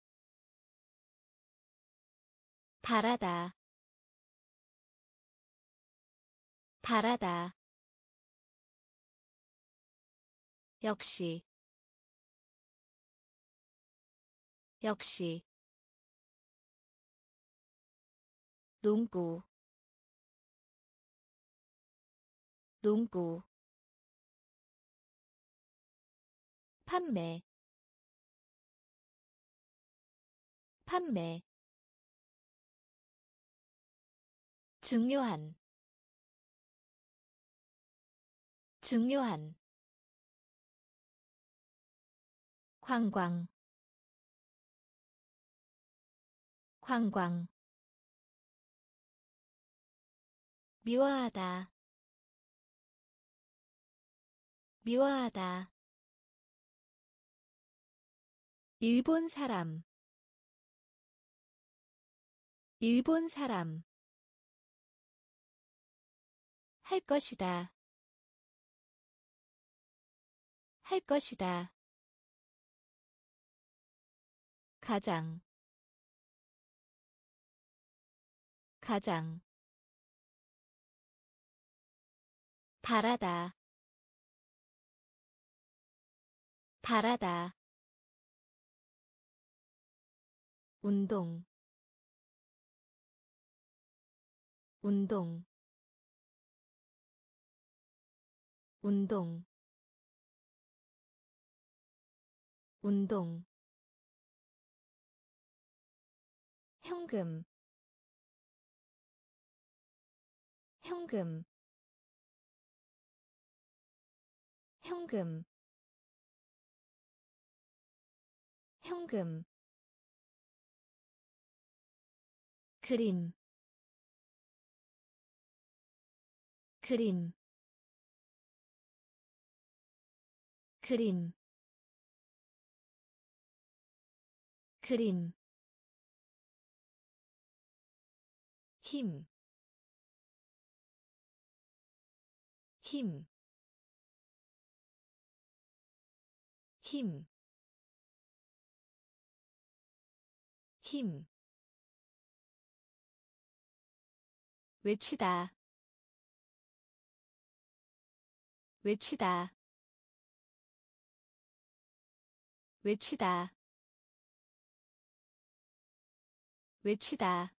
바라다 바라다 역시 역시 농구 농구 판매 판매 중요한 중요한 관광 관광 미워하다 미워하다 일본 사람 일본 사람 할 것이다 할 것이다 가장 가장 바라다 바라다 운동 운동 운동 운동 현금 현금 현금 현금 그림 그림 그림 그림 힘, 힘, 힘, 힘. 외치다, 외치다, 외치다, 외치다.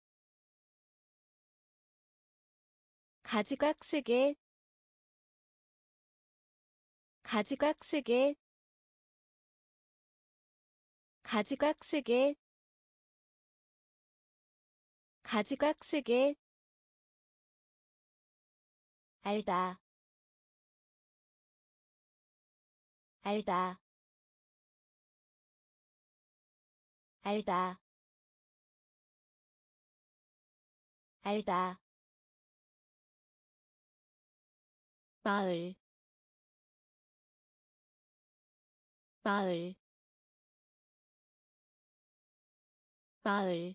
가지각색의, 가지각색의, 가지각색의, 가지각색의. 알다, 알다, 알다, 알다. 마을, 마을, 마을,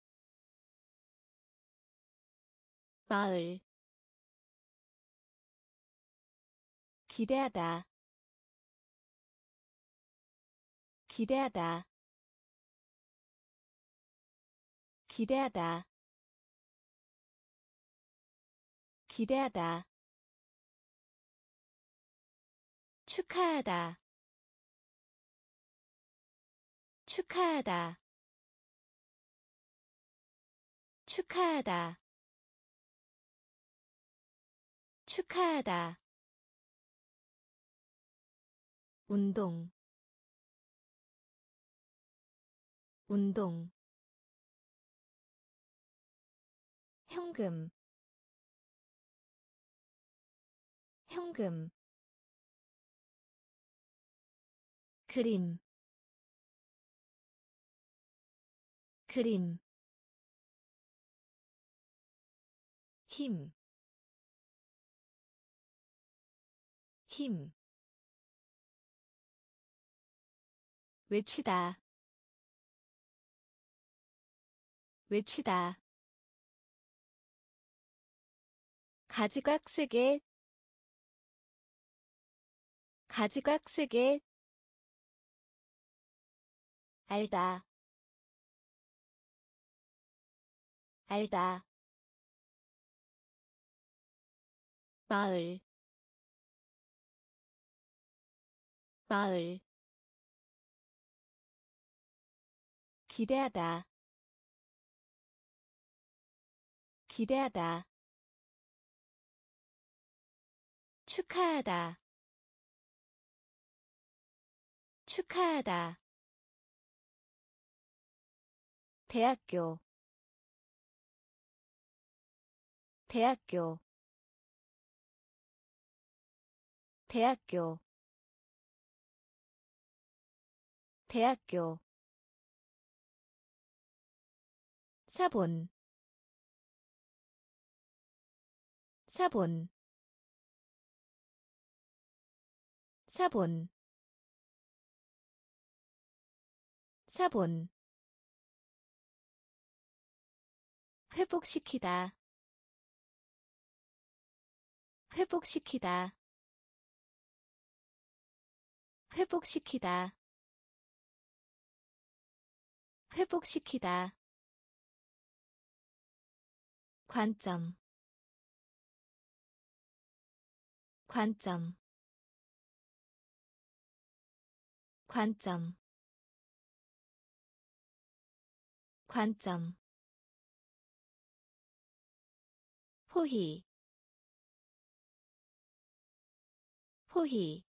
마을. 기대하다, 기대하다, 기대하다, 기대하다. 축하하다, 축하하다, 축하하다, 축하하다. 운동 운동 현금 현금 그림 그림 힘, 힘. 외치다, 외치다. 가지각색의, 가지각색의. 알다, 알다. 마을, 마을. 기대하다, 기대하다. 축하하다, 축하하다. 대학교, 대학교, 대학교, 대학교. 사본, 사본, 사본, 사본. 회복시키다, 회복시키다, 회복시키다, 회복시키다. 관점, 관점, 관점, 관점 포희 포희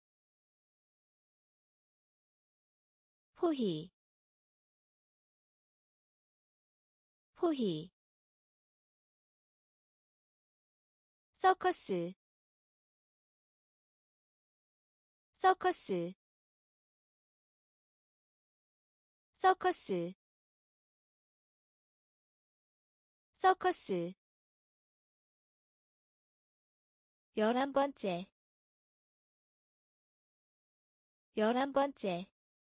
포희 포희 서커스 서커스 서커스 서커스 열한 번째 열한 번째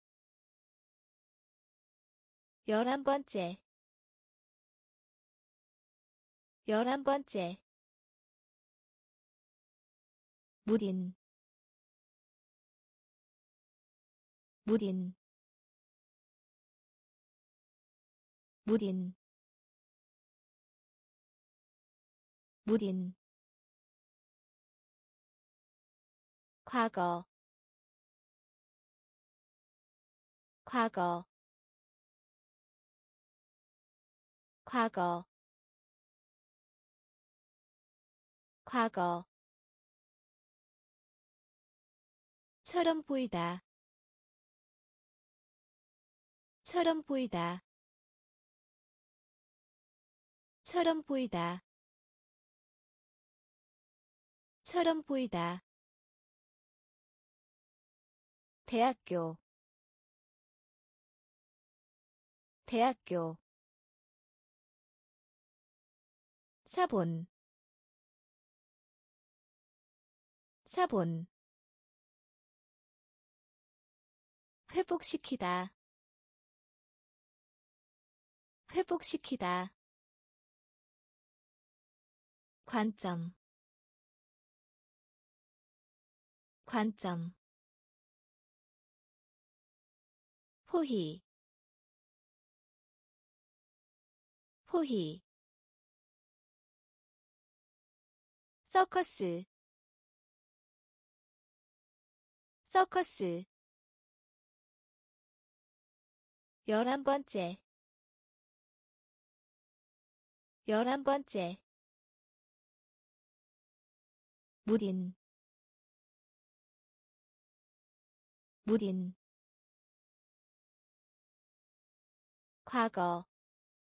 열한 번째 열한 번째 무딘 무딘 무딘 무딘 과거 과거 과거 과거 처럼 보이다 처럼 보이다 처럼 보이다 처럼 보이다 대학교 대학교 사본 사본 회복시키다 회복시키다 관점 관점 포희 포희 서커스 서커스 열한 번째 열한 번째 무딘 무딘 과거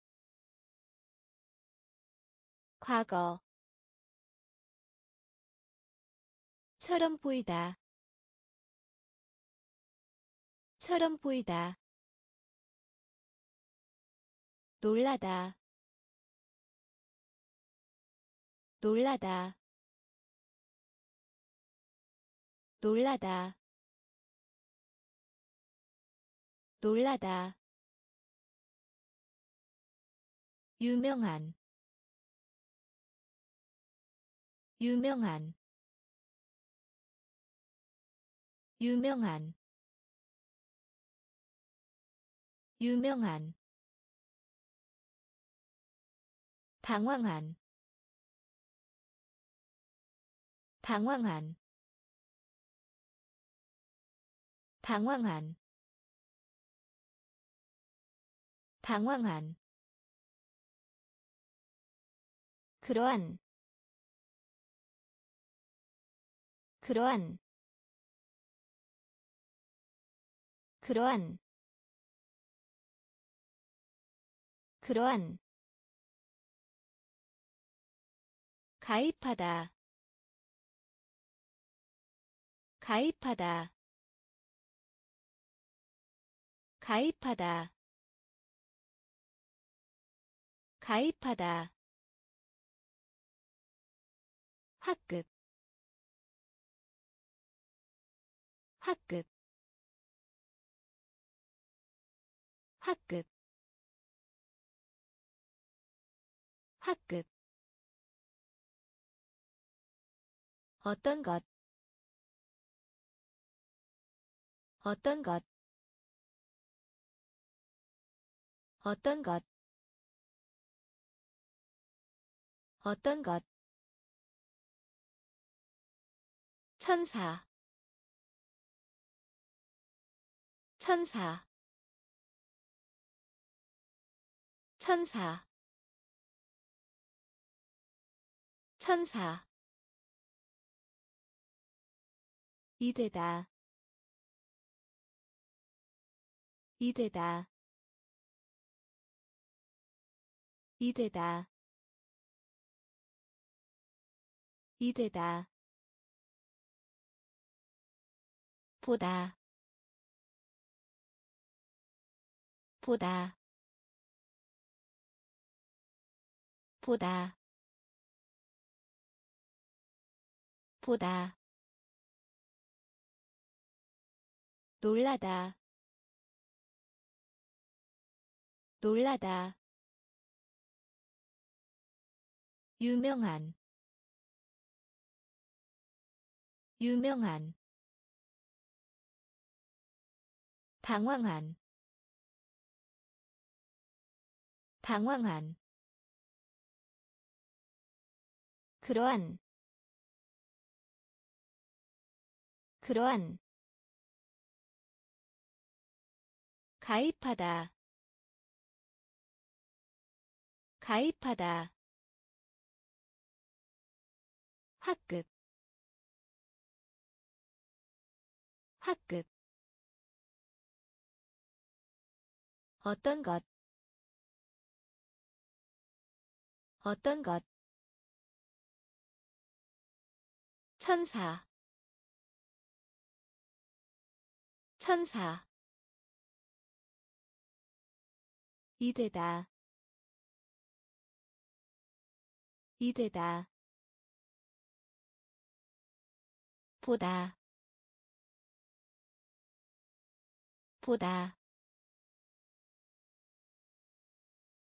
과거 처럼 보이다 처럼 보이다 놀라다 놀라다 놀라다 놀라다 유명한 유명한 유명한 유명한 당황한 당황한 당황한 당황한 그러한 그러한 그러한 그러한 가입하다 가입하다 가입하다 가입하다 학급 학급 학급 학급 어떤 것 어떤 것 어떤 것 어떤 것 천사 천사 천사 천사 이되다 이되다 이되다 이되다 보다 보다 보다 보다 놀라다 놀라다 유명한 유명한 당황한 당황한 그러한 그러한 가입하다 가입하다 학급 학급 어떤 것 어떤 것 천사 천사 이되다 이되다 보다 보다